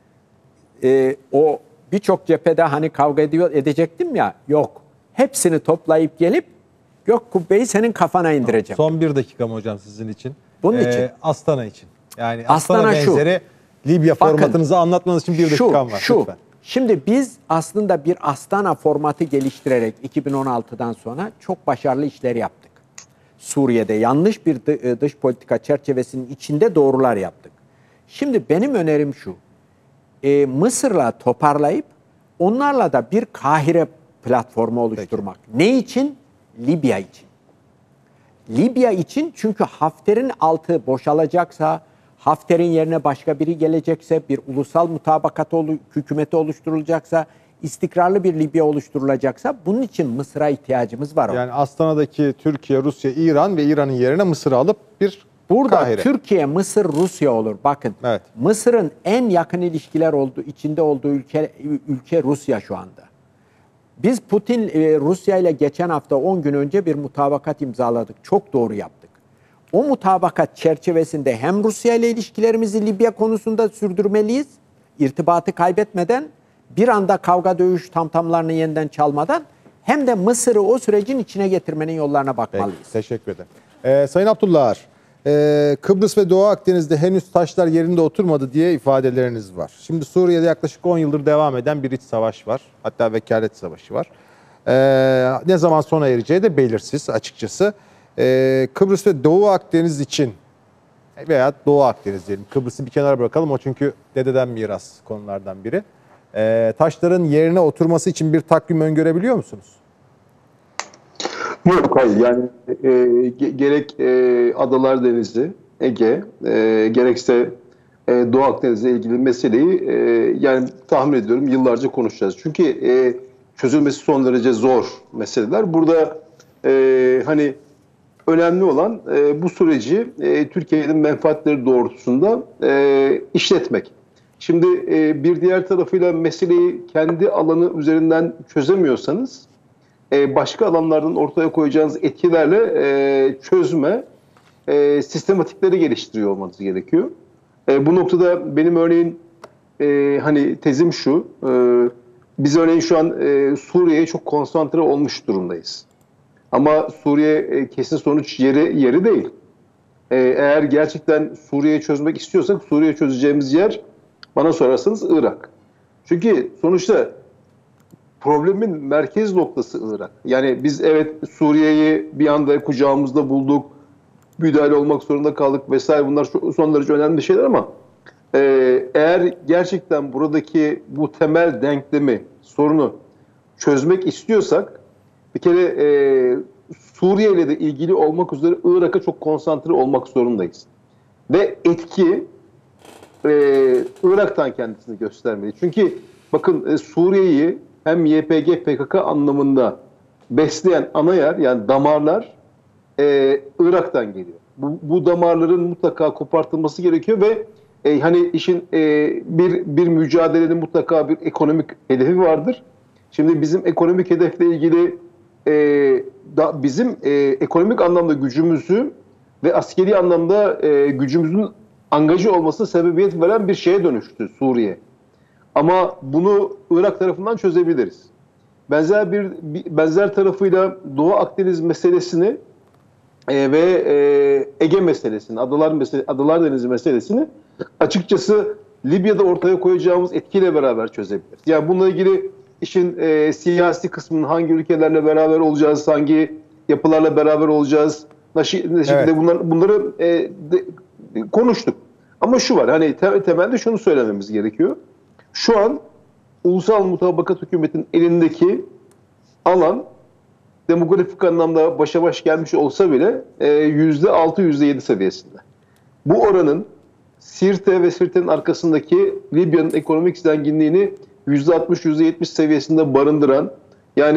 o birçok cephede hani kavga edecektim ya, yok. Hepsini toplayıp gelip gök kubbeyi senin kafana indireceğim. Son bir dakika mı hocam sizin için? Bunun için. Astana için. Yani Astana Astana benzeri Libya Bakın, formatınızı anlatmanız için bir dakikam var. Lütfen. Şimdi biz aslında bir Astana formatı geliştirerek 2016'dan sonra çok başarılı işler yaptık. Suriye'de yanlış bir dış politika çerçevesinin içinde doğrular yaptık. Şimdi benim önerim şu. Mısır'la toparlayıp onlarla da bir Kahire platformu oluşturmak. Peki. Ne için? Libya için. Libya için, çünkü Hafter'in altı boşalacaksa, Hafter'in yerine başka biri gelecekse, bir ulusal mutabakat hükümeti oluşturulacaksa, istikrarlı bir Libya oluşturulacaksa, bunun için Mısır'a ihtiyacımız var. Yani Astana'daki Türkiye, Rusya, İran ve İran'ın yerine Mısır'ı alıp bir burada Kahire. Türkiye, Mısır, Rusya olur. Bakın, evet. Mısır'ın en yakın ilişkiler içinde olduğu ülke Rusya şu anda. Biz Putin, Rusya ile geçen hafta 10 gün önce bir mutabakat imzaladık. Çok doğru yaptık. O mutabakat çerçevesinde hem Rusya ile ilişkilerimizi Libya konusunda sürdürmeliyiz, irtibatı kaybetmeden, bir anda kavga dövüş tamtamlarını yeniden çalmadan, hem de Mısır'ı o sürecin içine getirmenin yollarına bakmalıyız. Peki, teşekkür ederim. Sayın Abdullah Ar, Kıbrıs ve Doğu Akdeniz'de henüz taşlar yerinde oturmadı diye ifadeleriniz var. Şimdi Suriye'de yaklaşık 10 yıldır devam eden bir iç savaş var. Hatta vekalet savaşı var. Ne zaman sona ereceği de belirsiz açıkçası. Kıbrıs ve Doğu Akdeniz için veya Doğu Akdeniz diyelim. Kıbrıs'ı bir kenara bırakalım, o çünkü dededen miras konulardan biri. Taşların yerine oturması için bir takvim öngörebiliyor musunuz? Yok, hayır. Yani gerek Adalar Denizi, Ege, gerekse Doğu Akdeniz'le ilgili meseleyi yani tahmin ediyorum yıllarca konuşacağız. Çünkü çözülmesi son derece zor meseleler. Burada hani önemli olan bu süreci Türkiye'nin menfaatleri doğrultusunda işletmek. Şimdi bir diğer tarafıyla meseleyi kendi alanı üzerinden çözemiyorsanız başka alanlardan ortaya koyacağınız etkilerle çözme sistematikleri geliştiriyor olmanız gerekiyor. Bu noktada benim örneğin hani tezim şu, biz örneğin şu an Suriye'ye çok konsantre olmuş durumdayız. Ama Suriye kesin sonuç yeri değil. Eğer gerçekten Suriye'yi çözmek istiyorsak Suriye çözeceğimiz yer, bana sorarsanız, Irak. Çünkü sonuçta problemin merkez noktası Irak. Yani biz evet Suriye'yi bir anda kucağımızda bulduk, müdahale olmak zorunda kaldık vesaire, bunlar son derece önemli şeyler ama eğer gerçekten buradaki bu temel denklemi, sorunu çözmek istiyorsak bir kere Suriye ile de ilgili olmak üzere Irak'a çok konsantre olmak zorundayız. Ve etki Irak'tan kendisini göstermeli. Çünkü bakın Suriye'yi hem YPG, PKK anlamında besleyen ana yer, yani damarlar Irak'tan geliyor. Bu damarların mutlaka kopartılması gerekiyor ve hani işin bir mücadelenin mutlaka bir ekonomik hedefi vardır. Şimdi bizim ekonomik hedefle ilgili bizim ekonomik anlamda gücümüzü ve askeri anlamda gücümüzün angaja olmasına sebebiyet veren bir şeye dönüştü Suriye. Ama bunu Irak tarafından çözebiliriz. Benzer tarafıyla Doğu Akdeniz meselesini ve Ege meselesini, Adalar Denizi meselesini açıkçası Libya'da ortaya koyacağımız etkiyle beraber çözebiliriz. Yani bununla ilgili işin siyasi kısmının hangi ülkelerle beraber olacağız, hangi yapılarla beraber olacağız, ne şekilde bunları konuştuk. Ama şu var, hani temelde şunu söylememiz gerekiyor. Şu an Ulusal Mutabakat Hükümeti'nin elindeki alan demografik anlamda başa baş gelmiş olsa bile %6, %7 seviyesinde. Bu oranın Sirte ve Sirte'nin arkasındaki Libya'nın ekonomik zenginliğini %60, %70 seviyesinde barındıran, yani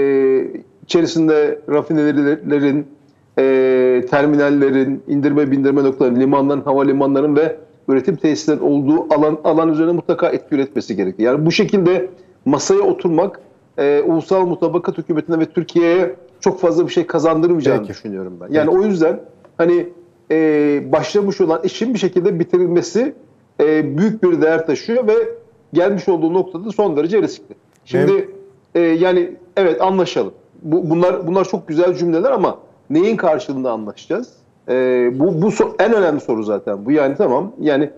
içerisinde rafinerilerin, terminallerin, indirme bindirme noktalarının, limanların, havalimanların ve üretim tesislerinin olduğu alan üzerine mutlaka etki üretmesi gerekiyor. Yani bu şekilde masaya oturmak Ulusal Mutabakat Hükümeti'ne ve Türkiye'ye çok fazla bir şey kazandırmayacağını düşünüyorum ben. Yani o yüzden hani başlamış olan işin bir şekilde bitirilmesi büyük bir değer taşıyor ve gelmiş olduğu noktada son derece riskli. Şimdi yani evet, anlaşalım. Bunlar çok güzel cümleler ama neyin karşılığında anlaşacağız? Bu en önemli soru zaten bu. Yani tamam, yani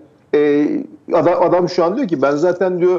adam şu an diyor ki ben zaten diyor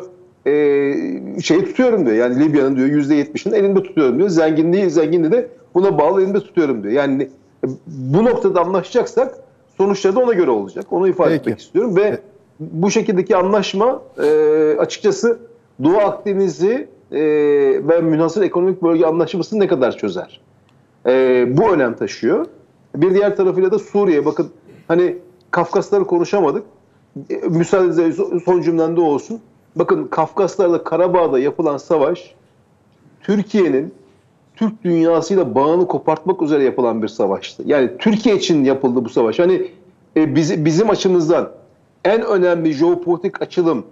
şeyi tutuyorum diyor. Yani Libya'nın diyor %70'ini elimde tutuyorum diyor. Zenginliği de buna bağlı elimde tutuyorum diyor. Yani bu noktada anlaşacaksak sonuçları da ona göre olacak. Onu ifade etmek istiyorum ve bu şekildeki anlaşma açıkçası Doğu Akdeniz'i ve münhasır ekonomik bölge anlaşmasını ne kadar çözer? Bu önem taşıyor. Bir diğer tarafıyla da Suriye. Bakın hani Kafkasları konuşamadık. Müsaadenizle son cümlemde olsun. Bakın Kafkaslar'da, Karabağ'da yapılan savaş Türkiye'nin Türk dünyasıyla bağını kopartmak üzere yapılan bir savaştı. Yani Türkiye için yapıldı bu savaş. Hani bizim açımızdan en önemli jeopolitik açılım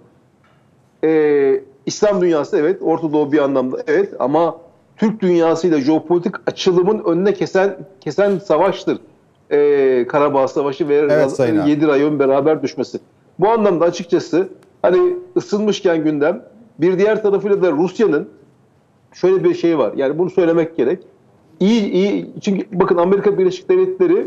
İslam dünyası, evet, Orta Doğu bir anlamda evet, ama Türk dünyasıyla jeopolitik açılımın önüne kesen savaştır. Karabağ Savaşı ve 7 rayonun beraber düşmesi. Bu anlamda açıkçası hani ısınmışken gündem, bir diğer tarafıyla da Rusya'nın şöyle bir şey var. Yani bunu söylemek gerek. İyi çünkü bakın Amerika Birleşik Devletleri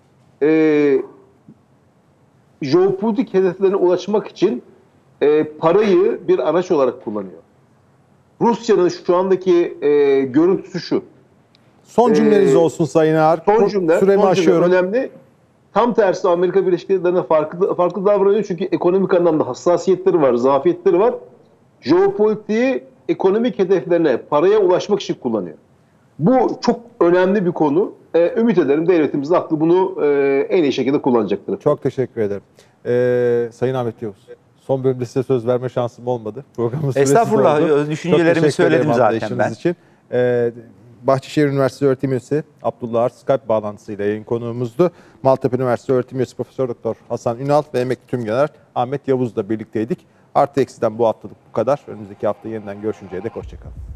jeopolitik hedeflerine ulaşmak için parayı bir araç olarak kullanıyor. Rusya'nın şu andaki görüntüsü şu. Son cümleniz olsun Sayın Ağar. Son cümle önemli. Tam tersi Amerika Birleşik Devletleri'ne farklı davranıyor. Çünkü ekonomik anlamda hassasiyetleri var, zafiyetleri var. Jeopolitiği ekonomik hedeflerine, paraya ulaşmak için kullanıyor. Bu çok önemli bir konu. Ümit ederim devletimiz de aklı bunu en iyi şekilde kullanacaktır. Çok teşekkür ederim. Sayın Ahmet Yavuz, son bölümde size söz verme şansım olmadı. Programın süresi doldu. Düşüncelerimi söyledim zaten ben. Için. Bahçeşehir Üniversitesi Öğretim Üyesi Abdullah Ar Skype bağlantısıyla yayın konuğumuzdu. Maltepe Üniversitesi Öğretim Üyesi Profesör Doktor Hasan Ünal ve emekli tümgeneral Ahmet Yavuz'la birlikteydik. Artı eksiden bu haftalık bu kadar. Önümüzdeki hafta yeniden görüşünceye dek hoşçakalın.